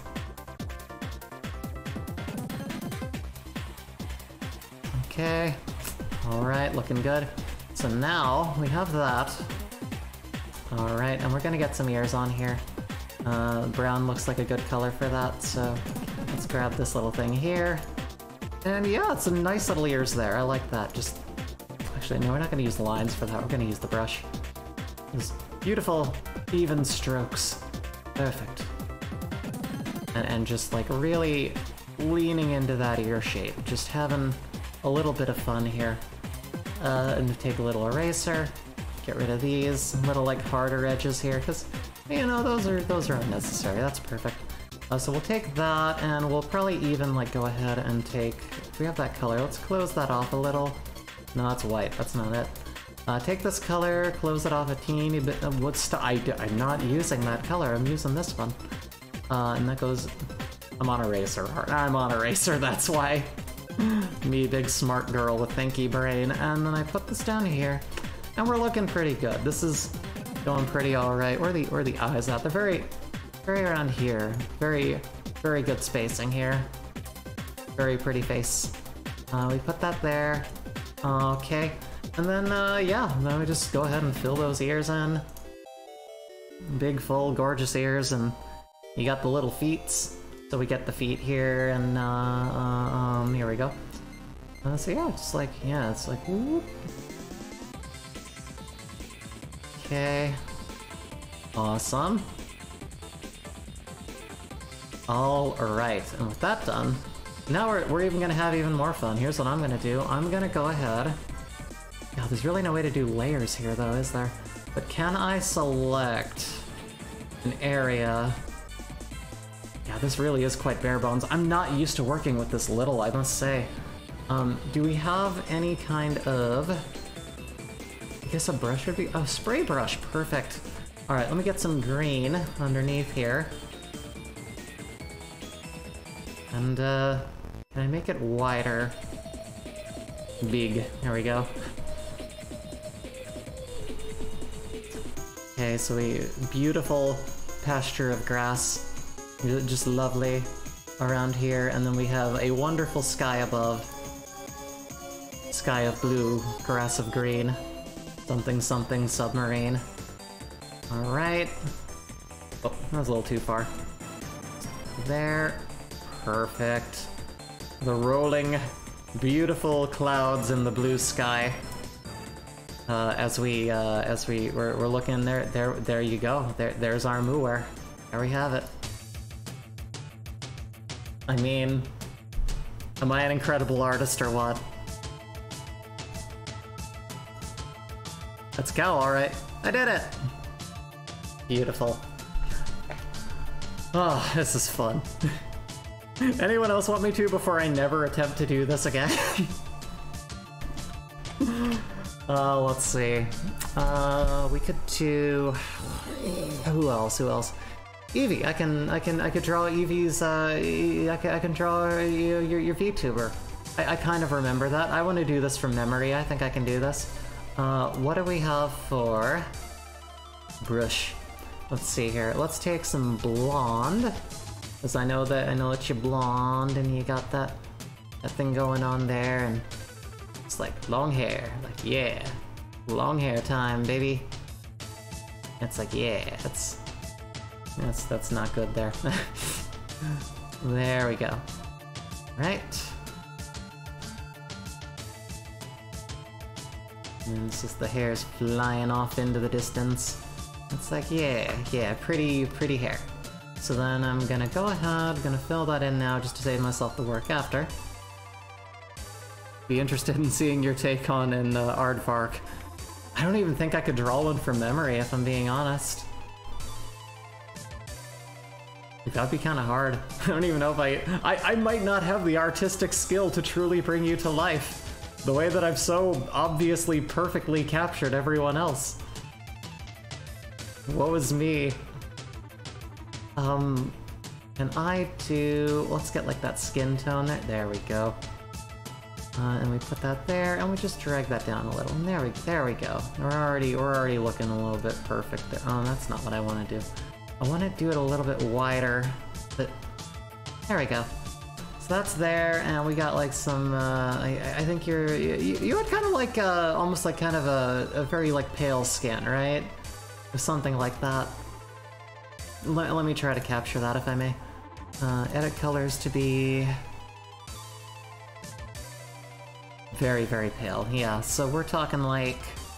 Speaker 1: Okay. Alright, looking good. So now we have that. Alright, and we're gonna get some ears on here. Brown looks like a good color for that, so let's grab this little thing here. And yeah, it's some nice little ears there. I like that. Just actually, no, we're not gonna use the lines for that. We're gonna use the brush. Those beautiful, even strokes. Perfect. And just like really leaning into that ear shape. Just having a little bit of fun here. And take a little eraser. Get rid of these little like harder edges here, because you know those are unnecessary. That's perfect. So we'll take that, and we'll probably even like go ahead and take. If we have that color, let's close that off a little. No, that's white. That's not it. Take this color, close it off a teeny bit. I'm not using that color. I'm using this one. And that goes. I'm on eraser. I'm on eraser. That's why. Me, big smart girl with thinky brain. And then I put this down here. And we're looking pretty good. This is going pretty alright. Where are the eyes at? They're very around here. Very good spacing here. Very pretty face. We put that there. Okay. And then, yeah, then we just go ahead and fill those ears in. Big, full, gorgeous ears, and you got the little feets. So we get the feet here, and, here we go. So yeah, just like, yeah, it's like, whoop. Okay. Awesome. Alright, and with that done, now we're even gonna have even more fun. Here's what I'm gonna do. I'm gonna go ahead. God, there's really no way to do layers here though, is there? But can I select an area? Yeah, this really is quite bare bones. I'm not used to working with this little, I must say. Do we have any kind of... I guess a brush would be... Oh, spray brush, perfect. Alright, let me get some green underneath here. And, can I make it wider? Big. There we go. Okay, so beautiful pasture of grass. Just lovely around here. And then we have a wonderful sky above. Sky of blue, grass of green. Something something submarine. Alright. Oh, that was a little too far. There. Perfect. The rolling, beautiful clouds in the blue sky. As we're looking there you go. There's our Muir. There we have it. I mean, am I an incredible artist or what? Let's go, alright. I did it! Beautiful. Oh, this is fun. Anyone else want me to before I never attempt to do this again? Let's see. We could do... Who else? Eevee. I could draw Eevee's, I can draw your VTuber. I kind of remember that. I want to do this from memory. I think I can do this. What do we have for brush? Let's see here. Let's take some blonde, because I know that you're blonde and you got that thing going on there, and it's like long hair. Like, yeah, long hair time, baby. It's like, yeah, that's not good there. There we go. Right. And it's just the hair's flying off into the distance. It's like, yeah, pretty hair. So then I'm gonna go ahead, gonna fill that in now just to save myself the work after. Be interested in seeing your take on in Aardvark. I don't even think I could draw one from memory if I'm being honest. That'd be kind of hard. I don't even know if I might not have the artistic skill to truly bring you to life. The way that I've so obviously perfectly captured everyone else. Woe is me. Can I do... Let's get like that skin tone there. There we go. And we put that there, and we just drag that down a little. And there we go. We're already looking a little bit perfect there. Oh, that's not what I want to do. I want to do it a little bit wider, but there we go. So that's there, and we got like some, I think you had kind of like, almost like kind of a very like pale skin, right? Or something like that. Let me try to capture that if I may. Edit colors to be very, very pale. Yeah, so we're talking like,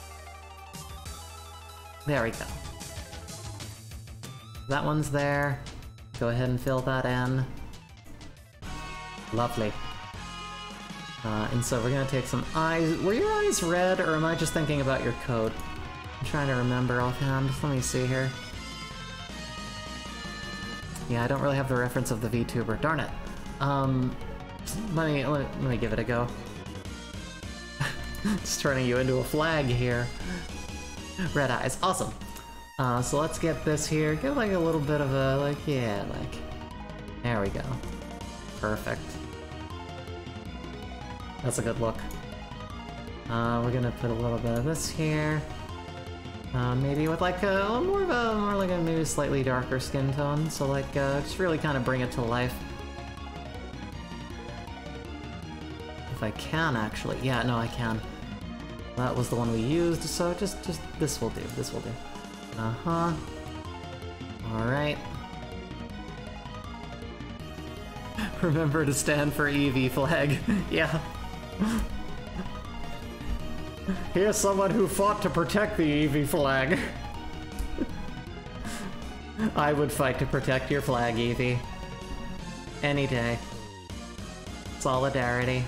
Speaker 1: there we go. That one's there. Go ahead and fill that in. Lovely. And so we're gonna take some eyes. Were your eyes red, or am I just thinking about your code? I'm trying to remember offhand. Let me see here. Yeah, I don't really have the reference of the VTuber. Darn it. Let me give it a go. Just turning you into a flag here. Red eyes. Awesome. So let's get this here. Get like a little bit of a, like, yeah, like... There we go. Perfect. That's a good look. We're gonna put a little bit of this here. Maybe with like a more like a maybe slightly darker skin tone. So like, just really kind of bring it to life. If I can actually, yeah, no, I can. That was the one we used. So just this will do. This will do. Uh-huh. Alright. Remember to stand for Eevee flag. Yeah. Here's someone who fought to protect the Eevee flag. I would fight to protect your flag, Eevee. Any day. Solidarity.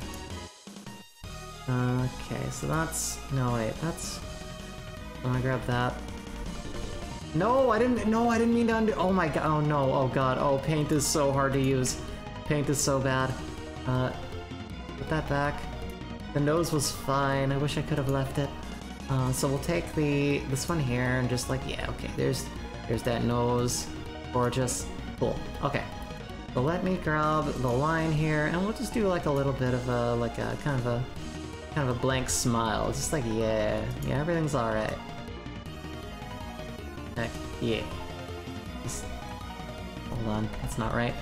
Speaker 1: Okay, so that's... No, wait, that's... I'm gonna grab that. No, I didn't mean to undo. Oh my god, oh no, oh god, oh, paint is so hard to use. Paint is so bad. Put that back. The nose was fine, I wish I could have left it. So we'll take this one here and just like, yeah, okay, there's that nose. Gorgeous. Cool, okay. So let me grab the line here, and we'll just do like a little bit of a, like a, kind of a blank smile. Just like, yeah, everything's alright. Heck, yeah. Just, hold on, that's not right.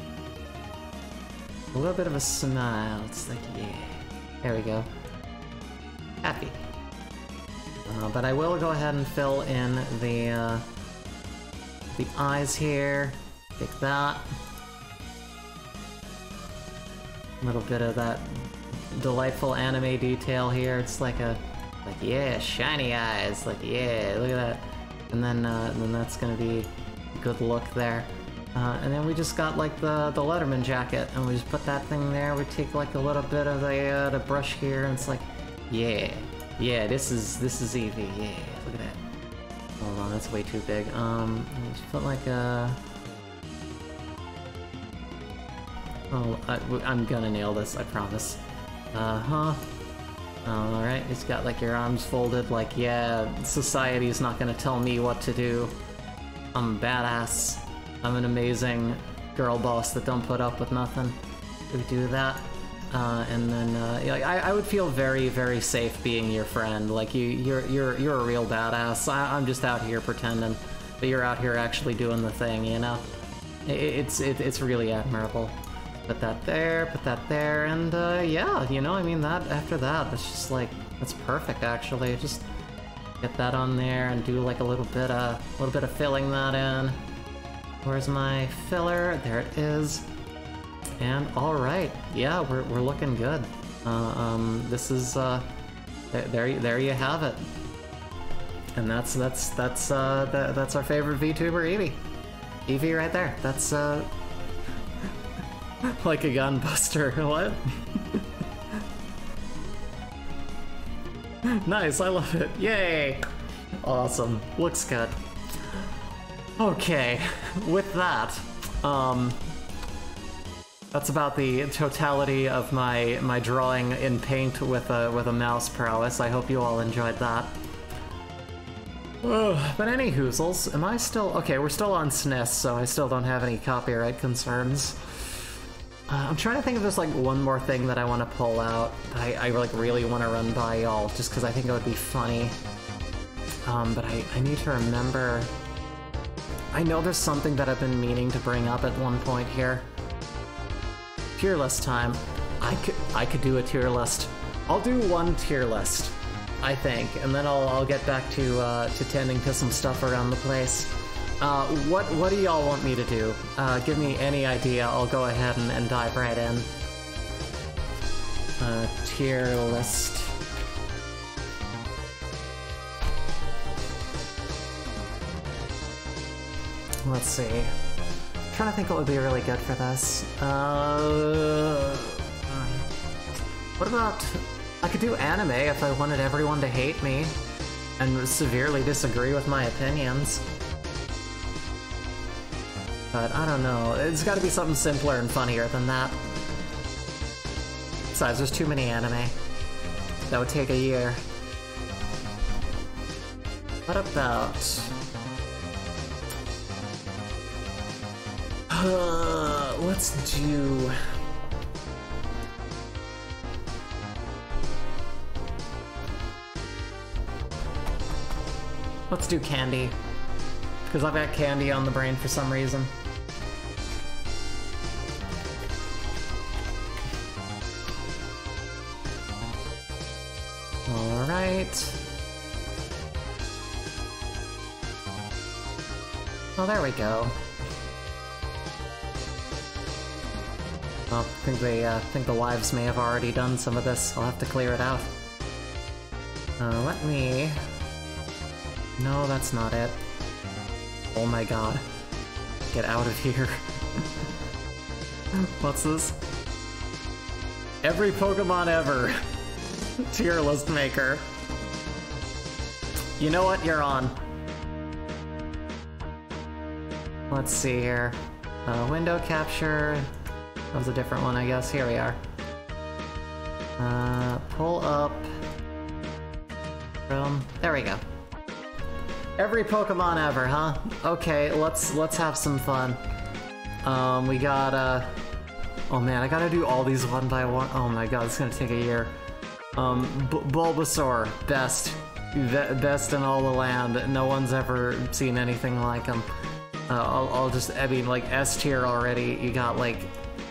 Speaker 1: A little bit of a smile. It's like, yeah. There we go. Happy. But I will go ahead and fill in the eyes here. Take that. A little bit of that delightful anime detail here. It's like yeah, shiny eyes. Like, yeah, look at that. And then that's gonna be a good look there. And then we just got like the Letterman jacket, and we just put that thing there. We take like a little bit of the brush here, and it's like, yeah, this is Eevee. Yeah, look at that. Hold on, that's way too big. Just put like a. Oh, I'm gonna nail this, I promise. Alright, he's got like your arms folded like, yeah, society's not gonna tell me what to do. I'm a badass. I'm an amazing girl boss that don't put up with nothing. We do that. And then I would feel very, very safe being your friend. Like you're a real badass. I'm just out here pretending, but you're out here actually doing the thing, you know? It's really admirable. Put that there, and yeah, you know, I mean, that after that, it's just like, that's perfect actually. Just get that on there and do like a little bit of filling that in. Where's my filler? There it is. And all right, yeah, we're looking good. This is there you have it. And that's our favorite VTuber, Eevee. Eevee right there. That's like a gunbuster. What? Nice, I love it. Yay! Awesome. Looks good. Okay, with that, that's about the totality of my drawing in paint with a mouse prowess. I hope you all enjoyed that. But any hoozles, am I still... Okay, we're still on SNES, so I still don't have any copyright concerns. I'm trying to think if there's like one more thing that I want to pull out. I like really want to run by y'all, just because I think it would be funny. But I need to remember... I know there's something that I've been meaning to bring up at one point here. Tier list time. I could do a tier list. I'll do one tier list, I think, and then I'll get back to tending to some stuff around the place. What do y'all want me to do? Give me any idea. I'll go ahead and dive right in. Tier list. Let's see. I'm trying to think what would be really good for this. What about... I could do anime if I wanted everyone to hate me and severely disagree with my opinions. But I don't know. It's gotta be something simpler and funnier than that. Besides, there's too many anime. That would take a year. What about... let's do... Let's do candy. Because I've got candy on the brain for some reason. Alright. Oh, there we go. Oh, I think the wives may have already done some of this. I'll have to clear it out. Let me... No, that's not it. Oh my god. Get out of here. What's this? Every Pokemon ever. Tier list maker. You know what? You're on. Let's see here. Window capture. That was a different one, I guess. Here we are. Pull up. Boom. There we go. Every Pokemon ever, huh? Okay, let's have some fun. We got oh man, I gotta do all these one by one. Oh my god, it's gonna take a year. Bulbasaur, best in all the land. No one's ever seen anything like him. I'll just, I mean, like S tier already. You got like,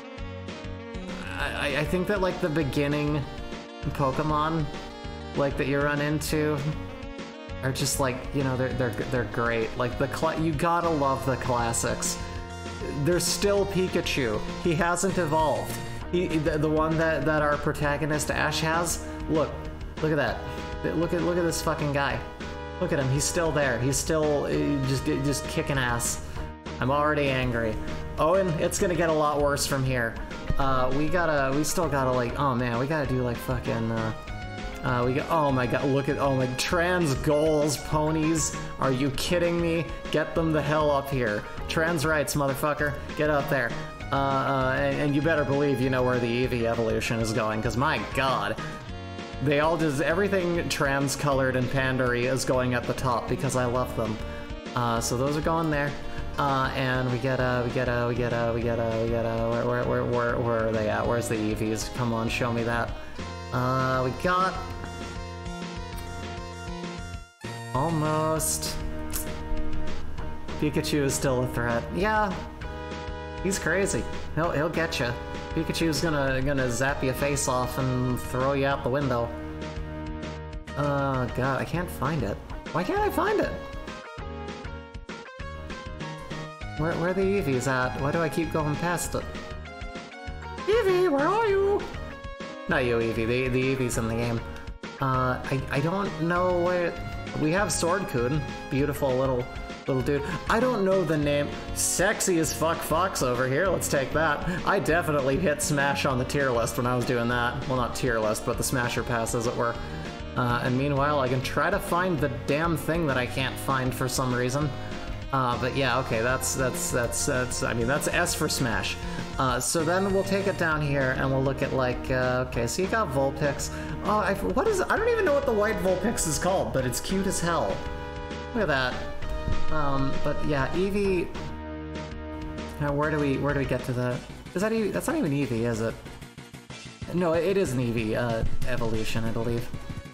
Speaker 1: I think that like the beginning Pokemon, like that you run into, are just like, you know, they're great. Like you gotta love the classics. There's still Pikachu. He hasn't evolved. The one that our protagonist Ash has. Look at that. Look at this fucking guy. Look at him. He's still there. He's still just kicking ass. I'm already angry. Owen, it's gonna get a lot worse from here. We still gotta like, oh man, we gotta do like fucking. Oh my god, look at, oh my, trans goals, ponies, are you kidding me? Get them the hell up here. Trans rights, motherfucker, get up there. And you better believe you know where the Eevee evolution is going, because my god. They all just, everything trans-colored and pandery is going at the top because I love them. So those are going there. And where are they at? Where's the Eevees? Come on, show me that. We got... Almost. Pikachu is still a threat. Yeah, he's crazy. He'll get you. Pikachu's gonna zap your face off and throw you out the window. Oh god, I can't find it. Why can't I find it? Where are the Eevees at? Why do I keep going past it? Eevee, where are you? Not you, Eevee. The Eevee's in the game. I don't know where... We have Swordcoon. Beautiful little dude. I don't know the name. Sexy as fuck Fox over here. Let's take that. I definitely hit Smash on the tier list when I was doing that. Well, not tier list, but the Smasher Pass, as it were. And meanwhile, I can try to find the damn thing that I can't find for some reason. But yeah, okay, that's I mean, that's S for Smash. So then we'll take it down here and we'll look at like, okay, so you got Vulpix. Oh, I don't even know what the white Vulpix is called, but it's cute as hell. Look at that. But yeah, Eevee. Now where do we get to that? Is that Eevee? That's not even Eevee, is it? No, it is an Eevee evolution, I believe.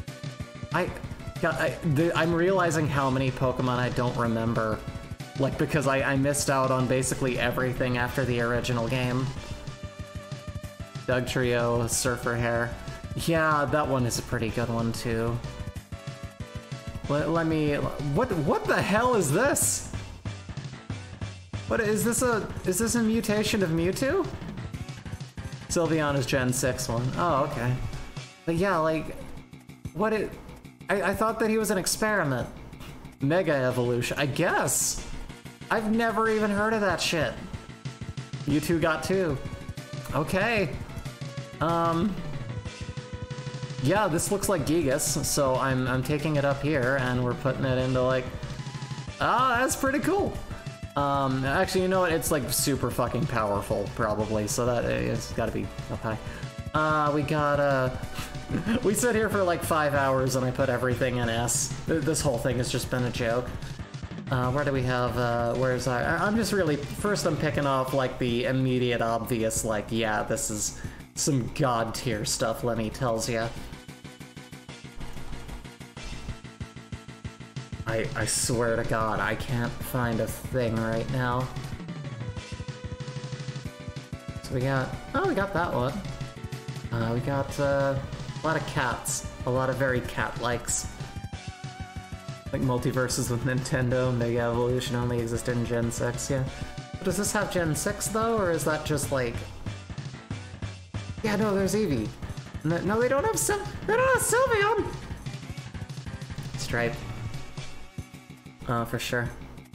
Speaker 1: I'm realizing how many Pokemon I don't remember. Like, because I missed out on basically everything after the original game. Dugtrio, Surfer Hair. Yeah, that one is a pretty good one, too. Let me... What the hell is this? What, is this a mutation of Mewtwo? Sylveon Gen 6 one. Oh, okay. But yeah, like... I thought that he was an experiment. Mega Evolution, I guess. I've never even heard of that shit. Mewtwo got 2. Okay. Yeah, this looks like Gigas, so I'm taking it up here and we're putting it into like... Ah, that's pretty cool. Actually, you know what? It's like super fucking powerful, probably, so that it's gotta be okay. We got, we sit here for like 5 hours and I put everything in S. This whole thing has just been a joke. Where do we have, where's I'm just really, first I'm picking off like the immediate obvious, like, yeah, this is some god tier stuff, let me tells ya. I swear to God, I can't find a thing right now. So we got that one. We got a lot of cats, a lot of very cat-likes. Like Multiverses with Nintendo, Mega Evolution only existed in Gen 6, yeah. But does this have Gen 6 though, or is that just like... Yeah, no, there's Eevee. No, they don't have Sylveon! Stripe. For sure.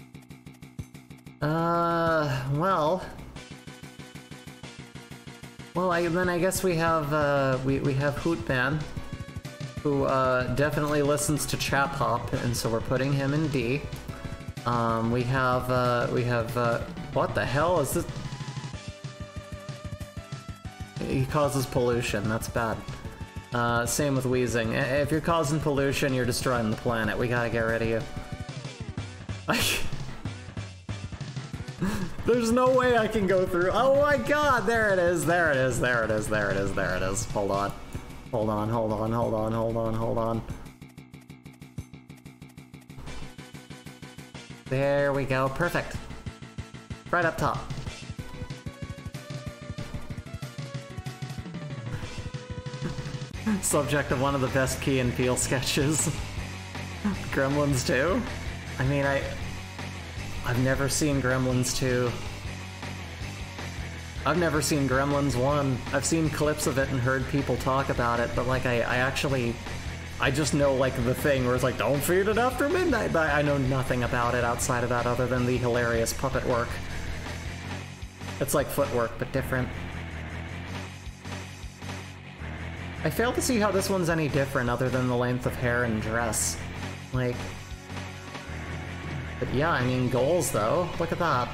Speaker 1: Well, then I guess we have, we have Hootman, who, definitely listens to Chap Hop, and so we're putting him in D. We have, what the hell is this? He causes pollution, that's bad. Same with Weezing. If you're causing pollution, you're destroying the planet. We gotta get rid of you. There's no way I can go through. Oh my god, there it is, there it is, there it is, there it is, there it is. Hold on. Hold on, hold on, hold on, hold on, hold on. There we go, perfect. Right up top. Subject of one of the best Key and Peele sketches. Gremlins 2? I mean, I've never seen Gremlins 2. I've never seen Gremlins 1. I've seen clips of it and heard people talk about it, but like I just know like the thing where it's like, don't feed it after midnight, but I know nothing about it outside of that other than the hilarious puppet work. It's like footwork, but different. I fail to see how this one's any different other than the length of hair and dress. Like... But yeah, I mean, goals though. Look at that.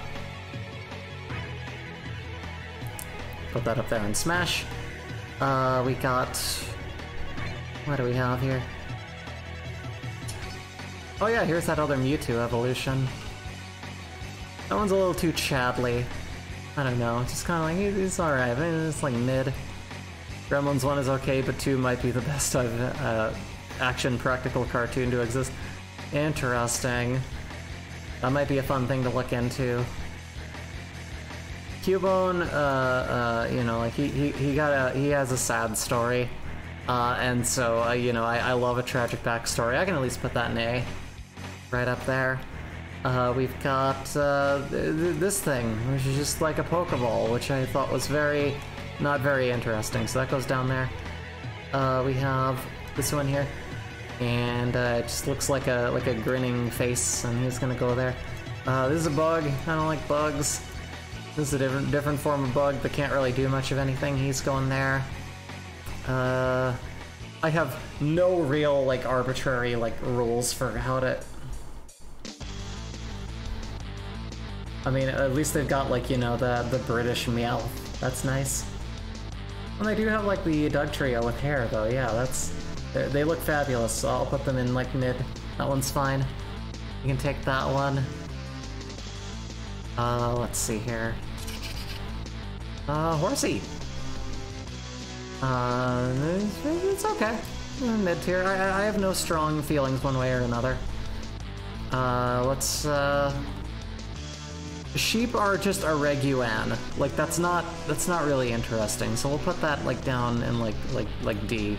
Speaker 1: Put that up there in Smash. We got... What do we have here? Oh yeah, here's that other Mewtwo evolution. That one's a little too Chadly. I don't know, just kind of like, he's alright, it's like mid. Gremlins 1 is okay, but 2 might be the best action practical cartoon to exist. Interesting. That might be a fun thing to look into. Cubone, you know, like he has a sad story, and so you know, I love a tragic backstory. I can at least put that in A, right up there. We've got this thing, which is just like a Pokeball, which I thought was not very interesting. So that goes down there. We have this one here, and it just looks like a grinning face, and he's gonna go there. This is a bug. I don't like bugs. This is a different form of bug that can't really do much of anything. He's going there. I have no real, like, arbitrary, like, rules for how to... I mean, at least they've got, like, you know, the British Meowth. That's nice. And they do have, like, the Dugtrio with hair, though. Yeah, they look fabulous, so I'll put them in, like, mid. That one's fine. You can take that one. Let's see here. Horsey. It's okay. Mid tier. I have no strong feelings one way or another. Sheep are just a Reguan. Like, that's not really interesting. So we'll put that, like, down in like D.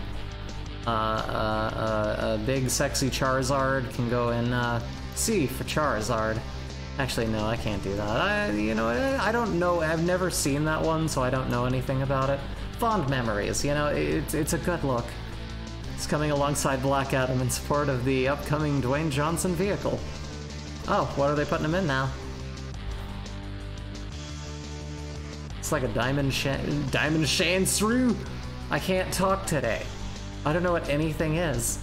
Speaker 1: A big sexy Charizard can go in C for Charizard. Actually, no, I can't do that. You know, I don't know. I've never seen that one, so I don't know anything about it. Fond memories, you know, it's a good look. It's coming alongside Black Adam in support of the upcoming Dwayne Johnson vehicle. Oh, what are they putting him in now? It's like a Diamond Shanshrew. I can't talk today. I don't know what anything is.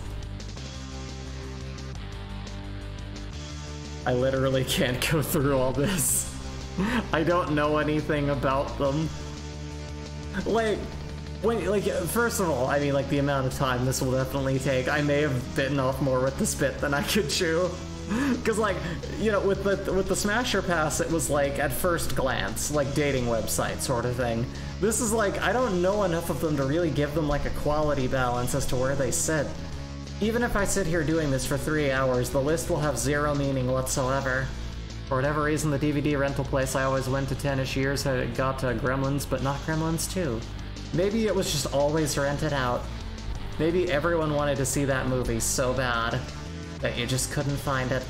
Speaker 1: I literally can't go through all this. I don't know anything about them. Like, first of all, I mean, like, the amount of time this will definitely take. I may have bitten off more with the spit than I could chew. Because, like, you know, with the Smasher Pass, it was, like, at first glance, like, dating website sort of thing. This is, like, I don't know enough of them to really give them, like, a quality balance as to where they sit. Even if I sit here doing this for 3 hours, the list will have zero meaning whatsoever. For whatever reason, the DVD rental place I always went to 10-ish years had got Gremlins, but not Gremlins 2. Maybe it was just always rented out. Maybe everyone wanted to see that movie so bad that you just couldn't find it.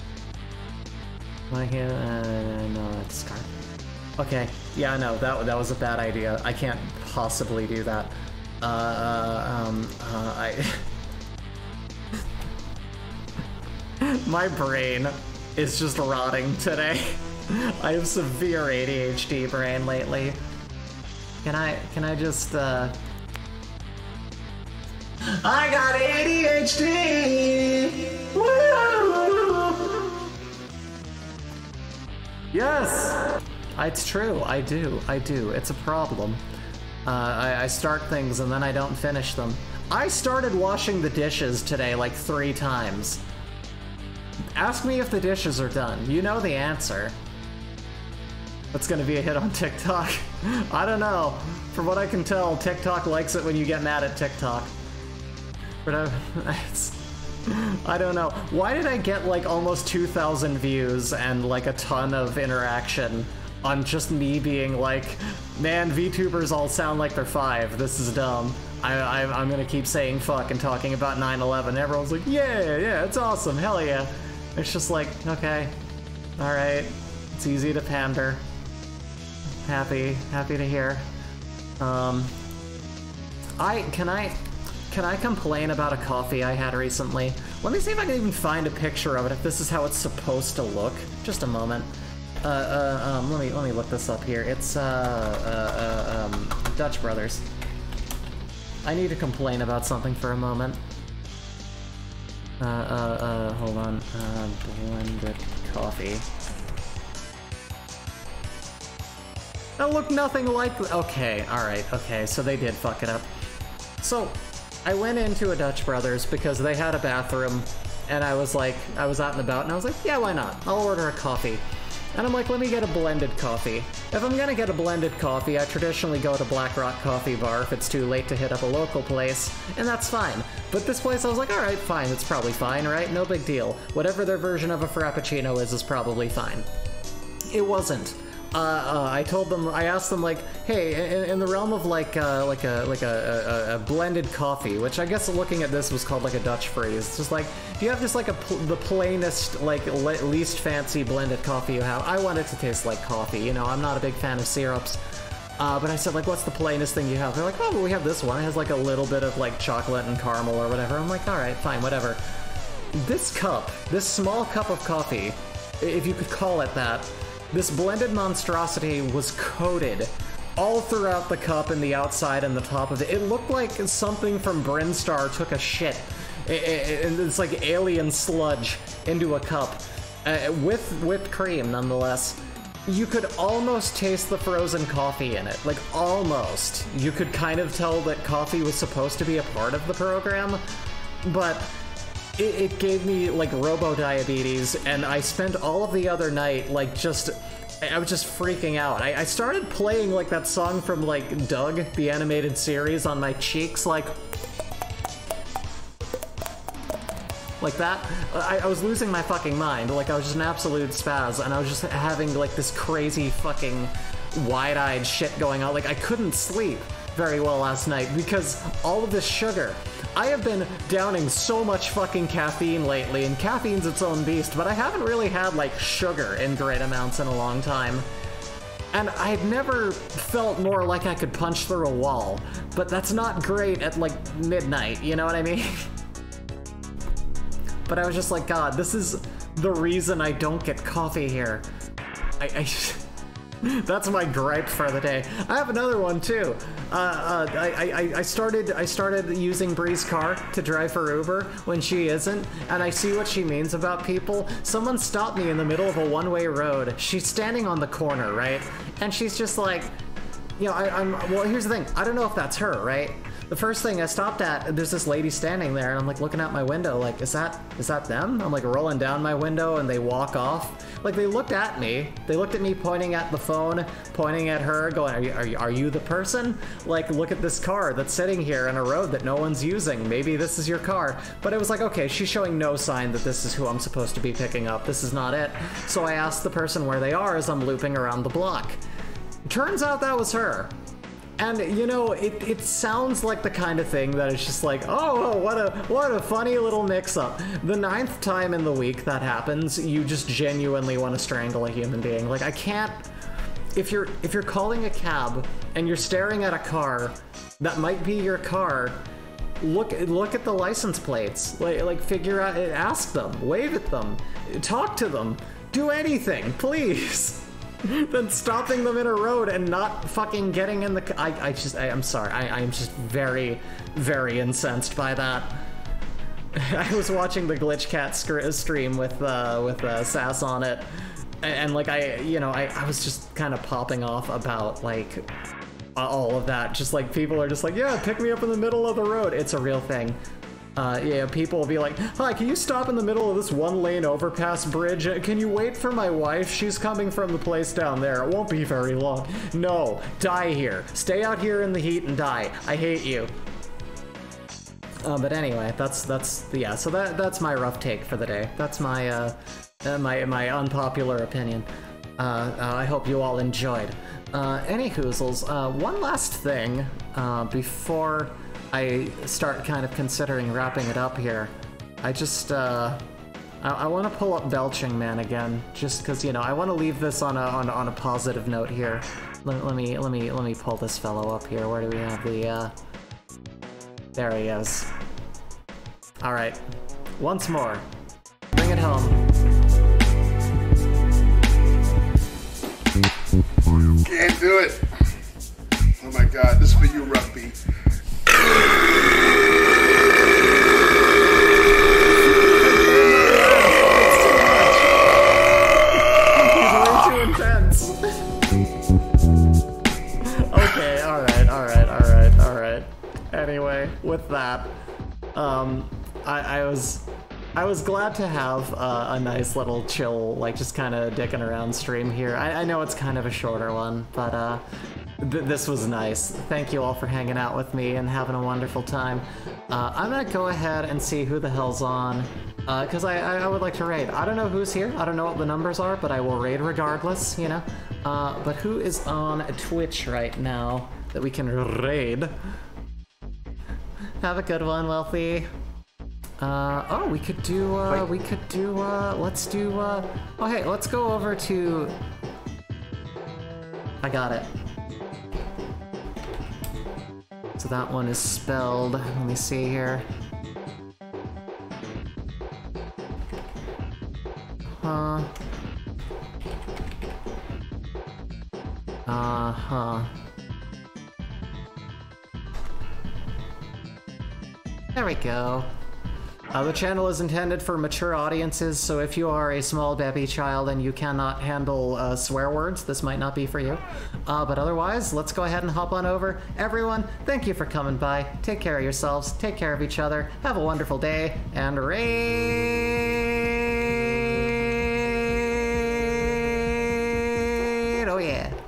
Speaker 1: Like, no, that's Scar. Okay, yeah, no, that was a bad idea. I can't possibly do that. My brain is just rotting today. I have severe ADHD brain lately. Can I just, I got ADHD! Woo! Yes! It's true, I do. It's a problem. I start things and then I don't finish them. I started washing the dishes today like 3 times. Ask me if the dishes are done. You know the answer. That's gonna be a hit on TikTok. I don't know. From what I can tell, TikTok likes it when you get mad at TikTok. But I don't know. Why did I get like almost 2,000 views and like a ton of interaction on just me being like, man, VTubers all sound like they're 5. This is dumb. I'm gonna keep saying fuck and talking about 9/11. Everyone's like, yeah, it's awesome, hell yeah. It's just like, okay, all right, it's easy to pander. Happy to hear. Can I complain about a coffee I had recently? Let me see if I can even find a picture of it, if this is how it's supposed to look. Just a moment. Let me look this up here. It's Dutch Brothers. I need to complain about something for a moment. Hold on. Blended coffee. That looked nothing like... Okay, alright, okay, so they did fuck it up. So, I went into a Dutch Brothers because they had a bathroom, and I was out and about, and I was like, yeah, why not? I'll order a coffee. And I'm like, let me get a blended coffee. If I'm gonna get a blended coffee, I traditionally go to Black Rock Coffee Bar if it's too late to hit up a local place, and that's fine. But this place, I was like, alright, fine, it's probably fine, right? No big deal. Whatever their version of a Frappuccino is probably fine. It wasn't. I told them, I asked them, like, hey, in the realm of like a blended coffee, which I guess looking at this was called like a Dutch phrase. It's just like, do you have just like the plainest, like least fancy blended coffee you have? I want it to taste like coffee. You know, I'm not a big fan of syrups. But I said, like, what's the plainest thing you have? They're like, oh, well, we have this one. It has like a little bit of like chocolate and caramel or whatever. I'm like, all right, fine, whatever. This cup, this small cup of coffee, if you could call it that, this blended monstrosity was coated all throughout the cup and the outside and the top of it. It looked like something from Brinstar took a shit. It's like alien sludge into a cup with whipped cream, nonetheless. You could almost taste the frozen coffee in it. Like, almost. You could kind of tell that coffee was supposed to be a part of the program, but it gave me, like, robo-diabetes, and I spent all of the other night, like, I was just freaking out. I started playing, like, that song from, like, Doug, the animated series, on my cheeks, like that. I was losing my fucking mind. Like, I was just an absolute spaz, and I was just having, like, this crazy fucking wide-eyed shit going on. Like, I couldn't sleep very well last night because all of this sugar. I have been downing so much fucking caffeine lately, and caffeine's its own beast, but I haven't really had, like, sugar in great amounts in a long time. And I've never felt more like I could punch through a wall, but that's not great at, like, midnight, you know what I mean? But I was just like, God, this is the reason I don't get coffee here. That's my gripe for the day. I have another one too. I started using Bree's car to drive for Uber when she isn't, and I see what she means about people. Someone stopped me in the middle of a one-way road. She's standing on the corner, right? And she's just like, you know, well, here's the thing. I don't know if that's her, right? The first thing I stopped at, there's this lady standing there, and I'm like looking out my window, like, is that them? I'm like rolling down my window, and they walk off. Like, they looked at me. They looked at me pointing at the phone, pointing at her, going, are you the person? Like, look at this car that's sitting here in a road that no one's using. Maybe this is your car. But it was like, okay, she's showing no sign that this is who I'm supposed to be picking up. This is not it. So I asked the person where they are as I'm looping around the block. Turns out that was her. And, you know, it sounds like the kind of thing that is just like, oh, what a funny little mix-up. The 9th time in the week that happens, you just genuinely want to strangle a human being. Like, I can't... If you're calling a cab and you're staring at a car that might be your car, look at the license plates. Like figure out... Ask them. Wave at them. Talk to them. Do anything, please. Than stopping them in a road and not fucking getting in the... I'm sorry. I'm just very, very incensed by that. I was watching the Glitch Cat stream with Sass on it, and like I was just kind of popping off about like all of that. Just like people are just like, yeah, pick me up in the middle of the road. It's a real thing. Yeah, people will be like, hi, can you stop in the middle of this one-lane overpass bridge? Can you wait for my wife? She's coming from the place down there. It won't be very long. No, die here. Stay out here in the heat and die. I hate you. But anyway, yeah, so that's my rough take for the day. That's my, my unpopular opinion. I hope you all enjoyed. Any hoozles, one last thing, before I start kind of considering wrapping it up here. I just, I want to pull up Belching Man again, just because, you know, I want to leave this on a positive note here. Let me pull this fellow up here. Where do we have the, there he is. All right, once more, bring it home.
Speaker 15: Can't do it. Oh my God, this is for you, Rugby.
Speaker 1: Okay, alright. Anyway, with that, I was glad to have a nice little chill, like just kind of dicking around stream here. I know it's kind of a shorter one, but this was nice. Thank you all for hanging out with me and having a wonderful time. I'm gonna go ahead and see who the hell's on, because I would like to raid. I don't know who's here, I don't know what the numbers are, but I will raid regardless, you know? But who is on Twitch right now that we can raid? Have a good one, Wealthy. Oh, we could do, let's do, oh hey, let's go over to... I got it. So that one is spelled, let me see here. Huh. Uh-huh. There we go. The channel is intended for mature audiences, so if you are a small baby child and you cannot handle swear words, this might not be for you. But otherwise, let's go ahead and hop on over. Everyone, thank you for coming by. Take care of yourselves, take care of each other, have a wonderful day, and raid! Oh yeah.